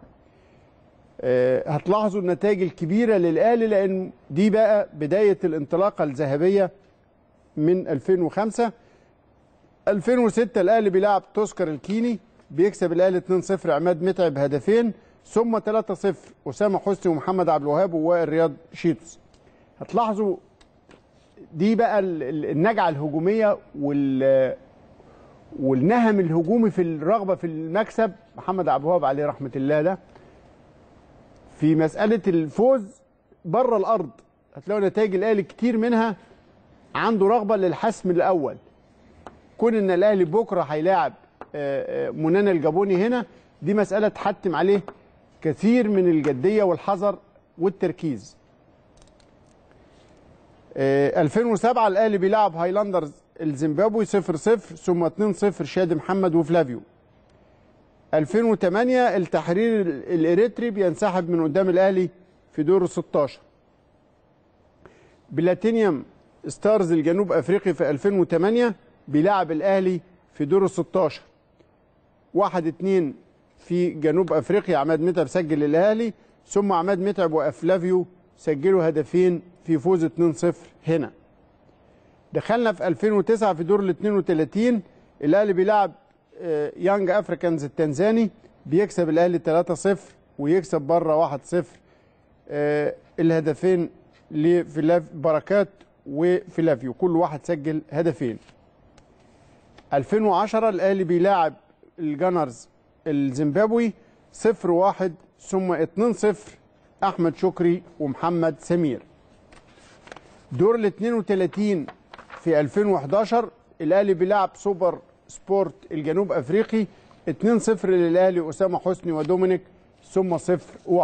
هتلاحظوا النتائج الكبيره للاهلي لان دي بقى بدايه الانطلاقه الذهبيه من 2005. 2006 الاهلي بيلعب توسكر الكيني، بيكسب الاهلي 2-0 عماد متعب هدفين ثم 3-0 اسامه حسني ومحمد عبد الوهاب ووائل رياض شيتوس. هتلاحظوا دي بقى النجعه الهجوميه والنهم الهجومي في الرغبه في المكسب. محمد عبد الوهاب عليه رحمه الله ده في مساله الفوز بره الارض هتلاقوا نتائج الاهلي كتير منها عنده رغبه للحسم الاول. كون ان الاهلي بكره هيلاعب منانا الجابوني هنا، دي مساله تحتم عليه كثير من الجديه والحذر والتركيز. 2007 الاهلي بيلعب هايلاندرز الزيمبابوي 0-0 ثم 2-0 شادي محمد وفلافيو. 2008 التحرير الاريتري بينسحب من قدام الاهلي في دور ال16. بلاتينيوم ستارز الجنوب افريقي في 2008 بيلعب الاهلي في دور ال16 1-2 في جنوب افريقيا. عماد متعب سجل للاهلي ثم عماد متعب وافلافيو سجلوا هدفين في فوز 2-0 هنا. دخلنا في 2009 في دور ال 32 الاهلي بيلعب يانج افريكانز التنزاني، بيكسب الاهلي 3-0 ويكسب بره 1-0. الهدفين بركات وفلافيو كل واحد سجل هدفين. 2010 الاهلي بيلاعب الجانرز الزيمبابوي 0-1 ثم 2-0 احمد شكري ومحمد سمير. دور ال 32 في 2011 الاهلي بيلعب سوبر سبورت الجنوب افريقي 2-0 للاهلي اسامه حسني ودومينيك ثم 0-1.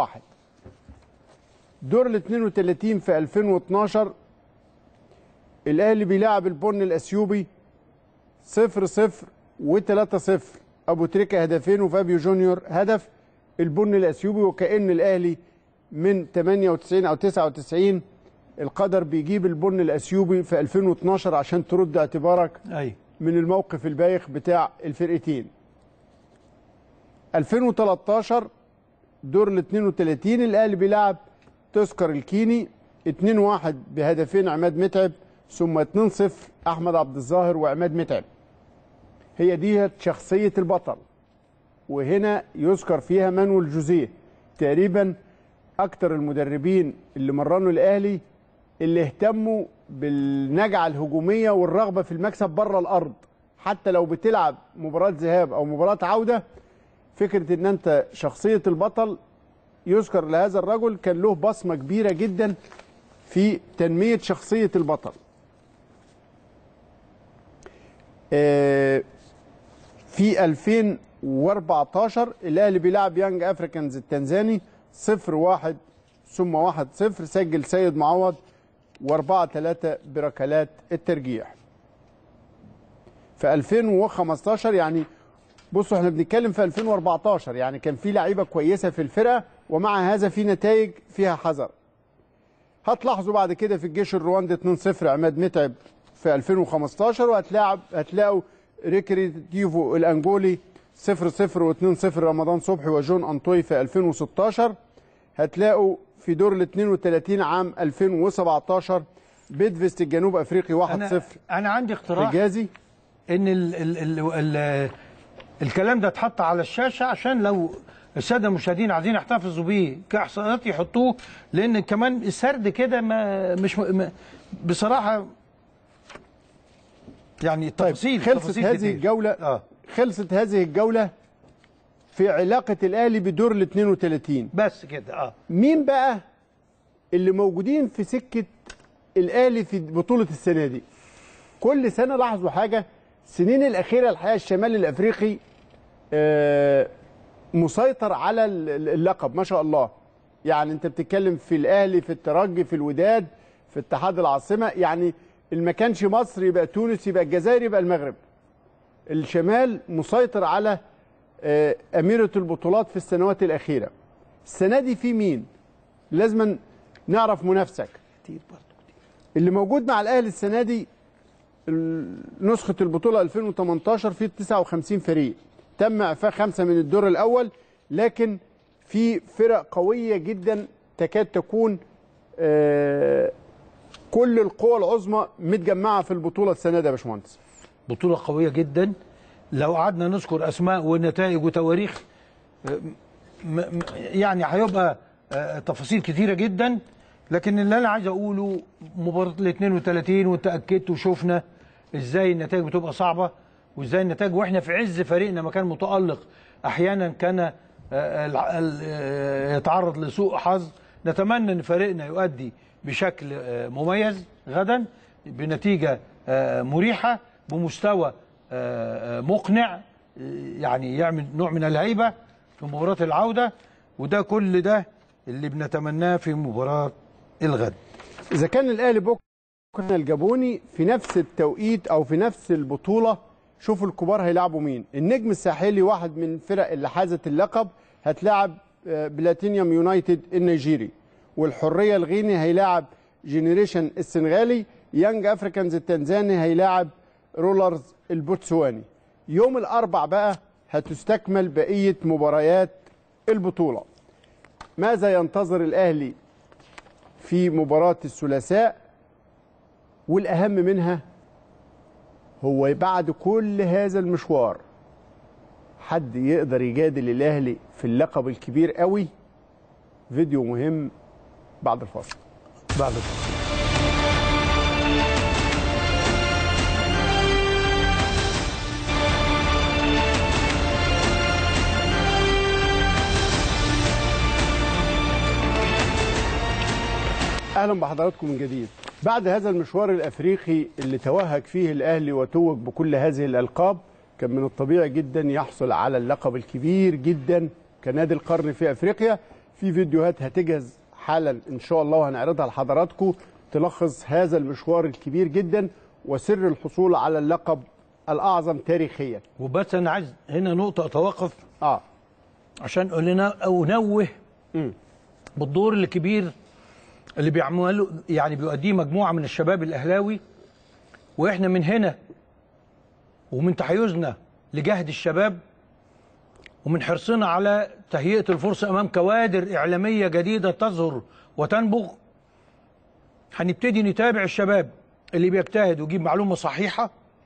دور ال 32 في 2012 الاهلي بيلعب البن الاثيوبي 0-0 و3-0 ابو تريكه هدفين وفابيو جونيور هدف. البن الاثيوبي وكأن الاهلي من 98 او 99 القدر بيجيب البن الاثيوبي في 2012 عشان ترد اعتبارك من الموقف البايخ بتاع الفرقتين. 2013 دور ال 32 الاهلي بيلعب تذكر الكيني 2-1 بهدفين عماد متعب ثم 2-0 احمد عبد الظاهر وعماد متعب. هي دي شخصيه البطل، وهنا يذكر فيها مانويل جوزيه تقريبا اكتر المدربين اللي مرنوا الاهلي اللي اهتموا بالنجعه الهجوميه والرغبه في المكسب بره الارض. حتى لو بتلعب مباراه ذهاب او مباراه عوده، فكره ان انت شخصيه البطل يذكر لهذا الرجل كان له بصمه كبيره جدا في تنميه شخصيه البطل. في 2014 الاهلي بيلعب يانج افريكانز التنزاني 0-1 ثم 1-0 سجل سيد معوض و4-3 بركلات الترجيح. في 2015 يعني بصوا احنا بنتكلم في 2014 يعني كان في لعيبه كويسه في الفرقه ومع هذا في نتائج فيها حذر. هتلاحظوا بعد كده في الجيش الرواندي 2-0 عماد متعب في 2015 وهتلاقوا ريكريتيفو الانجولي 0-0 و2-0 رمضان صبحي وجون انطوي في 2016. هتلاقوا في دور ال 32 عام 2017 بيدفست الجنوب افريقي 1-0. انا عندي اقتراح حجازي ان الكلام ده اتحط على الشاشه عشان لو الساده المشاهدين عايزين يحتفظوا بيه كاحصائيات يحطوه، لان كمان السرد كده مش بصراحه يعني التفاصيل. طيب خلصت هذه الجوله خلصت هذه الجوله في علاقه الاهلي بدور ال 32 بس كده. مين بقى اللي موجودين في سكه الاهلي في بطوله السنه دي؟ كل سنه لاحظوا حاجه، السنين الاخيره الحقيقه الشمال الافريقي مسيطر على اللقب ما شاء الله. يعني انت بتتكلم في الاهلي، في الترجي، في الوداد، في اتحاد العاصمه، يعني اللي ما كانش مصر يبقى تونس، يبقى الجزائر، يبقى المغرب. الشمال مسيطر على اميره البطولات في السنوات الاخيره. السنه دي في مين؟ لازم نعرف منافسك. كتير برضه كتير. اللي موجود مع الاهلي السنه دي نسخه البطوله 2018 في 59 فريق، تم اعفاء 5 من الدور الاول، لكن في فرق قويه جدا تكاد تكون كل القوى العظمى متجمعه في البطوله السنه دي يا باشمهندس. بطوله قويه جدا، لو قعدنا نذكر اسماء ونتائج وتواريخ يعني هيبقى تفاصيل كتيره جدا، لكن اللي انا عايز اقوله مباراه ال 32 وتاكدت وشفنا ازاي النتائج بتبقى صعبه وازاي النتائج واحنا في عز فريقنا ما كان متالق احيانا كان يتعرض لسوء حظ. نتمنى ان فريقنا يؤدي بشكل مميز غدا بنتيجه مريحه بمستوى مقنع، يعني يعمل نوع من الهيبه في مباراه العوده، وده كل ده اللي بنتمناه في مباراه الغد. اذا كان الاهلي بكره الجابوني في نفس التوقيت او في نفس البطوله، شوفوا الكبار هيلعبوا مين. النجم الساحلي واحد من الفرق اللي حازت اللقب هتلاعب بلاتينيوم يونايتد النيجيري، والحريه الغيني هيلاعب جينيريشن السنغالي، يانج افريكانز التنزاني هيلاعب رولرز البوتسواني. يوم الاربع بقى هتستكمل بقيه مباريات البطوله. ماذا ينتظر الاهلي في مباراه الثلاثاء؟ والاهم منها هو بعد كل هذا المشوار حد يقدر يجادل الاهلي في اللقب الكبير قوي؟ فيديو مهم بعد الفاصل. بعد الفاصل. اهلا بحضراتكم من جديد. بعد هذا المشوار الافريقي اللي توهج فيه الاهلي وتوج بكل هذه الالقاب، كان من الطبيعي جدا يحصل على اللقب الكبير جدا كنادي القرن في افريقيا. في فيديوهات هتجهز حالا ان شاء الله وهنعرضها لحضراتكم تلخص هذا المشوار الكبير جدا وسر الحصول على اللقب الاعظم تاريخيا. وبس انا عايز هنا نقطه اتوقف عشان اقول لنا او انوه بالدور الكبير اللي بيعملوا يعني بيؤديه مجموعه من الشباب الاهلاوي، واحنا من هنا ومن تحيزنا لجهد الشباب ومن حرصنا على تهيئه الفرصه امام كوادر اعلاميه جديده تظهر وتنبغ، هنبتدي نتابع الشباب اللي بيجتهد ويجيب معلومه صحيحه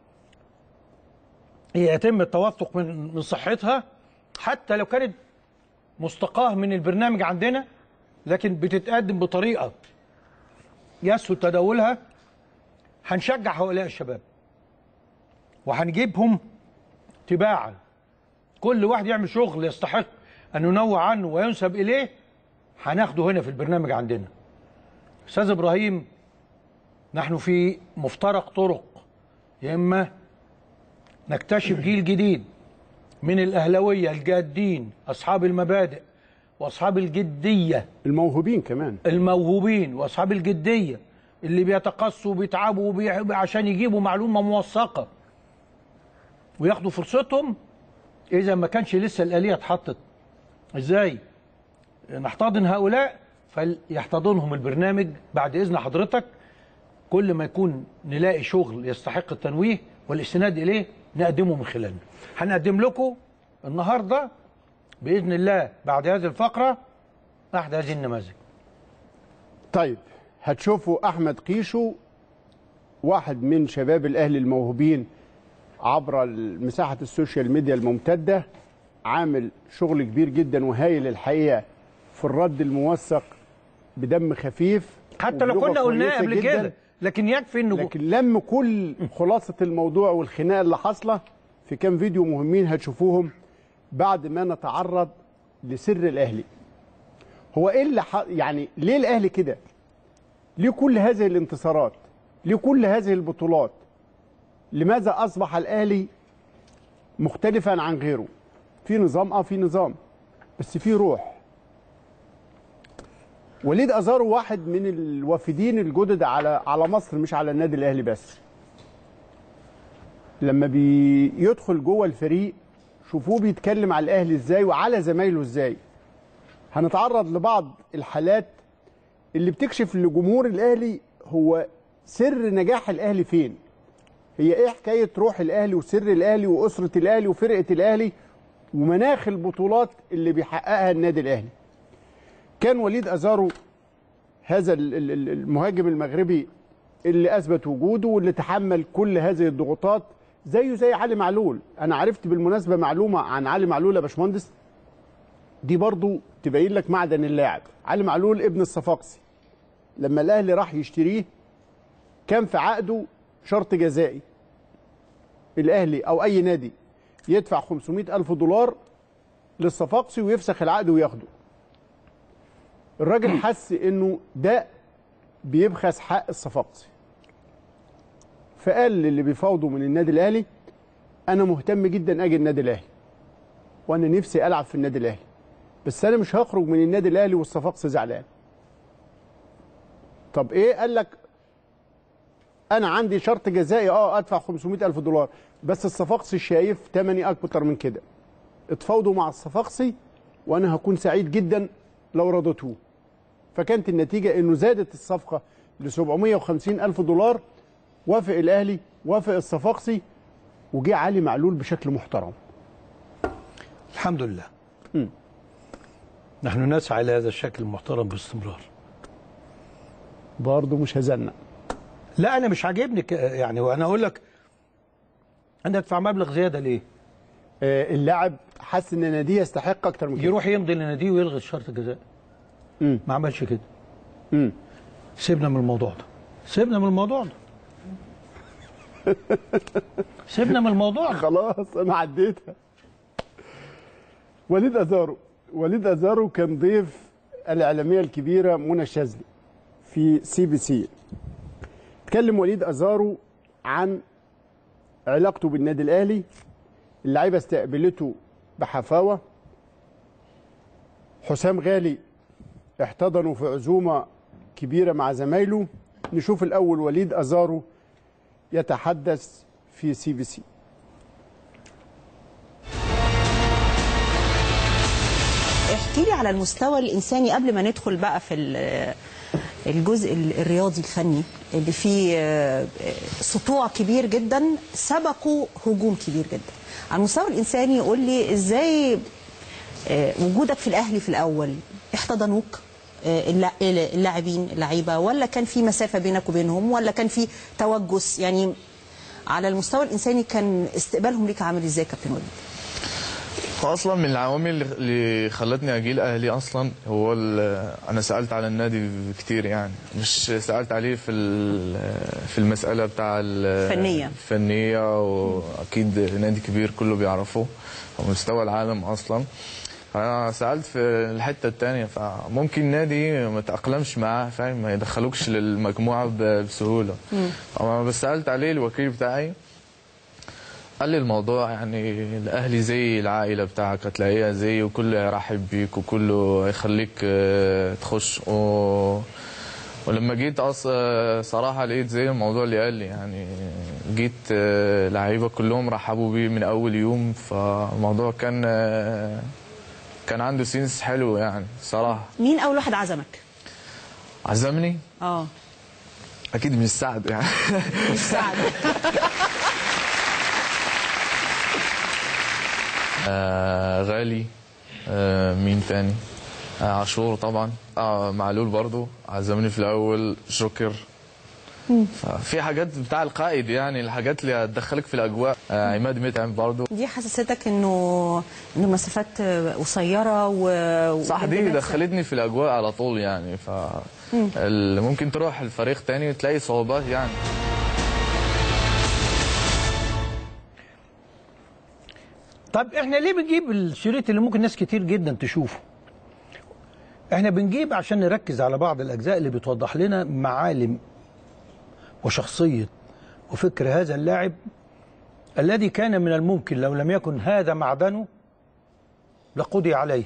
يتم التوثق من صحتها، حتى لو كانت مستقاه من البرنامج عندنا لكن بتتقدم بطريقه يسهل تداولها. هنشجع هؤلاء الشباب وهنجيبهم تباعا، كل واحد يعمل شغل يستحق ان ينوع عنه وينسب اليه هناخده هنا في البرنامج عندنا. استاذ ابراهيم، نحن في مفترق طرق، يا اما نكتشف جيل جديد من الاهلاويه الجادين اصحاب المبادئ واصحاب الجديه الموهوبين، كمان الموهوبين واصحاب الجديه اللي بيتقصوا وبيتعبوا عشان يجيبوا معلومه موثقه وياخدوا فرصتهم. اذا ما كانش لسه الاليه اتحطت ازاي نحتضن هؤلاء، فليحتضنهم البرنامج بعد اذن حضرتك. كل ما يكون نلاقي شغل يستحق التنويه والاستناد اليه نقدمه من خلالنا. هنقدم لكم النهارده باذن الله بعد هذه الفقره احد هذه النماذج. طيب هتشوفوا احمد قيشو واحد من شباب الاهلي الموهوبين عبر مساحه السوشيال ميديا الممتده، عامل شغل كبير جدا وهايل الحقيقه في الرد الموثق بدم خفيف، حتى لو كنا قلناه قبل كده، لكن يكفي انه لكن لم كل خلاصه الموضوع والخناقه اللي حاصله في كام فيديو مهمين هتشوفوهم بعد ما نتعرض لسر الاهلي. هو ايه اللي يعني ليه الاهلي كده؟ ليه كل هذه الانتصارات؟ ليه كل هذه البطولات؟ لماذا اصبح الاهلي مختلفا عن غيره؟ في نظام في نظام، بس في روح. وليد أزارو واحد من الوافدين الجدد على مصر، مش على النادي الاهلي بس. لما بيدخل جوه الفريق شوفوه بيتكلم على الاهلي ازاي وعلى زمايله ازاي. هنتعرض لبعض الحالات اللي بتكشف لجمهور الاهلي هو سر نجاح الاهلي فين. هي ايه حكايه روح الاهلي وسر الاهلي واسره الاهلي وفرقه الاهلي ومناخ البطولات اللي بيحققها النادي الاهلي. كان وليد أزارو هذا المهاجم المغربي اللي اثبت وجوده واللي تحمل كل هذه الضغوطات زيه زي علي معلول. انا عرفت بالمناسبه معلومه عن علي معلول يا باشمهندس، دي برضو تبين لك معدن اللاعب. علي معلول ابن الصفاقسي، لما الاهلي راح يشتريه كان في عقده شرط جزائي، الاهلي او اي نادي يدفع 500,000 دولار للصفاقسي ويفسخ العقد وياخده. الراجل حس انه ده بيبخس حق الصفاقسي، فقال للي بيفاوضوا من النادي الاهلي انا مهتم جدا اجي النادي الاهلي وانا نفسي العب في النادي الاهلي، بس انا مش هخرج من النادي الاهلي والصفاقسي زعلان. طب ايه؟ قال لك انا عندي شرط جزائي ادفع 500,000 دولار، بس الصفاقسي شايف ثمني اكتر من كده. اتفاوضوا مع الصفاقسي وانا هكون سعيد جدا لو رضيتوه. فكانت النتيجه انه زادت الصفقه ل 750,000 دولار. وافق الاهلي، وافق الصفاقسي، وجه علي معلول بشكل محترم. الحمد لله. نحن نسعى الى هذا الشكل المحترم باستمرار. برضه مش هزنق. لا انا مش عاجبني يعني، وانا اقول لك انا ادفع مبلغ زياده ليه؟ اللاعب حس ان ناديه يستحق اكتر من كده، يروح يمضي لناديه ويلغي الشرط الجزائي. ما عملش كده. سيبنا من الموضوع ده، سيبنا من الموضوع ده. سيبنا من الموضوع ده. خلاص انا عديتها. وليد أزارو كان ضيف الاعلاميه الكبيره منى الشاذلي في CBC. اتكلم وليد أزارو عن علاقته بالنادي الاهلي، اللعيبه استقبلته بحفاوه، حسام غالي احتضنوا في عزومه كبيره مع زمايله. نشوف الاول وليد أزارو يتحدث في CBC. احكي لي على المستوى الإنساني قبل ما ندخل بقى في الجزء الرياضي الفني اللي فيه سطوع كبير جدا سبقوا هجوم كبير جدا. على المستوى الإنساني قول لي إزاي وجودك في الأهلي في الأول احتضنوك اللاعبين اللعيبة، ولا كان في مسافة بينك وبينهم، ولا كان في توجس؟ يعني على المستوى الإنساني كان استقبالهم ليك عامل إزاي كابتن وليد؟ اصلا من العوامل اللي خلتني اجي الاهلي اصلا هو انا سالت على النادي كتير، يعني مش سالت عليه في المساله بتاع الفنيه، واكيد نادي كبير كله بيعرفه ومستوى العالم اصلا. انا سالت في الحته الثانيه، فممكن نادي ما تاقلمش معاه، فاهم، ما يدخلوكش للمجموعه بسهوله. بس سالت عليه الوكيل بتاعي قال لي الموضوع يعني الاهلي زي العائله بتاعك، هتلاقيها زي وكله يرحب بيك وكله يخليك تخش. ولما جيت صراحه لقيت زي الموضوع اللي قال لي، يعني جيت لعيبه كلهم رحبوا بي من اول يوم، فالموضوع كان عنده سينس حلو يعني صراحه. مين اول واحد عزمك؟ عزمني؟ اكيد مش سعد يعني. مش سعد. غالي. مين تاني؟ عاشور طبعا. معلول برضو عزمني في الاول. شكر. ففي حاجات بتاع القائد، يعني الحاجات اللي هتدخلك في الاجواء. عماد متعب برضو. دي حسستك انه مسافات قصيره صح، دي دخلتني في الاجواء على طول يعني. ف ممكن تروح الفريق تاني وتلاقي صعوبات يعني. طب احنا ليه بنجيب الشريط اللي ممكن ناس كتير جدا تشوفه؟ احنا بنجيب عشان نركز على بعض الاجزاء اللي بتوضح لنا معالم وشخصية وفكر هذا اللاعب الذي كان من الممكن لو لم يكن هذا معدنه لقضي عليه.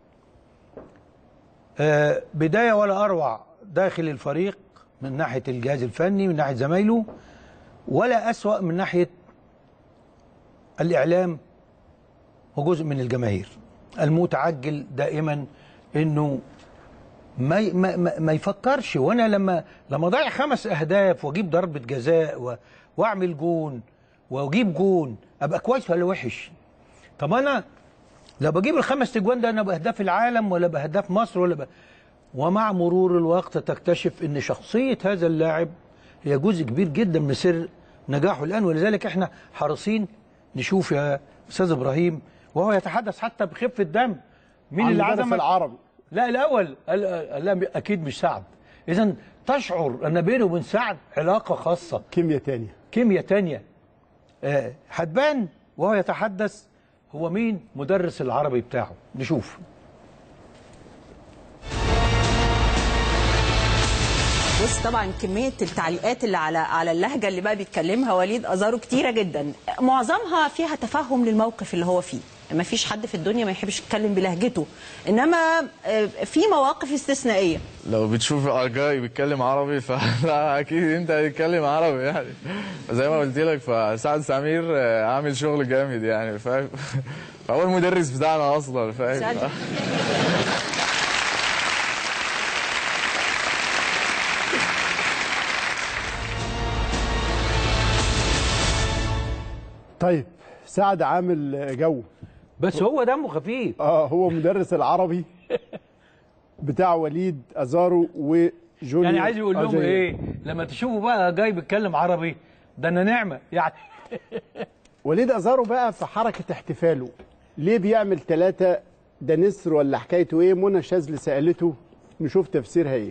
بداية ولا أروع داخل الفريق من ناحية الجهاز الفني، من ناحية زمايله، ولا أسوأ من ناحية الإعلام وجزء من الجماهير المتعجل دائما إنه ما يفكرش. وانا لما اضيع 5 اهداف واجيب ضربه جزاء واعمل جون واجيب جون ابقى كويس ولا وحش؟ طب انا لو بجيب ال5 اجوان ده انا باهداف العالم ولا باهداف مصر ولا ومع مرور الوقت تكتشف ان شخصيه هذا اللاعب هي جزء كبير جدا من سر نجاحه الان. ولذلك احنا حريصين نشوف يا استاذ ابراهيم وهو يتحدث حتى بخفه دم مين اللي عزم العربي. لا الأول قال أكيد مش سعد. إذن تشعر أن بينه وبين سعد علاقة خاصة، كيمياء تانية هتبان وهو يتحدث. هو مين مدرس العربي بتاعه؟ نشوف. بص طبعا كمية التعليقات اللي على اللهجة اللي بقى بيتكلمها وليد أزارو كتيرة جدا، معظمها فيها تفهم للموقف اللي هو فيه. ما فيش حد في الدنيا ما يحبش يتكلم بلهجته، انما في مواقف استثنائيه. لو بتشوف ارجاي بيتكلم عربي فلا اكيد انت هتتكلم عربي يعني. زي ما قلت لك فسعد سمير عامل شغل جامد يعني، فاهم؟ فهو المدرس بتاعنا اصلا، فاهم؟ طيب سعد عامل جو، بس هو دمه خفيف. هو مدرس العربي بتاع وليد أزارو وجونيور. يعني عايز يقول لهم ايه لما تشوفوا بقى جاي بيتكلم عربي؟ ده انا نعمه يعني. وليد أزارو بقى في حركه احتفاله ليه بيعمل 3؟ ده نسر ولا حكايته ايه؟ منى شاذلي سالته، نشوف تفسيرها ايه.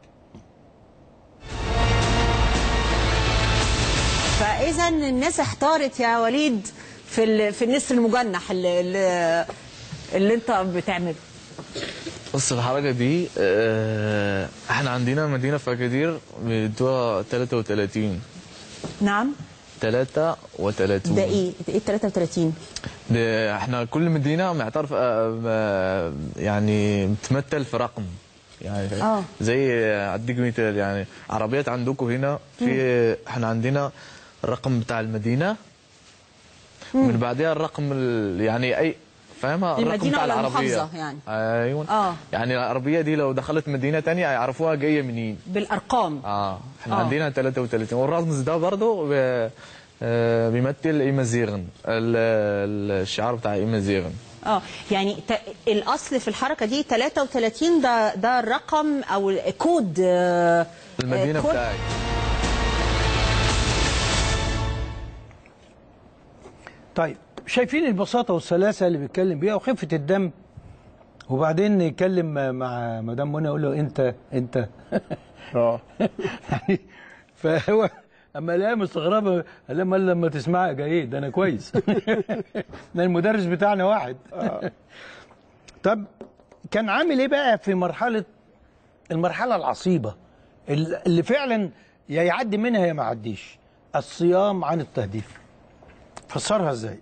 فاذا الناس احتارت يا وليد في النسر المجنح اللي انت بتعمله. بص الحركه دي احنا عندنا مدينه في اكادير بيدوها 33. نعم 33. ده ايه 33 ده احنا كل مدينه معترف يعني بتمثل في رقم يعني. زي اديك مثال يعني عربيات عندكم هنا في احنا عندنا الرقم بتاع المدينه من بعدها الرقم يعني اي فاهمها الرقم بتاع العربيه يعني. ايوه يعني العربيه دي لو دخلت مدينه ثانيه يعرفوها جايه منين بالارقام. احنا عندنا 33 والرمز ده برضه بيمثل ايمازيغن الشعار بتاع ايمازيغن. يعني الاصل في الحركه دي 33 ده الرقم او كود المدينه بتاعك. طيب شايفين البساطه والسلاسه اللي بيتكلم بيها وخفه الدم، وبعدين يتكلم مع مدام منى يقول له انت يعني فهو اما الاقيها مستغربه لما تسمعها جاي ده انا كويس. ده المدرس بتاعنا واحد. طب كان عامل ايه بقى في المرحله العصيبه اللي فعلا يا يعدي منها يا ما يعديش؟ الصيام عن التهديف، فسرها ازاي؟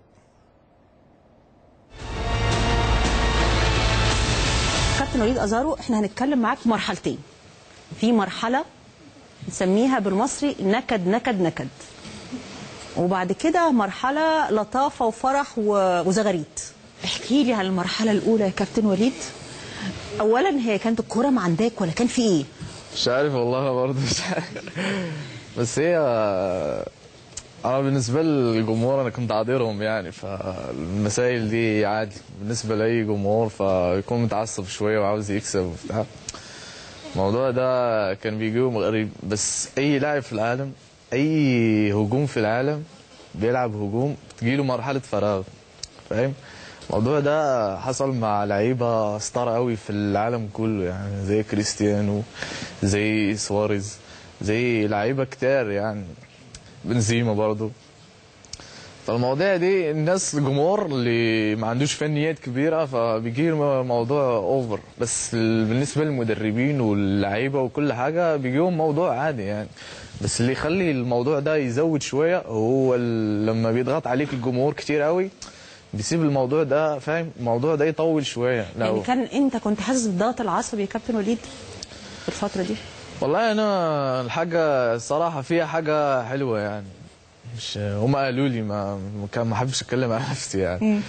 كابتن وليد أزارو احنا هنتكلم معاك في مرحلتين. في مرحله نسميها بالمصري نكد نكد نكد، وبعد كده مرحله لطافه وفرح وزغاريت. احكي لي عن المرحله الاولى يا كابتن وليد. اولا هي كانت الكوره معنداك ولا كان في ايه؟ مش عارف والله، انا برضه مش عارف، بس هي انا بالنسبه للجمهور انا كنت عاذرهم يعني، فالمسائل دي عادي بالنسبه لاي جمهور، فيكون متعصب شويه وعاوز يكسب وبتاع. الموضوع ده كان بيجيهم غريب، بس اي لاعب في العالم، اي هجوم في العالم بيلعب هجوم بتجيله مرحله فراغ، فاهم؟ الموضوع ده حصل مع لعيبه ستار قوي في العالم كله يعني، زي كريستيانو، زي سواريز، زي لعيبه كتير يعني، بنزيما برضه. فالمواضيع دي الناس الجمهور اللي ما عندوش فنيات كبيره فبيجي الموضوع اوفر، بس بالنسبه للمدربين واللعيبه وكل حاجه بيجيهم موضوع عادي يعني. بس اللي يخلي الموضوع ده يزود شويه هو لما بيضغط عليك الجمهور كتير قوي بيسيب الموضوع ده، فاهم؟ الموضوع ده يطول شويه. يعني انت كنت حاسس بالضغط العصبي يا كابتن وليد في الفتره دي؟ والله انا الحاجه الصراحه فيها حاجه حلوه يعني، مش هم قالوا لي ما حبش اتكلم عن نفسي يعني.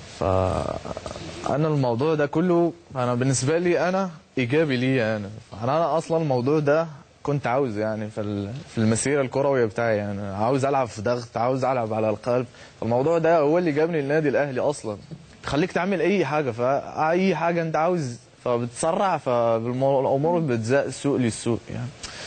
فانا الموضوع ده كله انا بالنسبه لي انا ايجابي لي انا اصلا الموضوع ده كنت عاوز يعني في المسيره الكرويه بتاعي يعني، عاوز العب في ضغط، عاوز العب على القلب. الموضوع ده هو اللي جابني للنادي الاهلي اصلا، تخليك تعمل اي حاجه، فاي حاجه انت عاوز فبتسرع، فالامور بتزق السوق للسوق يعني.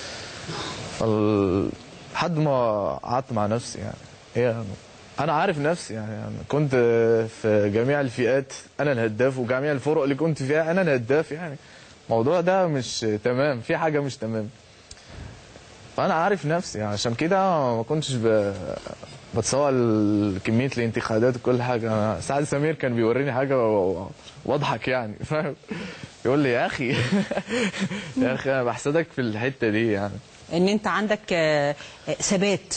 لحد ما قعدت مع نفسي يعني، انا عارف نفسي يعني كنت في جميع الفئات انا الهداف، وجميع الفرق اللي كنت فيها انا الهداف يعني. الموضوع ده مش تمام، في حاجه مش تمام، فانا عارف نفسي يعني. عشان كده ما كنتش بتسوق كميه الانتقادات وكل حاجه. سعد سمير كان بيوريني حاجه واضحك يعني، فاهم؟ يقول لي يا اخي يا اخي انا بحسدك في الحته دي يعني، ان انت عندك ثبات.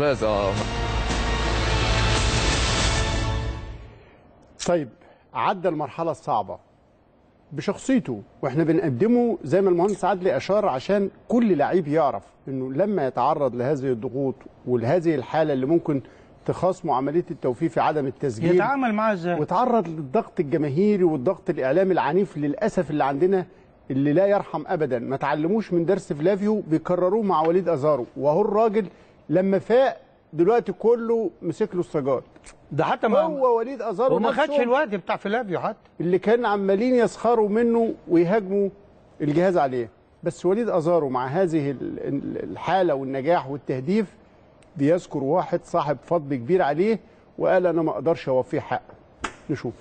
طيب عدى المرحله الصعبه بشخصيته، واحنا بنقدمه زي ما المهندس عدلي اشار عشان كل لعيب يعرف انه لما يتعرض لهذه الضغوط ولهذه الحاله اللي ممكن تخاصمه عمليه التوفيق في عدم التسجيل، يتعامل معاه ازاي؟ وتعرض للضغط الجماهيري والضغط الاعلامي العنيف للاسف اللي عندنا اللي لا يرحم ابدا. ما تعلموش من درس فلافيو بيكرروه مع وليد ازارو، وهو الراجل لما فاق دلوقتي كله مسك له السجاد. ده حتى هو وليد ازارو وما خدش الوقت بتاع فلافيو حتى، اللي كان عمالين يسخروا منه ويهاجموا الجهاز عليه. بس وليد ازارو مع هذه الحاله والنجاح والتهديف بيذكر واحد صاحب فضل كبير عليه وقال انا ما اقدرش اوفيه حقه. نشوف.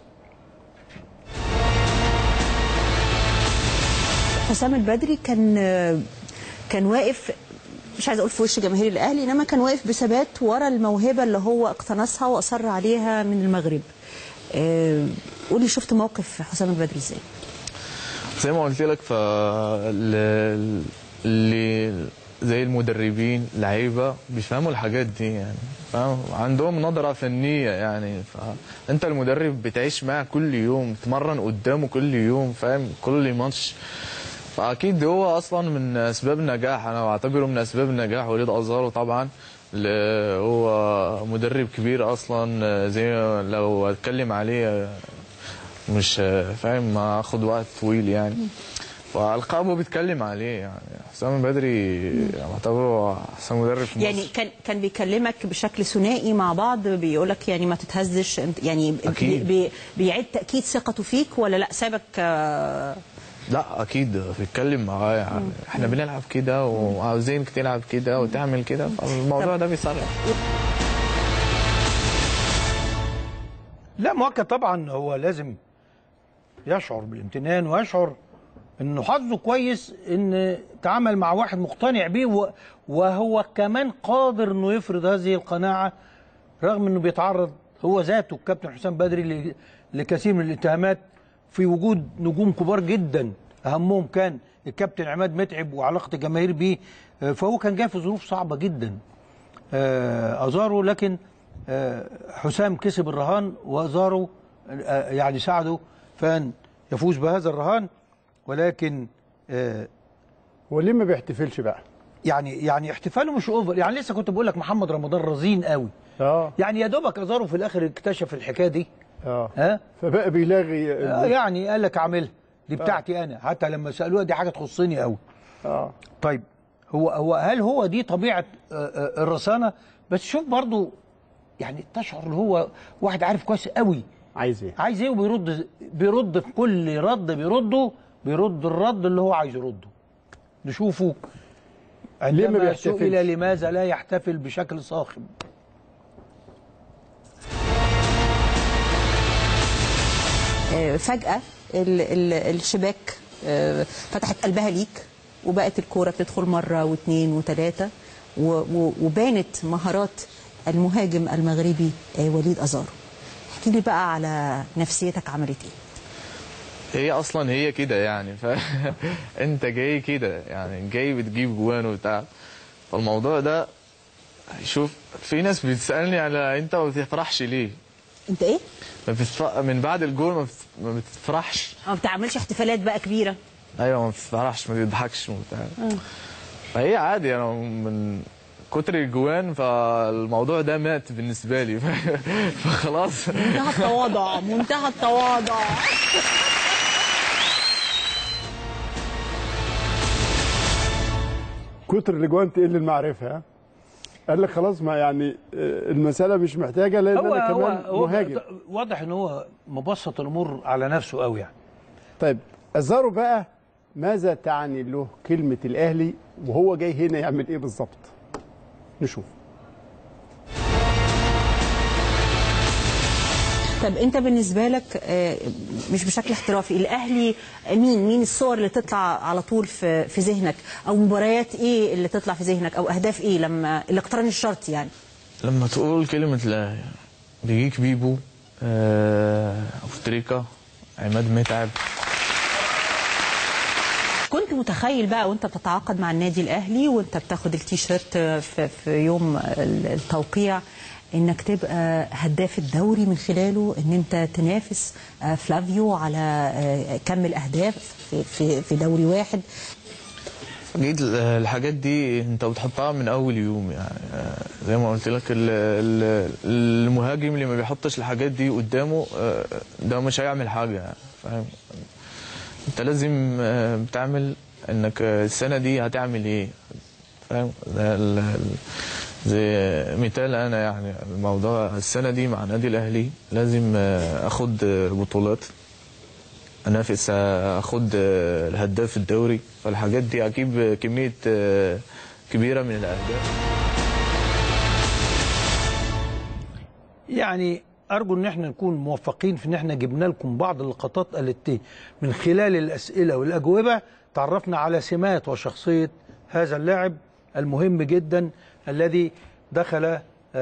حسام البدري كان واقف، مش عايز اقول في وش جماهير الاهلي، انما كان واقف بثبات ورا الموهبه اللي هو اقتنصها واصر عليها من المغرب. قولي شفت موقف حسام البدري ازاي؟ زي ما قلت لك، اللي زي المدربين لعيبه بيفهموا الحاجات دي يعني، فاهم؟ عندهم نظره فنيه يعني. فانت المدرب بتعيش معاه كل يوم، تمرن قدامه كل يوم، فاهم؟ كل ماتش. فاكيد هو اصلا من اسباب النجاح، انا بعتبره من اسباب النجاح وليد ازارو طبعا. هو مدرب كبير اصلا، زي لو اتكلم عليه مش فاهم ما اخد وقت طويل يعني. فالقابه بيتكلم عليه يعني. حسام البدري بعتبره احسن مدرب في مصر. يعني كان بيكلمك بشكل ثنائي مع بعض، بيقول لك يعني ما تتهزش يعني، بيعيد تاكيد ثقته فيك ولا لا سابك؟ لا اكيد بيتكلم معايا يعني. احنا بنلعب كده وعاوزينك تلعب كده وتعمل كده، فالموضوع ده بيصرح. لا مؤكد طبعا هو لازم يشعر بالامتنان ويشعر انه حظه كويس ان تعامل مع واحد مقتنع بيه، وهو كمان قادر انه يفرض هذه القناعه رغم انه بيتعرض هو ذاته الكابتن حسام بدري لكثير من الاتهامات في وجود نجوم كبار جدا، اهمهم كان الكابتن عماد متعب وعلاقه الجماهير بيه. فهو كان جاي في ظروف صعبه جدا ازارو، لكن حسام كسب الرهان وازارو يعني ساعده فان يفوز بهذا الرهان. ولكن هو ليه ما بيحتفلش بقى؟ يعني احتفاله مش اوفر يعني. لسه كنت بقول لك محمد رمضان رزين قوي يعني، يا دوبك ازارو في الاخر اكتشف الحكايه دي فبقى بيلاغي يعني قال لك اعملها دي بتاعتي انا، حتى لما سالوها دي حاجه تخصني قوي. طيب هل هو دي طبيعه الرصانه؟ بس شوف برضو يعني تشعر اللي هو واحد عارف كويس قوي عايز ايه وبيرد في كل رد بيرد الرد اللي هو عايز يرده. نشوفه عندما سئل لماذا لا يحتفل بشكل صاخب. فجأة الشباك فتحت قلبها ليك، وبقت الكورة بتدخل مرة واثنين وثلاثة، وبانت مهارات المهاجم المغربي وليد أزارو. احكي لي بقى على نفسيتك عملت ايه؟ هي اصلا هي كده يعني انت جاي كده يعني جاي بتجيب جوان وبتاع. فالموضوع ده شوف في ناس بتسالني على انت ما بتفرحش ليه؟ انت ايه؟ من بعد الجول ما بتفرحش، ما بتعملش احتفالات بقى كبيره. ايوه ما بتفرحش، ما بتضحكش وبتاع. فهي عادي انا من كتر الجوان فالموضوع ده مات بالنسبه لي فخلاص. منتهى التواضع منتهى التواضع. كتر الاجوان تقل المعرفه. قال لك خلاص ما يعني المساله مش محتاجه لان انا كمان مهاجم. واضح ان هو مبسط الامور على نفسه قوي يعني. طيب أزارو بقى ماذا تعني له كلمه الاهلي وهو جاي هنا يعمل ايه بالظبط؟ نشوف. طب انت بالنسبه لك مش بشكل احترافي الاهلي مين الصور اللي تطلع على طول في ذهنك، او مباريات ايه اللي تطلع في ذهنك، او اهداف ايه لما الاقتران الشرطي يعني؟ لما تقول كلمه الاهلي بيجيك بيبو ابو تريكه عماد متعب. كنت متخيل بقى وانت بتتعاقد مع النادي الاهلي وانت بتاخد التيشيرت في يوم التوقيع انك تبقى هداف الدوري من خلاله، ان انت تنافس فلافيو على كم الاهداف في دوري واحد؟ جيت الحاجات دي انت بتحطها من اول يوم يعني زي ما قلت لك المهاجم اللي ما بيحطش الحاجات دي قدامه ده مش هيعمل حاجه يعني فاهم. انت لازم بتعمل انك السنه دي هتعمل ايه فاهم. زي مثال انا يعني الموضوع السنه دي مع النادي الاهلي لازم اخد بطولات، انافس اخد الهداف الدوري، فالحاجات دي اجيب كميه كبيره من الاهداف. يعني ارجو ان احنا نكون موفقين في ان احنا جبنا لكم بعض اللقطات التي من خلال الاسئله والاجوبه تعرفنا على سمات وشخصيه هذا اللاعب المهم جدا الذي دخل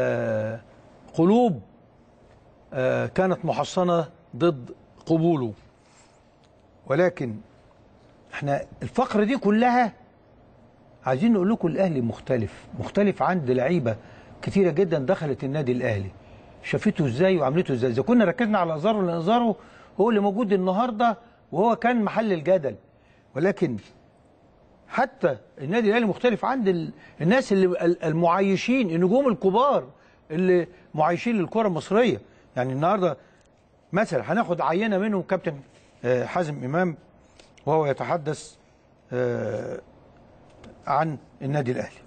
قلوب كانت محصنه ضد قبوله. ولكن احنا الفقره دي كلها عايزين نقول لكم الاهلي مختلف عند لعيبه كتيره جدا دخلت النادي الاهلي، شافته ازاي وعملته ازاي. اذا كنا ركزنا على ازارو لان ازارو هو اللي موجود النهارده وهو كان محل الجدل، ولكن حتى النادي الاهلي مختلف عند الناس اللي المعايشين النجوم الكبار اللي معايشين للكره المصريه. يعني النهارده مثلا هناخد عينه منهم كابتن حازم امام وهو يتحدث عن النادي الاهلي.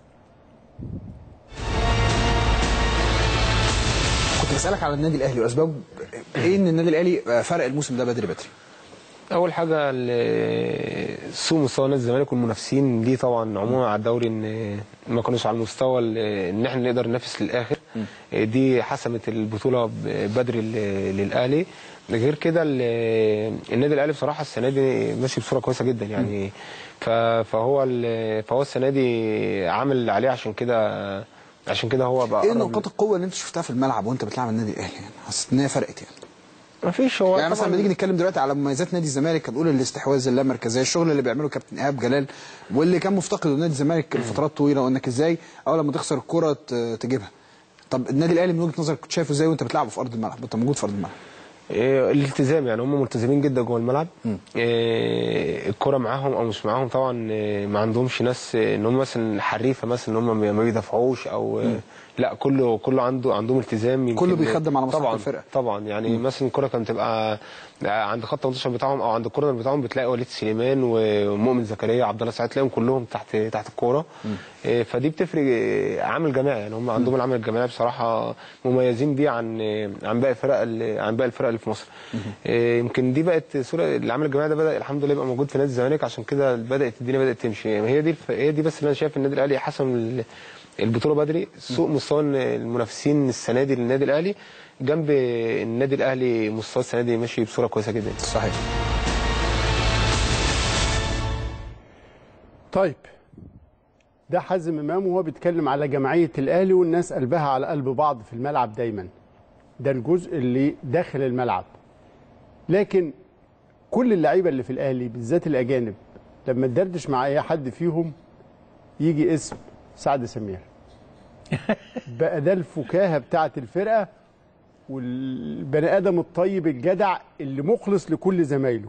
كنت بسألك على النادي الاهلي واسباب ايه ان النادي الاهلي فرق الموسم ده بدري. اول حاجه سوء مستوى نادي الزمالك والمنافسين دي طبعا عموما على الدوري ان ما كانوش على المستوى ان احنا نقدر ننافس للاخر. دي حسمت البطوله بدري للاهلي. غير كده النادي الاهلي بصراحه السنه دي ماشي بصوره كويسه جدا يعني فهو السنه دي عامل اللي عليه عشان كده هو بقى ايه نقاط القوه اللي انت شفتها في الملعب وانت بتلعب النادي الاهلي يعني حسيت ان هي فرقت يعني؟ مفيش. هو يعني مثلا لما نيجي نتكلم دلوقتي على مميزات نادي الزمالك هنقول الاستحواذ اللامركزيه، الشغل اللي بيعمله كابتن ايهاب جلال واللي كان مفتقده نادي الزمالك لفترات طويله، وانك ازاي اول لما تخسر الكره تجيبها. طب النادي الاهلي من وجهه نظرك كنت شايفه ازاي وانت بتلعبه في ارض الملعب وانت موجود في ارض الملعب؟ الالتزام، يعني هم ملتزمين جدا جوه الملعب. الكرة معاهم او مش معاهم طبعا، ما عندهمش ناس ان هم مثلا حريفه مثلا ان هم ما بيدافعوش او لا، كله عندهم التزام. كله بيخدم على مصلحه طبعا الفرقه. طبعا يعني مثلا الكرة كانت تبقى عند خط 18 بتاعهم او عند الكورنر بتاعهم، بتلاقي وليد سليمان ومؤمن زكريا وعبد الله سعيد، تلاقيهم كلهم تحت الكوره. فدي بتفرق عامل جماعي، يعني هم عندهم العمل الجماعي بصراحه مميزين بيه عن باقي الفرق اللي في مصر. يمكن دي بقت صوره العمل الجماعي ده بدا الحمد لله يبقى موجود في نادي الزمالك، عشان كده الدنيا بدات تمشي. هي دي بس اللي انا شايف النادي الاهلي حسم البطوله بدري. سوء مستوى المنافسين السنه دي للنادي الاهلي، جنب النادي الاهلي مستوى السنه دي ماشي بصوره كويسه جدا. صحيح. طيب ده حازم امام وهو بيتكلم على جمعيه الاهلي، والناس قلبها على قلب بعض في الملعب دايما. ده الجزء اللي داخل الملعب. لكن كل اللعيبه اللي في الاهلي بالذات الاجانب لما تدردش مع اي حد فيهم يجي اسم سعد سمير. بقى ده الفكاهه بتاعه الفرقه، والبني ادم الطيب الجدع اللي مخلص لكل زمايله.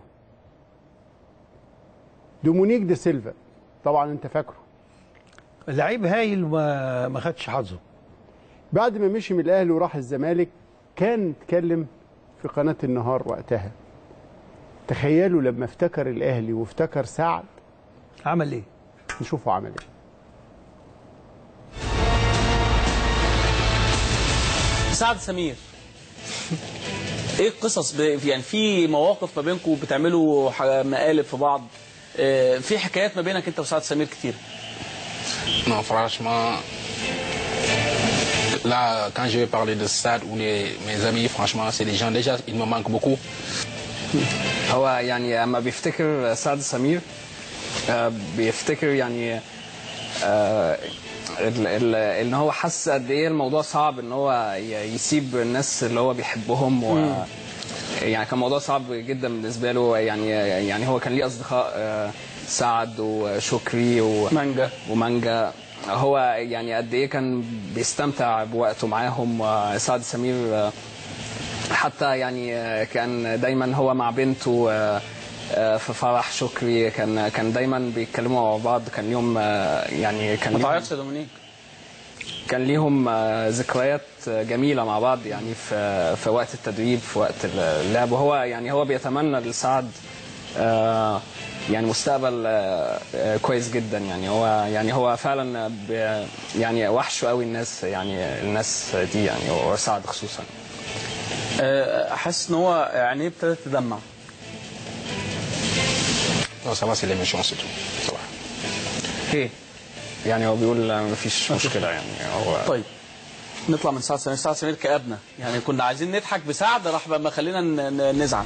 دومونيك دي سيلفا طبعا انت فاكره، لعيب هايل ما خدش حظه. بعد ما مشي من الاهلي وراح الزمالك كان اتكلم في قناه النهار وقتها. تخيلوا لما افتكر الاهلي وافتكر سعد عمل ايه؟ نشوفه عمل ايه. سعد سمير، ايه القصص؟ يعني في مواقف ما بينكم بتعملوا مقالب في بعض، في حكايات ما بينك انت وسعد سمير كتير؟ Non, franchement, là, quand je vais parler de Sad ou mes amis, franchement, c'est des gens, déjà, ils me manquent beaucoup. هو يعني اما بيفتكر سعد سمير بيفتكر يعني ان هو حس قد ايه الموضوع صعب ان هو يسيب الناس اللي هو بيحبهم يعني كان موضوع صعب جدا بالنسبه له. يعني هو كان ليه اصدقاء سعد وشكري ومانجا. هو يعني قد ايه كان بيستمتع بوقته معاهم. سعد سمير حتى يعني كان دايما هو مع بنته في فرح شكري، كان دايما بيتكلموا مع بعض. كان ليهم يعني ما تعيطش يا دومينيك، كان ليهم ذكريات جميله مع بعض يعني في وقت التدريب، في وقت اللعب. وهو يعني هو بيتمنى لسعد يعني مستقبل كويس جدا. يعني هو فعلا يعني وحشه قوي الناس دي يعني، وسعد خصوصا. حاسس ان هو عينيه ابتدت تدمع. Non, ça va, c'est l'émotion, c'est tout. Ça va. ايه يعني هو بيقول مفيش مشكله يعني هو. طيب نطلع من سعد سمير. سعد سمير كأبنا، يعني كنا عايزين نضحك بسعد، راح ما خلينا نزعل.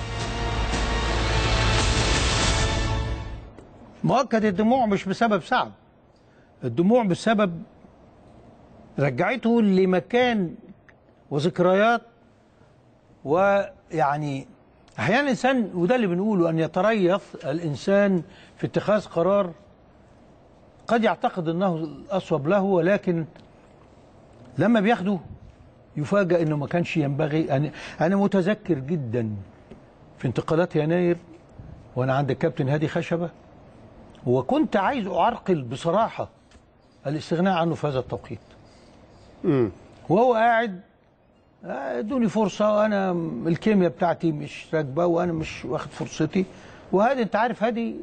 مؤكد الدموع مش بسبب سعد، الدموع بسبب رجعته لمكان وذكريات. ويعني احيانا الانسان، وده اللي بنقوله، ان يتريث الانسان في اتخاذ قرار قد يعتقد انه الاصوب له، ولكن لما بياخده يفاجأ انه ما كانش ينبغي. انا متذكر جدا في انتقالات يناير وانا عند الكابتن هادي خشبه، وكنت عايز اعرقل بصراحه الاستغناء عنه في هذا التوقيت. وهو قاعد ادوني فرصه وانا الكيمياء بتاعتي مش راكبه وانا مش واخد فرصتي. وهادي انت عارف هادي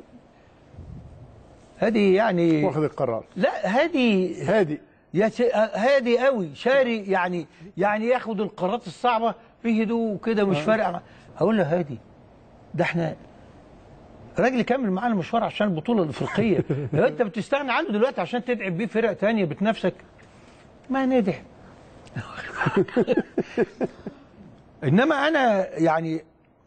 يعني واخد القرار. لا هادي هادي قوي، شاري يعني ياخد القرارات الصعبه بهدوء كده، مش فارق. هقول له هادي ده احنا راجل كامل معانا مشوار عشان البطوله الافريقيه، انت بتستغنى عنه دلوقتي عشان تدعم بيه فرق ثانيه بتنافسك؟ ما ندعم. انما انا يعني،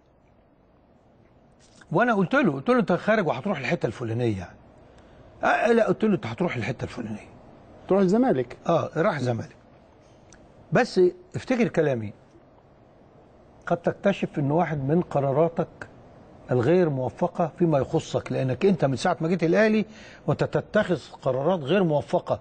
وانا قلت له انت خارج وهتروح الحته الفلانيه يعني. لا قلت له انت هتروح الحته الفلانيه، تروح الزمالك. راح الزمالك. بس افتكر كلامي، قد تكتشف ان واحد من قراراتك الغير موفقه فيما يخصك، لانك انت من ساعه ما جيت الاهلي وانت تتخذ قرارات غير موفقه،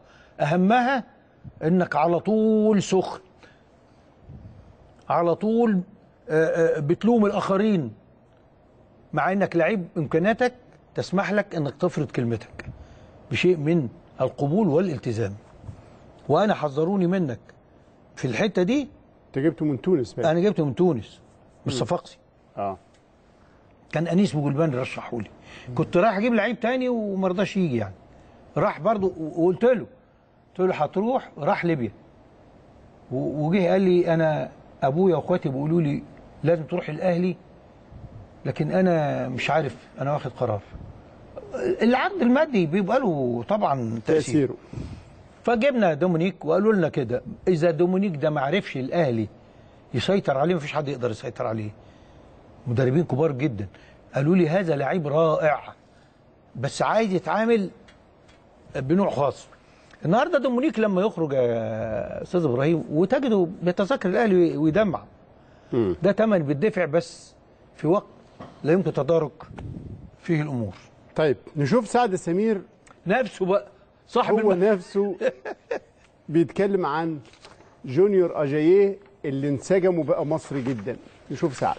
اهمها انك على طول سخن، على طول بتلوم الاخرين، مع انك لعيب امكانياتك تسمح لك انك تفرض كلمتك بشيء من القبول والالتزام. وانا حذروني منك في الحته دي. انت جبته من تونس بقى. انا جبته من تونس مش صفاقسي. كان انيس بوجلبان رشحه لي. كنت رايح اجيب لعيب تاني وما رضاش يجي يعني. راح برضه وقلت له هتروح، راح ليبيا. وجه قال لي انا ابويا واخواتي بيقولوا لي لازم تروح الاهلي، لكن انا مش عارف، انا واخد قرار. العقد المادي بيبقى له طبعا تاثيره. فجبنا دومينيك وقالوا لنا كده، اذا دومينيك ده ما عرفش الاهلي يسيطر عليه مفيش حد يقدر يسيطر عليه. مدربين كبار جدا قالوا لي هذا لعيب رائع بس عايز يتعامل بنوع خاص. النهارده دومينيك لما يخرج يا استاذ ابراهيم وتجده بيتذكر الاهلي ويدمع، ده ثمن بيدفع بس في وقت لا يمكن تدارك فيه الامور. طيب نشوف سعد سمير نفسه بقى صاحب هو نفسه بيتكلم عن جونيور اجاييه اللي انسجم وبقى مصري جدا. نشوف سعد.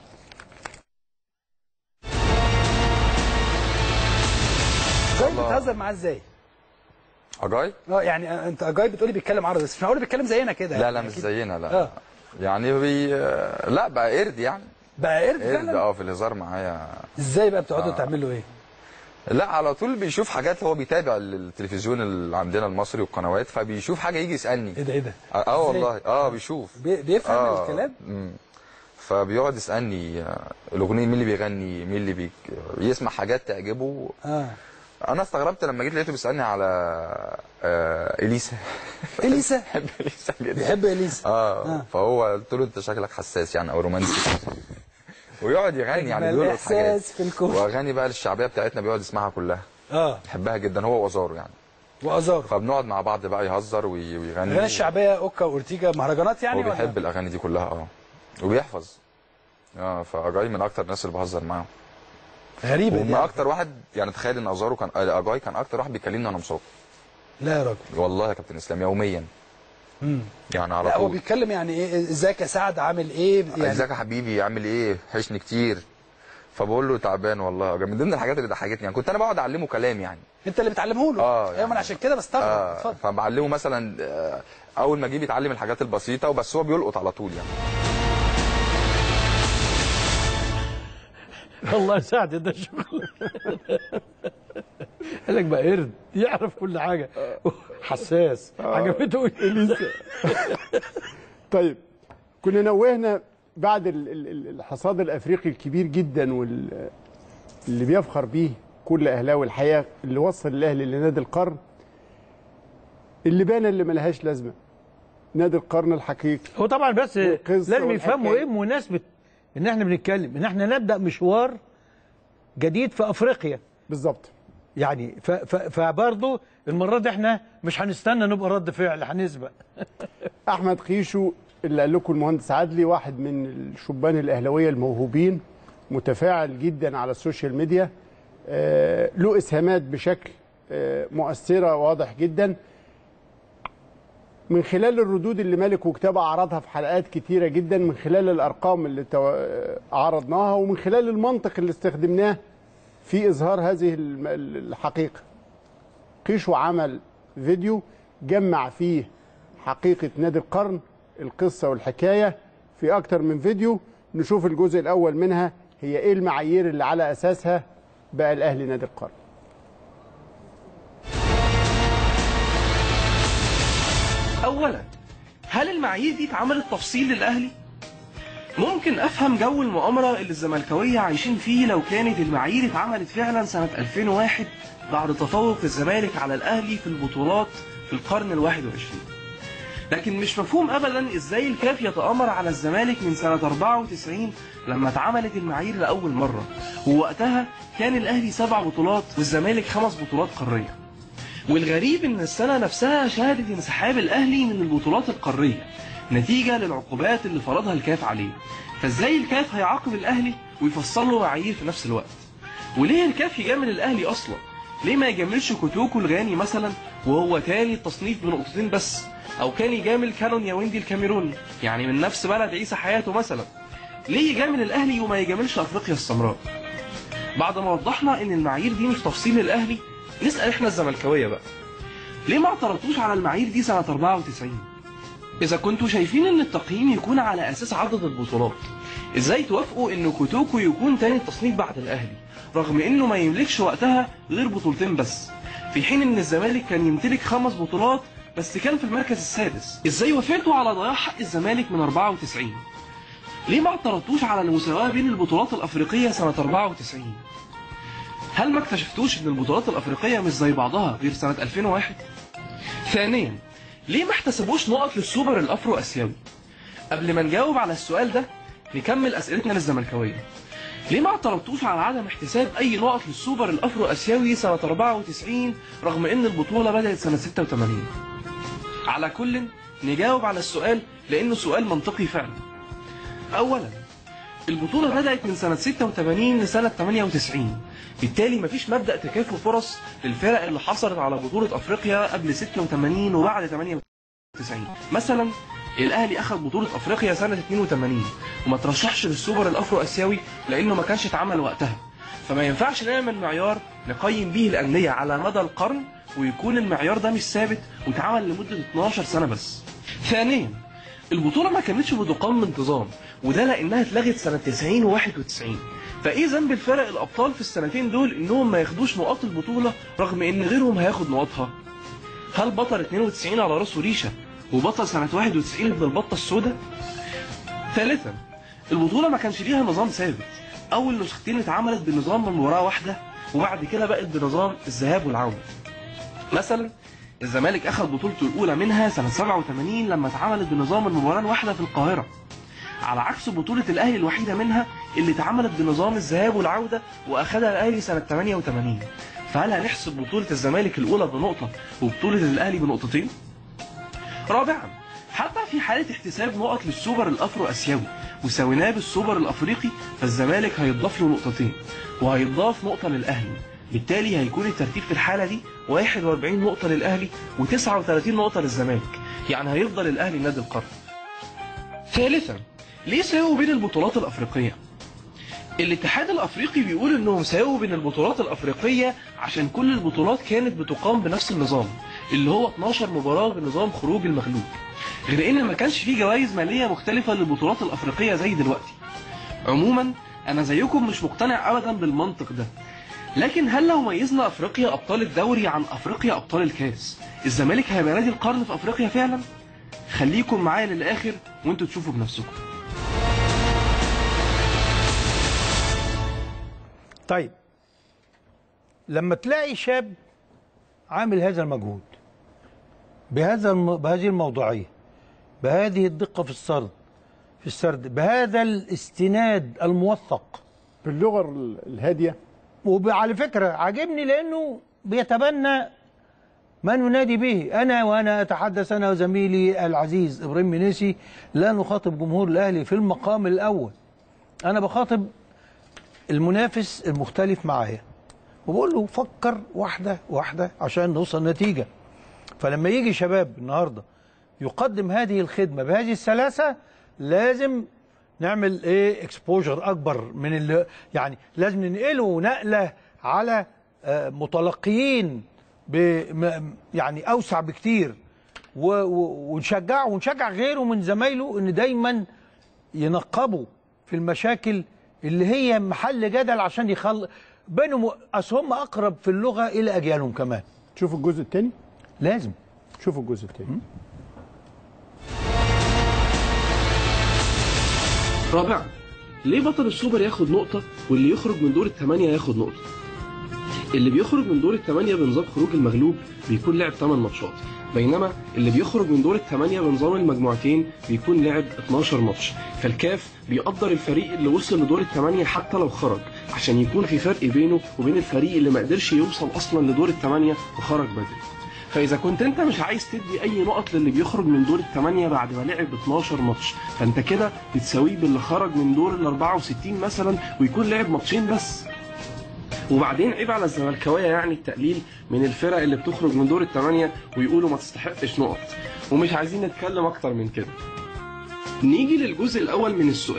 اجاي بتهزر معاه ازاي؟ اجاي؟ يعني انت اجاي بتقولي بيتكلم عربي بس مش معقول بيتكلم زينا كده. لا مش زينا لا. يعني لا بقى قرد يعني. بقى قرد فعلا؟ في الهزار معايا. ازاي بقى بتقعدوا تعملوا ايه؟ لا على طول بيشوف حاجات، هو بيتابع التلفزيون اللي عندنا المصري والقنوات، فبيشوف حاجه يجي يسالني. ايه ده؟ والله بيشوف. بيفهم الكلام؟ فبيقعد يسالني الاغنيه مين اللي بيغني، مين اللي يسمع حاجات تعجبه. انا استغربت لما جيت لقيته بيسالني على اليسا. اليسا؟ بيحب اليسا جدا. بيحب اليسا. فهو قلت له انت شكلك حساس يعني او رومانسي. ويقعد يغني يعني بيقول حاجات واغاني بقى الشعبيه بتاعتنا بيقعد يسمعها كلها. بيحبها جدا هو وازارو يعني. وازارو. فبنقعد مع بعض بقى يهزر ويغني. الاغاني الشعبيه اوكا واورتيجا مهرجانات يعني. هو بيحب الاغاني دي كلها وبيحفظ. فاجاي من اكتر الناس اللي بهزر معاهم. غريبه دي. اكتر واحد يعني تخيل ان ازارو كان اجاي كان اكتر واحد بيكلمني وانا مصاب. لا يا راجل. والله يا كابتن اسلام يوميا. يعني على طول. هو بيتكلم يعني ايه؟ ازيك يا سعد عامل ايه؟ يعني ازيك يا حبيبي عامل ايه؟ وحشني كتير. فبقول له تعبان والله. من ضمن الحاجات اللي ضحكتني يعني كنت انا بقعد اعلمه كلام يعني. انت اللي بتعلمه له؟ يعني. انا عشان كده بستغرب. اتفضل. فبعلمه مثلا اول ما اجيب يتعلم الحاجات البسيطه وبس، هو بيلقط على طول يعني. الله يساعد ده الشغل. قال لك بقى قرد يعرف كل حاجه حساس. عجبته اليسا. طيب كنا نوهنا بعد الحصاد الافريقي الكبير جدا واللي بيفخر بيه كل اهلاوي الحقيقه، اللي وصل الاهلي لنادي القرن، اللي بان اللي ملهاش لازمه، نادي القرن الحقيقي. هو طبعا بس لازم يفهموا ايه مناسبه ان احنا بنتكلم ان احنا نبدا مشوار جديد في افريقيا. بالظبط. يعني فبرضه المره دي احنا مش هنستنى نبقى رد فعل، هنسبق. احمد خيشو اللي قال لكم المهندس عدلي واحد من الشبان الاهلاويه الموهوبين، متفاعل جدا على السوشيال ميديا، له اسهامات بشكل مؤثره واضح جدا. من خلال الردود اللي مالك وكتابه عرضها في حلقات كتيره جدا، من خلال الارقام اللي عرضناها، ومن خلال المنطق اللي استخدمناه في اظهار هذه الحقيقه. قيشو عمل فيديو جمع فيه حقيقه نادي القرن، القصه والحكايه في اكتر من فيديو. نشوف الجزء الاول منها، هي ايه المعايير اللي على اساسها بقى الاهلي نادي القرن. اولا، هل المعايير دي اتعملت تفصيل للاهلي؟ ممكن افهم جو المؤامره اللي الزملكاويه عايشين فيه لو كانت المعايير اتعملت فعلا سنه 2001 بعد تفوق الزمالك على الاهلي في البطولات في القرن ال21. لكن مش مفهوم ابدا ازاي الكاف يتآمر على الزمالك من سنه 94 لما اتعملت المعايير لاول مره، ووقتها كان الاهلي 7 بطولات والزمالك 5 بطولات قاريه. والغريب ان السنه نفسها شهدت انسحاب الاهلي من البطولات القاريه نتيجه للعقوبات اللي فرضها الكاف عليه. فازاي الكاف هيعاقب الاهلي ويفصل له معايير في نفس الوقت؟ وليه الكاف يجامل الاهلي اصلا؟ ليه ما يجاملش كوتوكو الغاني مثلا وهو تاني التصنيف بنقطتين بس؟ او كان يجامل كانون ياوندي الكاميروني يعني من نفس بلد عيسى حياته مثلا؟ ليه يجامل الاهلي وما يجاملش افريقيا السمراء؟ بعد ما وضحنا ان المعايير دي مش تفصيل الاهلي، نسال احنا الزملكاويه بقى، ليه ما اعترضتوش على المعايير دي سنه 94؟ اذا كنتوا شايفين ان التقييم يكون على اساس عدد البطولات، ازاي توافقوا ان كوتوكو يكون تاني التصنيف بعد الاهلي رغم انه ما يملكش وقتها غير بطولتين بس، في حين ان الزمالك كان يمتلك 5 بطولات بس كان في المركز السادس؟ ازاي وافقتوا على ضياع حق الزمالك من 94؟ ليه ما اعترضتوش على المساواة بين البطولات الافريقية سنة 94؟ هل ما اكتشفتوش ان البطولات الافريقية مش زي بعضها غير سنة 2001؟ ثانيا، ليه ما احتسبوش نقط للسوبر الافرو اسيوي؟ قبل ما نجاوب على السؤال ده نكمل اسئلتنا للزملكاويه. ليه ما اعترضتوش على عدم احتساب اي نقط للسوبر الافرو اسيوي سنه 94 رغم ان البطوله بدات سنه 86؟ على كل نجاوب على السؤال لانه سؤال منطقي فعلا. اولا، البطوله بدات من سنه 86 لسنه 98، بالتالي مفيش مبدا تكافؤ فرص للفرق اللي حصلت على بطوله افريقيا قبل 86 وبعد 98. مثلا الاهلي اخذ بطوله افريقيا سنه 82 وما ترشحش للسوبر الافرو اسيوي لانه ما كانش اتعمل وقتها، فما ينفعش نعمل معيار نقيم بيه الانديه على مدى القرن ويكون المعيار ده مش ثابت واتعمل لمده 12 سنه بس. ثانيا، البطوله ما كانتش بتقام بانتظام، وده لانها اتلغت سنه 90 و91، فايه ذنب الفرق الابطال في السنتين دول انهم ما ياخدوش نقاط البطوله رغم ان غيرهم هياخد نقاطها؟ هل بطل 92 على راسه ريشه وبطل سنه 91 ابن البطه السوداء؟ ثالثا، البطوله ما كانش ليها نظام ثابت، اول نسختين اتعملت بنظام المباراه واحده وبعد كده بقت بنظام الذهاب والعوده. مثلا الزمالك اخذ بطولته الاولى منها سنه 87 لما اتعملت بنظام المباراه الواحده في القاهره، على عكس بطوله الاهلي الوحيده منها اللي اتعملت بنظام الذهاب والعوده واخذها الاهلي سنه 88. فهل هنحسب بطوله الزمالك الاولى بنقطه وبطوله الاهلي بنقطتين؟ رابعا، حتى في حاله احتساب نقط للسوبر الافرو اسيوي وساويناه بالسوبر الافريقي فالزمالك هيتضاف له نقطتين وهيتضاف نقطه للاهلي، بالتالي هيكون الترتيب في الحاله دي 41 نقطه للاهلي و39 نقطه للزمالك، يعني هيفضل الاهلي نادي القرن. ثالثا، ليه ساووا بين البطولات الافريقيه؟ الاتحاد الافريقي بيقول انهم ساووا بين البطولات الافريقيه عشان كل البطولات كانت بتقام بنفس النظام اللي هو 12 مباراه بنظام خروج المغلوب، غير ان ما كانش فيه جوائز ماليه مختلفه للبطولات الافريقيه زي دلوقتي. عموما انا زيكم مش مقتنع ابدا بالمنطق ده، لكن هل لو ميزنا افريقيا ابطال الدوري عن افريقيا ابطال الكاس الزمالك هيبقى نادي القرن في افريقيا فعلا؟ خليكم معايا للاخر وانتوا تشوفوا بنفسكم. طيب، لما تلاقي شاب عامل هذا المجهود بهذه الموضوعية، بهذه الدقة في السرد، بهذا الاستناد الموثق باللغة الهادية، وعلى فكرة عاجبني لأنه بيتبنى ما ننادي به. وأنا أتحدث أنا وزميلي العزيز إبراهيم منيسي لا نخاطب جمهور الأهلي في المقام الأول، أنا بخاطب المنافس المختلف معايا وبقول له فكر واحدة واحدة عشان نوصل نتيجة. فلما يجي شباب النهاردة يقدم هذه الخدمة بهذه السلاسة لازم نعمل اكسبوجر أكبر من اللي يعني لازم ننقله نقلة على متلقيين يعني أوسع بكتير، ونشجع غيره من زمايله إن دايما ينقبوا في المشاكل اللي هي محل جدل عشان بينهم، اصل هم اقرب في اللغه الى اجيالهم كمان. شوفوا الجزء الثاني، لازم شوفوا الجزء الثاني. رابعا، ليه بطل السوبر ياخد نقطه واللي يخرج من دور الثمانيه ياخد نقطه؟ اللي بيخرج من دور الثمانيه بنظام خروج المغلوب بيكون لعب 8 ماتشات، بينما اللي بيخرج من دور الثمانيه بنظام المجموعتين بيكون لعب 12 ماتش، فالكاف بيقدر الفريق اللي وصل لدور الثمانيه حتى لو خرج عشان يكون في فرق بينه وبين الفريق اللي ما قدرش يوصل اصلا لدور الثمانيه وخرج بدري. فاذا كنت انت مش عايز تدي اي نقط للي بيخرج من دور الثمانيه بعد ما لعب 12 ماتش، فانت كده بتساويه باللي خرج من دور ال 64 مثلا ويكون لعب ماتشين بس. وبعدين عيب على الزملكاويه يعني التقليل من الفرق اللي بتخرج من دور الثمانيه ويقولوا ما تستحقش نقط، ومش عايزين نتكلم اكتر من كده. نيجي للجزء الاول من السؤال،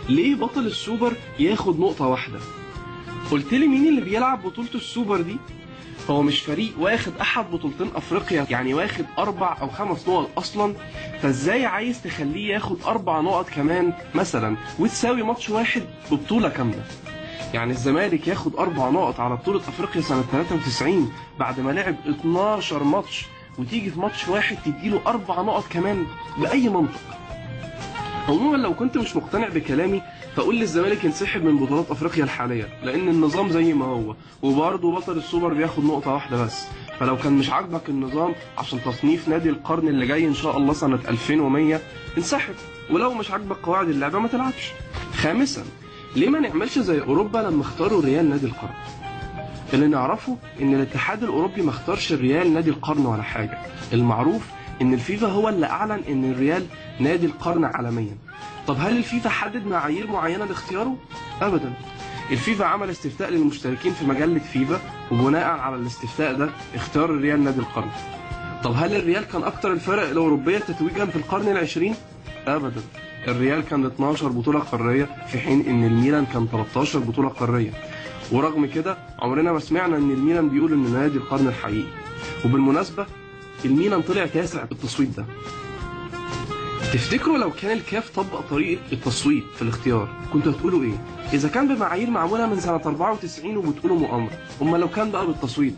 ليه بطل السوبر ياخد نقطة واحدة؟ قلت لي مين اللي بيلعب بطولة السوبر دي؟ هو مش فريق واخد أحد بطولتين أفريقيا، يعني واخد 4 أو 5 نقط أصلا، فإزاي عايز تخليه ياخد 4 نقط كمان مثلا وتساوي ماتش واحد ببطولة كاملة؟ يعني الزمالك ياخد 4 نقط على بطولة أفريقيا سنة 93 بعد ما لعب 12 ماتش، وتيجي في ماتش واحد تديله 4 نقط كمان؟ بأي منطق؟ عموما لو كنت مش مقتنع بكلامي فقول للزمالك ينسحب من بطولات افريقيا الحاليه، لان النظام زي ما هو، وبرضه بطل السوبر بياخد نقطه واحده بس. فلو كان مش عاجبك النظام عشان تصنيف نادي القرن اللي جاي ان شاء الله سنه 2100 انسحب، ولو مش عاجبك قواعد اللعبه ما تلعبش. خامسا، ليه ما نعملش زي اوروبا لما اختاروا ريال نادي القرن؟ اللي نعرفه ان الاتحاد الاوروبي ما اختارش الريال نادي القرن ولا حاجه، المعروف ان الفيفا هو اللي اعلن ان الريال نادي القرن عالميا. طب هل الفيفا حدد معايير معينه لاختياره؟ ابدا. الفيفا عمل استفتاء للمشتركين في مجله فيفا، وبناء على الاستفتاء ده اختار الريال نادي القرن. طب هل الريال كان اكتر الفرق الاوروبيه تتويجا في القرن العشرين؟ ابدا. الريال كان 12 بطوله قاريه في حين ان الميلان كان 13 بطوله قاريه. ورغم كده عمرنا ما سمعنا ان الميلان بيقول ان نادي القرن الحقيقي. وبالمناسبه الميلان طلع تاسع بالتصويت ده. تفتكروا لو كان الكاف طبق طريقه التصويت في الاختيار كنتوا هتقولوا ايه؟ اذا كان بمعايير معموله من سنه 94 وبتقولوا مؤامره، امال لو كان بقى بالتصويت؟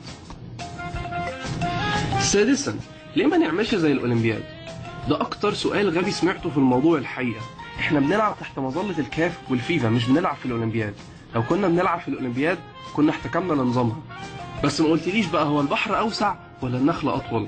سادسا، ليه ما نعملش زي الاولمبياد؟ ده اكتر سؤال غبي سمعته في الموضوع الحقيقه. احنا بنلعب تحت مظله الكاف والفيفا، مش بنلعب في الاولمبياد. لو كنا بنلعب في الاولمبياد كنا احتكمنا لنظامها. بس ما قلتليش بقى، هو البحر اوسع ولا النخله اطول؟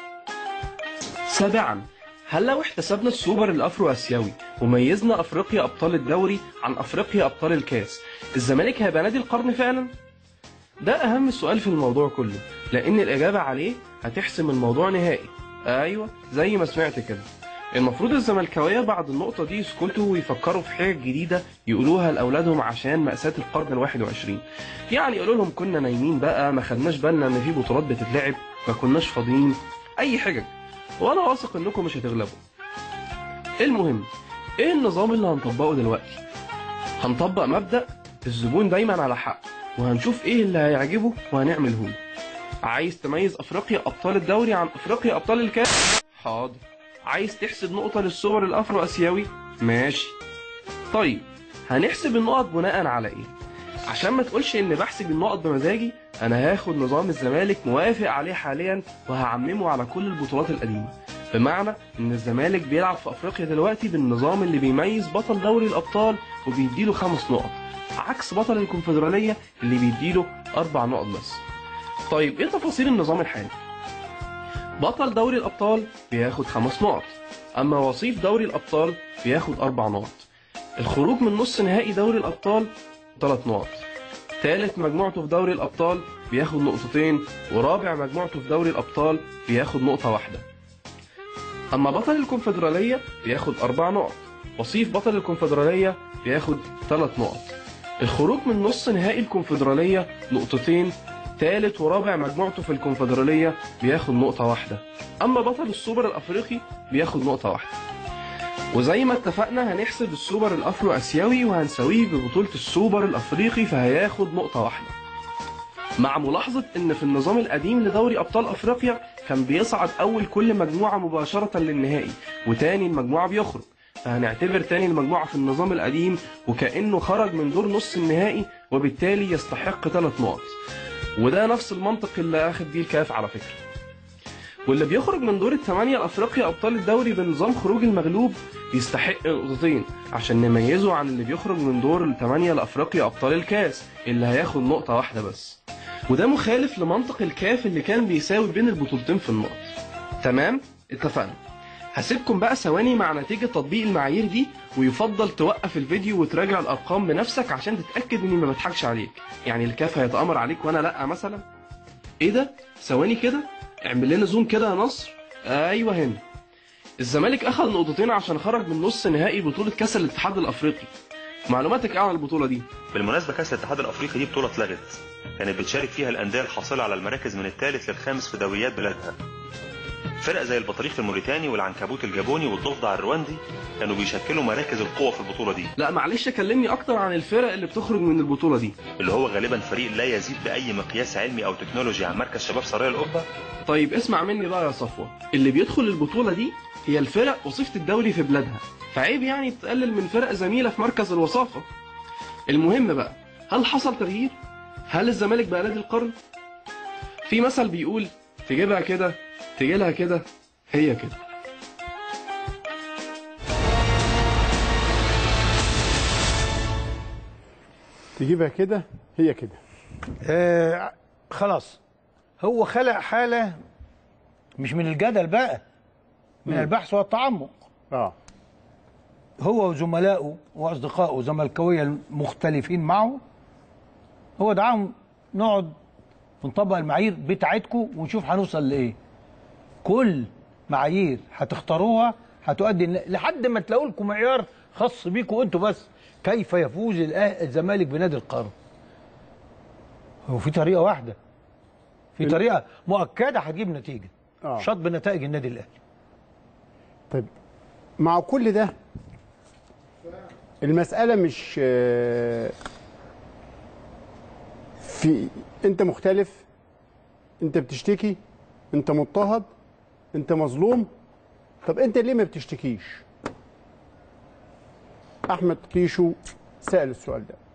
سابعا، هل لو احتسبنا السوبر الافرو اسيوي وميزنا افريقيا ابطال الدوري عن افريقيا ابطال الكاس، الزمالك هيبقى نادي القرن فعلا؟ ده اهم سؤال في الموضوع كله، لان الاجابه عليه هتحسم الموضوع نهائي. ايوه زي ما سمعت كده. المفروض الزملكاويه بعد النقطه دي يسكتوا ويفكروا في حاجه جديده يقولوها لاولادهم عشان مأساة القرن ال21. يعني يقولوا لهم كنا نايمين بقى، ما خدناش بالنا ان في بطولات بتتلعب، ما كناش فاضيين، اي حجج، وانا واثق انكم مش هتغلبوا. المهم، ايه النظام اللي هنطبقه دلوقتي؟ هنطبق مبدأ الزبون دايما على حق، وهنشوف ايه اللي هيعجبه وهنعمله له. عايز تميز افريقيا ابطال الدوري عن افريقيا ابطال الكاس؟ حاضر. عايز تحسب نقطة للسوبر الافرو اسيوي؟ ماشي. طيب هنحسب النقط بناء على ايه؟ عشان ما تقولش ان بحسب النقط بمزاجي، انا هاخد نظام الزمالك موافق عليه حاليا وهعممه على كل البطولات القديمه. بمعنى ان الزمالك بيلعب في افريقيا دلوقتي بالنظام اللي بيميز بطل دوري الابطال وبيديله 5 نقط، عكس بطل الكونفدراليه اللي بيديله 4 نقط بس. طيب ايه تفاصيل النظام الحالي؟ بطل دوري الابطال بياخد 5 نقط، اما وصيف دوري الابطال بياخد 4 نقط. الخروج من نص نهائي دوري الابطال 3 نقط. ثالث مجموعته في دوري الأبطال بياخد 2 نقطتين، ورابع مجموعته في دوري الأبطال بياخد 1 نقطة. أما بطل الكونفدرالية بياخد 4 نقط، وصيف بطل الكونفدرالية بياخد 3 نقط. الخروج من نص نهائي الكونفدرالية 2 نقطتين، ثالث ورابع مجموعته في الكونفدرالية بياخد 1 نقطة. أما بطل السوبر الأفريقي بياخد 1 نقطة. وزي ما اتفقنا هنحسب السوبر الافرو اسيوي وهنساويه ببطولة السوبر الافريقي، فهياخد 1 نقطة. مع ملاحظة ان في النظام القديم لدوري ابطال افريقيا كان بيصعد اول كل مجموعة مباشرة للنهائي، وتاني المجموعة بيخرج، فهنعتبر تاني المجموعة في النظام القديم وكأنه خرج من دور نص النهائي، وبالتالي يستحق 3 نقط. وده نفس المنطق اللي اخد بيه الكاف على فكرة. واللي بيخرج من دور ال8 لافريقيا ابطال الدوري بنظام خروج المغلوب يستحق 2 نقطتين عشان نميزه عن اللي بيخرج من دور ال8 لافريقيا ابطال الكاس اللي هياخد 1 نقطة بس. وده مخالف لمنطق الكاف اللي كان بيساوي بين البطولتين في النقط. تمام؟ اتفقنا. هسيبكم بقى ثواني مع نتيجة تطبيق المعايير دي، ويفضل توقف الفيديو وتراجع الارقام بنفسك عشان تتأكد اني ما بضحكش عليك. يعني الكاف هيتأمر عليك وانا لا مثلا؟ ايه ده؟ ثواني كده، اعمل لنا زوم كده يا نصر. ايوه هنا. الزمالك اخذ 2 نقطتين عشان خرج من نص نهائي بطولة كاس الاتحاد الافريقي. معلوماتك ايه عن البطولة دي؟ بالمناسبة كاس الاتحاد الافريقي دي بطولة اتلغت، كانت بتشارك فيها الاندية الحاصلة على المراكز من الثالث للخامس في دوريات بلادها. فرق زي البطريق الموريتاني والعنكبوت الجابوني والضفدع الرواندي كانوا بيشكلوا مراكز القوة في البطولة دي. لا معلش كلمني اكتر عن الفرق اللي بتخرج من البطولة دي. اللي هو غالبا فريق لا يزيد بأي مقياس علمي أو تكنولوجي عن مركز شباب سرايا القبة. طيب اسمع مني بقى يا صفوة، اللي بيدخل البطولة دي هي الفرق وصيفة الدوري في بلادها، فعيب يعني تقلل من فرق زميلة في مركز الوصافة. المهم بقى، هل حصل تغيير؟ هل الزمالك بقى نادي القرن؟ في مثل بيقول تجيبها كده تجيلها كده هي كده. تجيبها كده هي كده. خلاص هو خلق حالة مش من الجدل بقى، من البحث والتعمق. هو وزملائه واصدقائه زملكاويه المختلفين معه، هو دعاهم نقعد ونطبق المعايير بتاعتكم ونشوف هنوصل لايه. كل معايير هتختاروها هتؤدي لحد ما تلاقوا لكم معيار خاص بيكم انتوا بس، كيف يفوز الزمالك بنادي القرن. هو في طريقه واحده، في طريقه مؤكده هتجيب نتيجه، شطب نتائج النادي الاهلي. طيب مع كل ده المساله مش في انت مختلف، انت بتشتكي، انت مضطهد، انت مظلوم. طب انت ليه ما بتشتكيش؟ احمد قيشو سأل السؤال ده.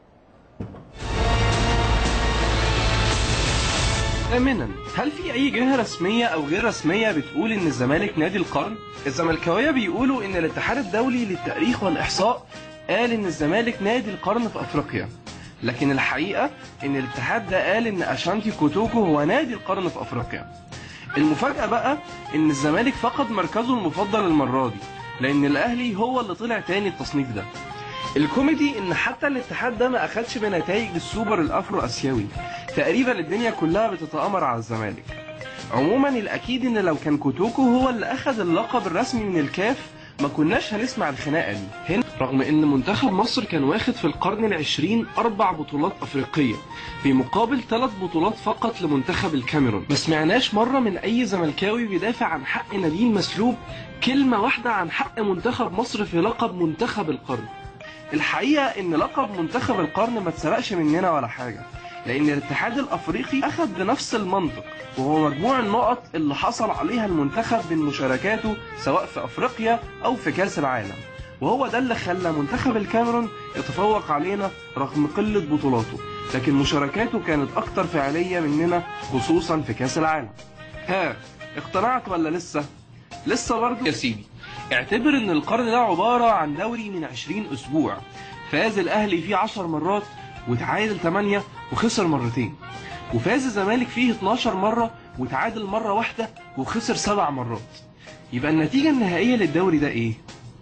آمنا، هل في أي جهة رسمية أو غير رسمية بتقول إن الزمالك نادي القرن؟ الزملكاوية بيقولوا إن الاتحاد الدولي للتاريخ والإحصاء قال إن الزمالك نادي القرن في أفريقيا، لكن الحقيقة إن الاتحاد ده قال إن أشانتي كوتوكو هو نادي القرن في أفريقيا. المفاجأة بقى إن الزمالك فقد مركزه المفضل المرة دي، لأن الأهلي هو اللي طلع تاني التصنيف ده. الكوميدي إن حتى الاتحاد ده ما أخدش بنتائج السوبر الأفرو أسيوي، تقريبا الدنيا كلها بتتآمر على الزمالك. عموما الأكيد إن لو كان كوتوكو هو اللي أخد اللقب الرسمي من الكاف ما كناش هنسمع الخناقة دي هنا، رغم إن منتخب مصر كان واخد في القرن العشرين 4 بطولات أفريقية في مقابل 3 بطولات فقط لمنتخب الكاميرون. ما سمعناش مرة من أي زملكاوي بيدافع عن حق نادين مسلوب كلمة واحدة عن حق منتخب مصر في لقب منتخب القرن. الحقيقة إن لقب منتخب القرن ما اتسرقش مننا ولا حاجة، لأن الاتحاد الأفريقي أخذ بنفس المنطق، وهو مجموع النقط اللي حصل عليها المنتخب من مشاركاته سواء في أفريقيا أو في كأس العالم، وهو ده اللي خلى منتخب الكاميرون يتفوق علينا رغم قلة بطولاته، لكن مشاركاته كانت أكتر فعالية مننا خصوصا في كأس العالم. ها اقتنعت ولا لسه؟ لسه برضه يا سيدي. اعتبر ان القرن ده عبارة عن دوري من 20 اسبوع، فاز الاهلي فيه 10 مرات وتعادل 8 وخسر مرتين، وفاز الزمالك فيه 12 مرة وتعادل مرة واحدة وخسر 7 مرات. يبقى النتيجة النهائية للدوري ده ايه؟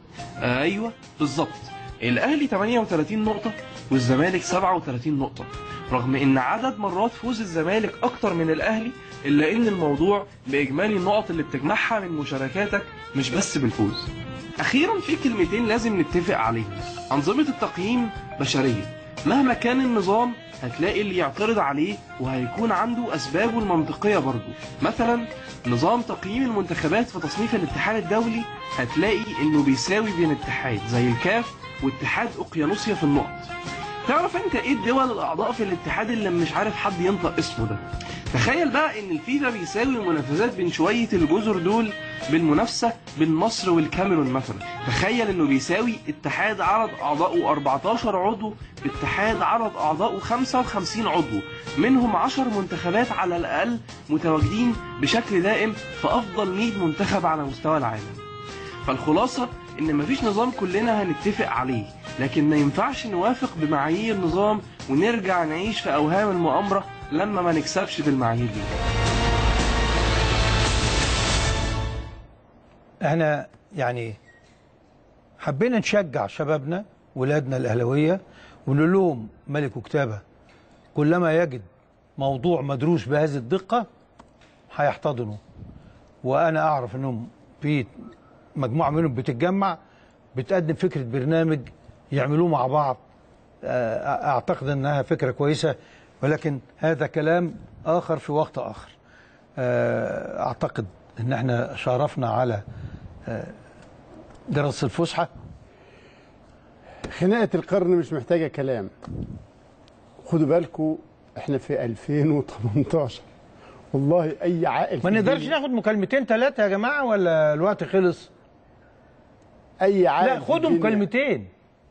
ايوه بالظبط، الاهلي 38 نقطة والزمالك 37 نقطة، رغم ان عدد مرات فوز الزمالك اكتر من الاهلي، الا ان الموضوع باجمالي النقط اللي بتجمعها من مشاركاتك مش بس بالفوز. اخيرا في كلمتين لازم نتفق عليهم. انظمة التقييم بشرية، مهما كان النظام هتلاقي اللي يعترض عليه وهيكون عنده اسبابه المنطقية برضه. مثلا نظام تقييم المنتخبات في تصنيف الاتحاد الدولي هتلاقي انه بيساوي بين اتحاد زي الكاف واتحاد اوقيانوسيا في النقط. تعرف انت ايه الدول الاعضاء في الاتحاد اللي مش عارف حد ينطق اسمه ده؟ تخيل بقى ان الفيفا بيساوي المنافسات بين شوية الجزر دول بالمنافسة بين مصر والكاميرون مثلا. تخيل انه بيساوي اتحاد عدد اعضائه 14 عضو باتحاد عدد اعضائه 55 عضو، منهم 10 منتخبات على الاقل متواجدين بشكل دائم في افضل 100 منتخب على مستوى العالم. فالخلاصة ان مفيش نظام كلنا هنتفق عليه، لكن ما ينفعش نوافق بمعايير نظام ونرجع نعيش في اوهام المؤامرة لما ما نكسبش بالمعايير دي. احنا يعني حبينا نشجع شبابنا ولادنا الاهلاويه ونقول لهم ملك وكتابه كلما يجد موضوع مدروس بهذه الدقه هيحتضنه، وانا اعرف انهم في مجموعه منهم بتتجمع بتقدم فكره برنامج يعملوه مع بعض. اعتقد انها فكره كويسه، ولكن هذا كلام اخر في وقت اخر. اعتقد ان احنا شرفنا على جرس الفسحه. خناقه القرن مش محتاجه كلام. خدوا بالكم احنا في 2018 والله اي عاقل ما نقدرش ناخد مكالمتين ثلاثه يا جماعه ولا الوقت خلص؟ اي عاقل لا خدوا مكالمتين.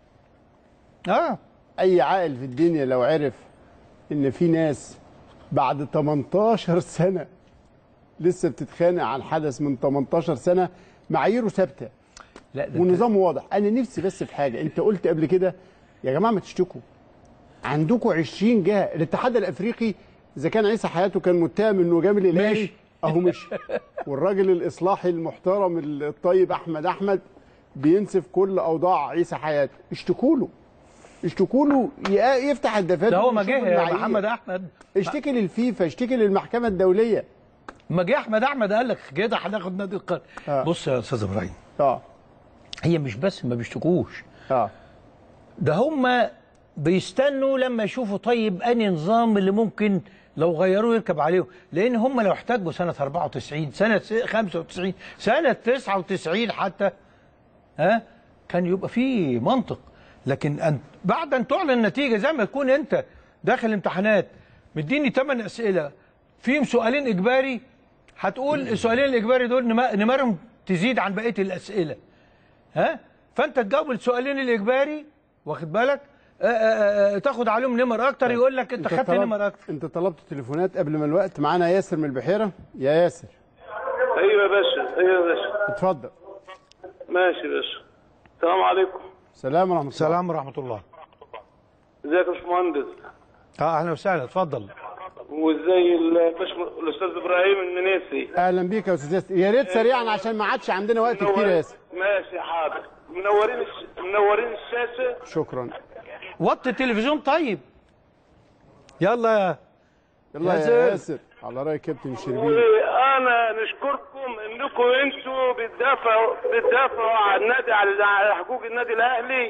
اي عاقل في الدنيا لو عرف ان في ناس بعد 18 سنه لسه بتتخانق عن حدث من 18 سنه معاييره ثابته ونظامه واضح. انا نفسي بس في حاجه، انت قلت قبل كده يا جماعه ما تشتكوا، عندكم 20 جهه. الاتحاد الافريقي اذا كان عيسى حياته كان متهم انه جامل الاهلي اهو مش والراجل الاصلاحي المحترم الطيب احمد بينسف كل اوضاع عيسى حياته. اشتكوا له يفتح الدفاتر. ده هو ما جه يا محمد احمد، اشتكي للفيفا، اشتكي للمحكمه الدوليه. ما جه احمد قال لك كده هناخد نادي القرن. بص يا استاذ ابراهيم، هي مش بس ما بيشتكوش، ده هم بيستنوا لما يشوفوا طيب انهي نظام اللي ممكن لو غيروه يركب عليهم، لان هم لو احتاجوا سنه 94 سنه 95 سنه 99 حتى كان يبقى في منطق. لكن بعد ان تعلن النتيجه زي ما تكون انت داخل امتحانات مديني 8 اسئله فيهم سؤالين اجباري، هتقول السؤالين الاجباري دول نمرهم تزيد عن بقيه الاسئله، فانت تجاوب السؤالين الاجباري، واخد بالك، تاخد عليهم نمر اكتر، يقول لك انت خدت نمر اكتر. انت طلبت تليفونات قبل ما الوقت. معانا ياسر من البحيره. يا ياسر. ايوه يا باشا، ايوه يا باشا. اتفضل. ماشي يا باشا. السلام عليكم. السلام ورحمه الله. السلام ورحمه الله. ازيك يا باشمهندس؟ اهلا وسهلا، اتفضل. وازاي الاستاذ ابراهيم المنيسي؟ اهلا بيك يا استاذ ياسر. يا ريت سريعا عشان ما عادش عندنا وقت كتير يا ياسر. ماشي حاضر. منورين الشاشه. شكرا. وطي التلفزيون طيب. يلا يا ياسر على راي كابتن شربين. وانا نشكركم انكم انتوا بتدافعوا عن النادي، على حقوق النادي الاهلي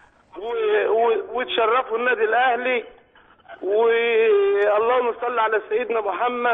وتشرفوا النادي الاهلي. واللهم صل على سيدنا محمد.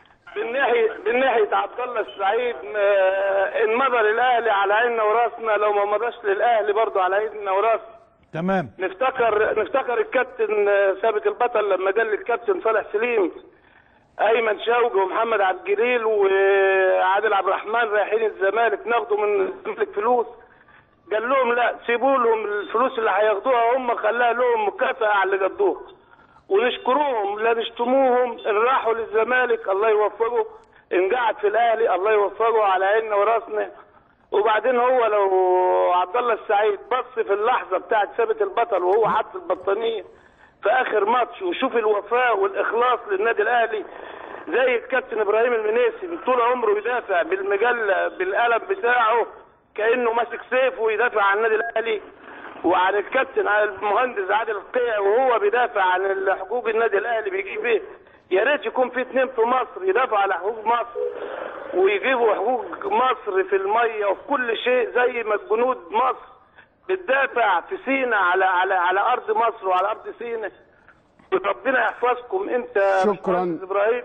من ناحيه عبد الله السعيد، ان مضى للاهلي على عيننا وراسنا، لو ما مضاش للاهلي برضه على عيننا وراسنا. تمام. نفتكر الكابتن ثابت البطل لما قال للكابتن صالح سليم ايمن شوقي ومحمد عبد الجليل وعادل عبد الرحمن رايحين الزمالك ناخدوا من الزمالك فلوس، قال لهم لا، سيبوا لهم الفلوس اللي هياخدوها هم، خلاها لهم مكافاه على اللي قضوه. ونشكروهم، لا نشتموهم. ان راحوا للزمالك الله يوفقه، ان قعد في الاهلي الله يوفقه، على عيننا وراسنا. وبعدين هو لو عبد الله السعيد بص في اللحظه بتاعت ثابت البطل وهو حاطط البطانيه في اخر ماتش، وشوف الوفاء والاخلاص للنادي الاهلي، زي الكابتن ابراهيم المنيسي طول عمره يدافع بالمجله بالقلم بتاعه كانه ماسك سيف ويدافع عن النادي الاهلي، وعن الكابتن المهندس عادل القيع وهو بيدافع عن حقوق النادي الاهلي بيجيب ايه. يا ريت يكون في اثنين في مصر يدافعوا على حقوق مصر ويجيبوا حقوق مصر في الميه وفي كل شيء، زي ما جنود مصر بتدافع في سينا على ارض مصر وعلى ارض سينا. ربنا يحفظكم انت. شكرا ابراهيم.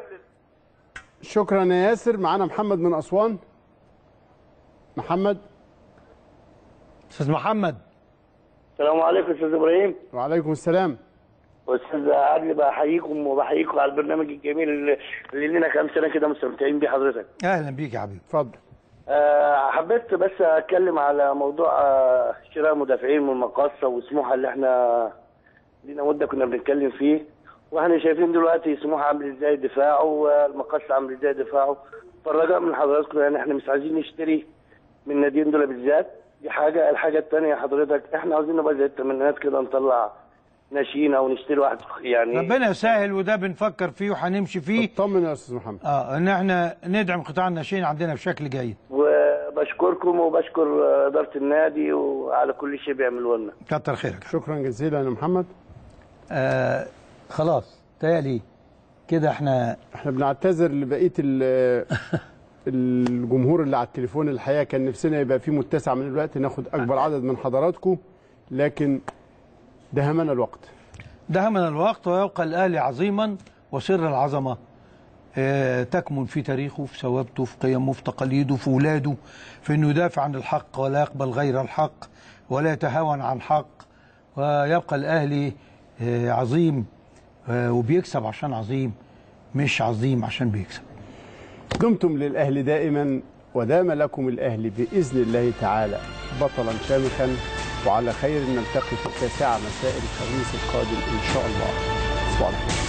شكرا يا ياسر. معانا محمد من اسوان. محمد. استاذ محمد. السلام عليكم استاذ ابراهيم. وعليكم السلام. استاذ عادل، بحييكم وبحييكم على البرنامج الجميل اللي لنا كام سنه كده مستمتعين بيه حضرتك. اهلا بيك يا حبيبي. اتفضل. حبيت بس اتكلم على موضوع شراء مدافعين من المقاصه وسموحه اللي احنا لينا مده كنا بنتكلم فيه، واحنا شايفين دلوقتي سموحه عامل ازاي دفاعه والمقاصه عامل ازاي دفاعه. فالرجاء من حضراتكم يعني احنا مش عايزين نشتري من الناديين دول بالذات، دي حاجه. الحاجه الثانيه حضرتك احنا عاوزين نبقى زي الثمانينات كده نطلع ناشئين او نشتري واحد يعني. ربنا يسهل، وده بنفكر فيه وهنمشي فيه. اطمن يا استاذ محمد. ان احنا ندعم قطاع الناشئين عندنا بشكل جيد. وبشكركم وبشكر اداره النادي وعلى كل شيء بيعملوه لنا. كتر خيرك. شكرا جزيلا يا محمد. خلاص تهيألي كده احنا بنعتذر لبقيه الجمهور اللي على التليفون. الحقيقه كان نفسنا يبقى في متسع من الوقت ناخد اكبر عدد من حضراتكم، لكن دهمنا الوقت. ويبقى الاهلي عظيما وسر العظمه تكمن في تاريخه، في ثوابته، في قيمه، في تقاليده، في ولاده، في انه يدافع عن الحق ولا يقبل غير الحق ولا يتهاون عن حق، ويبقى الاهلي عظيم وبيكسب عشان عظيم، مش عظيم عشان بيكسب. دمتم للاهلي دائما، ودام لكم الاهلي باذن الله تعالى بطلا شامخا، وعلى خير نلتقي في 9 مساء الخميس القادم ان شاء الله. تصبحوا على خير.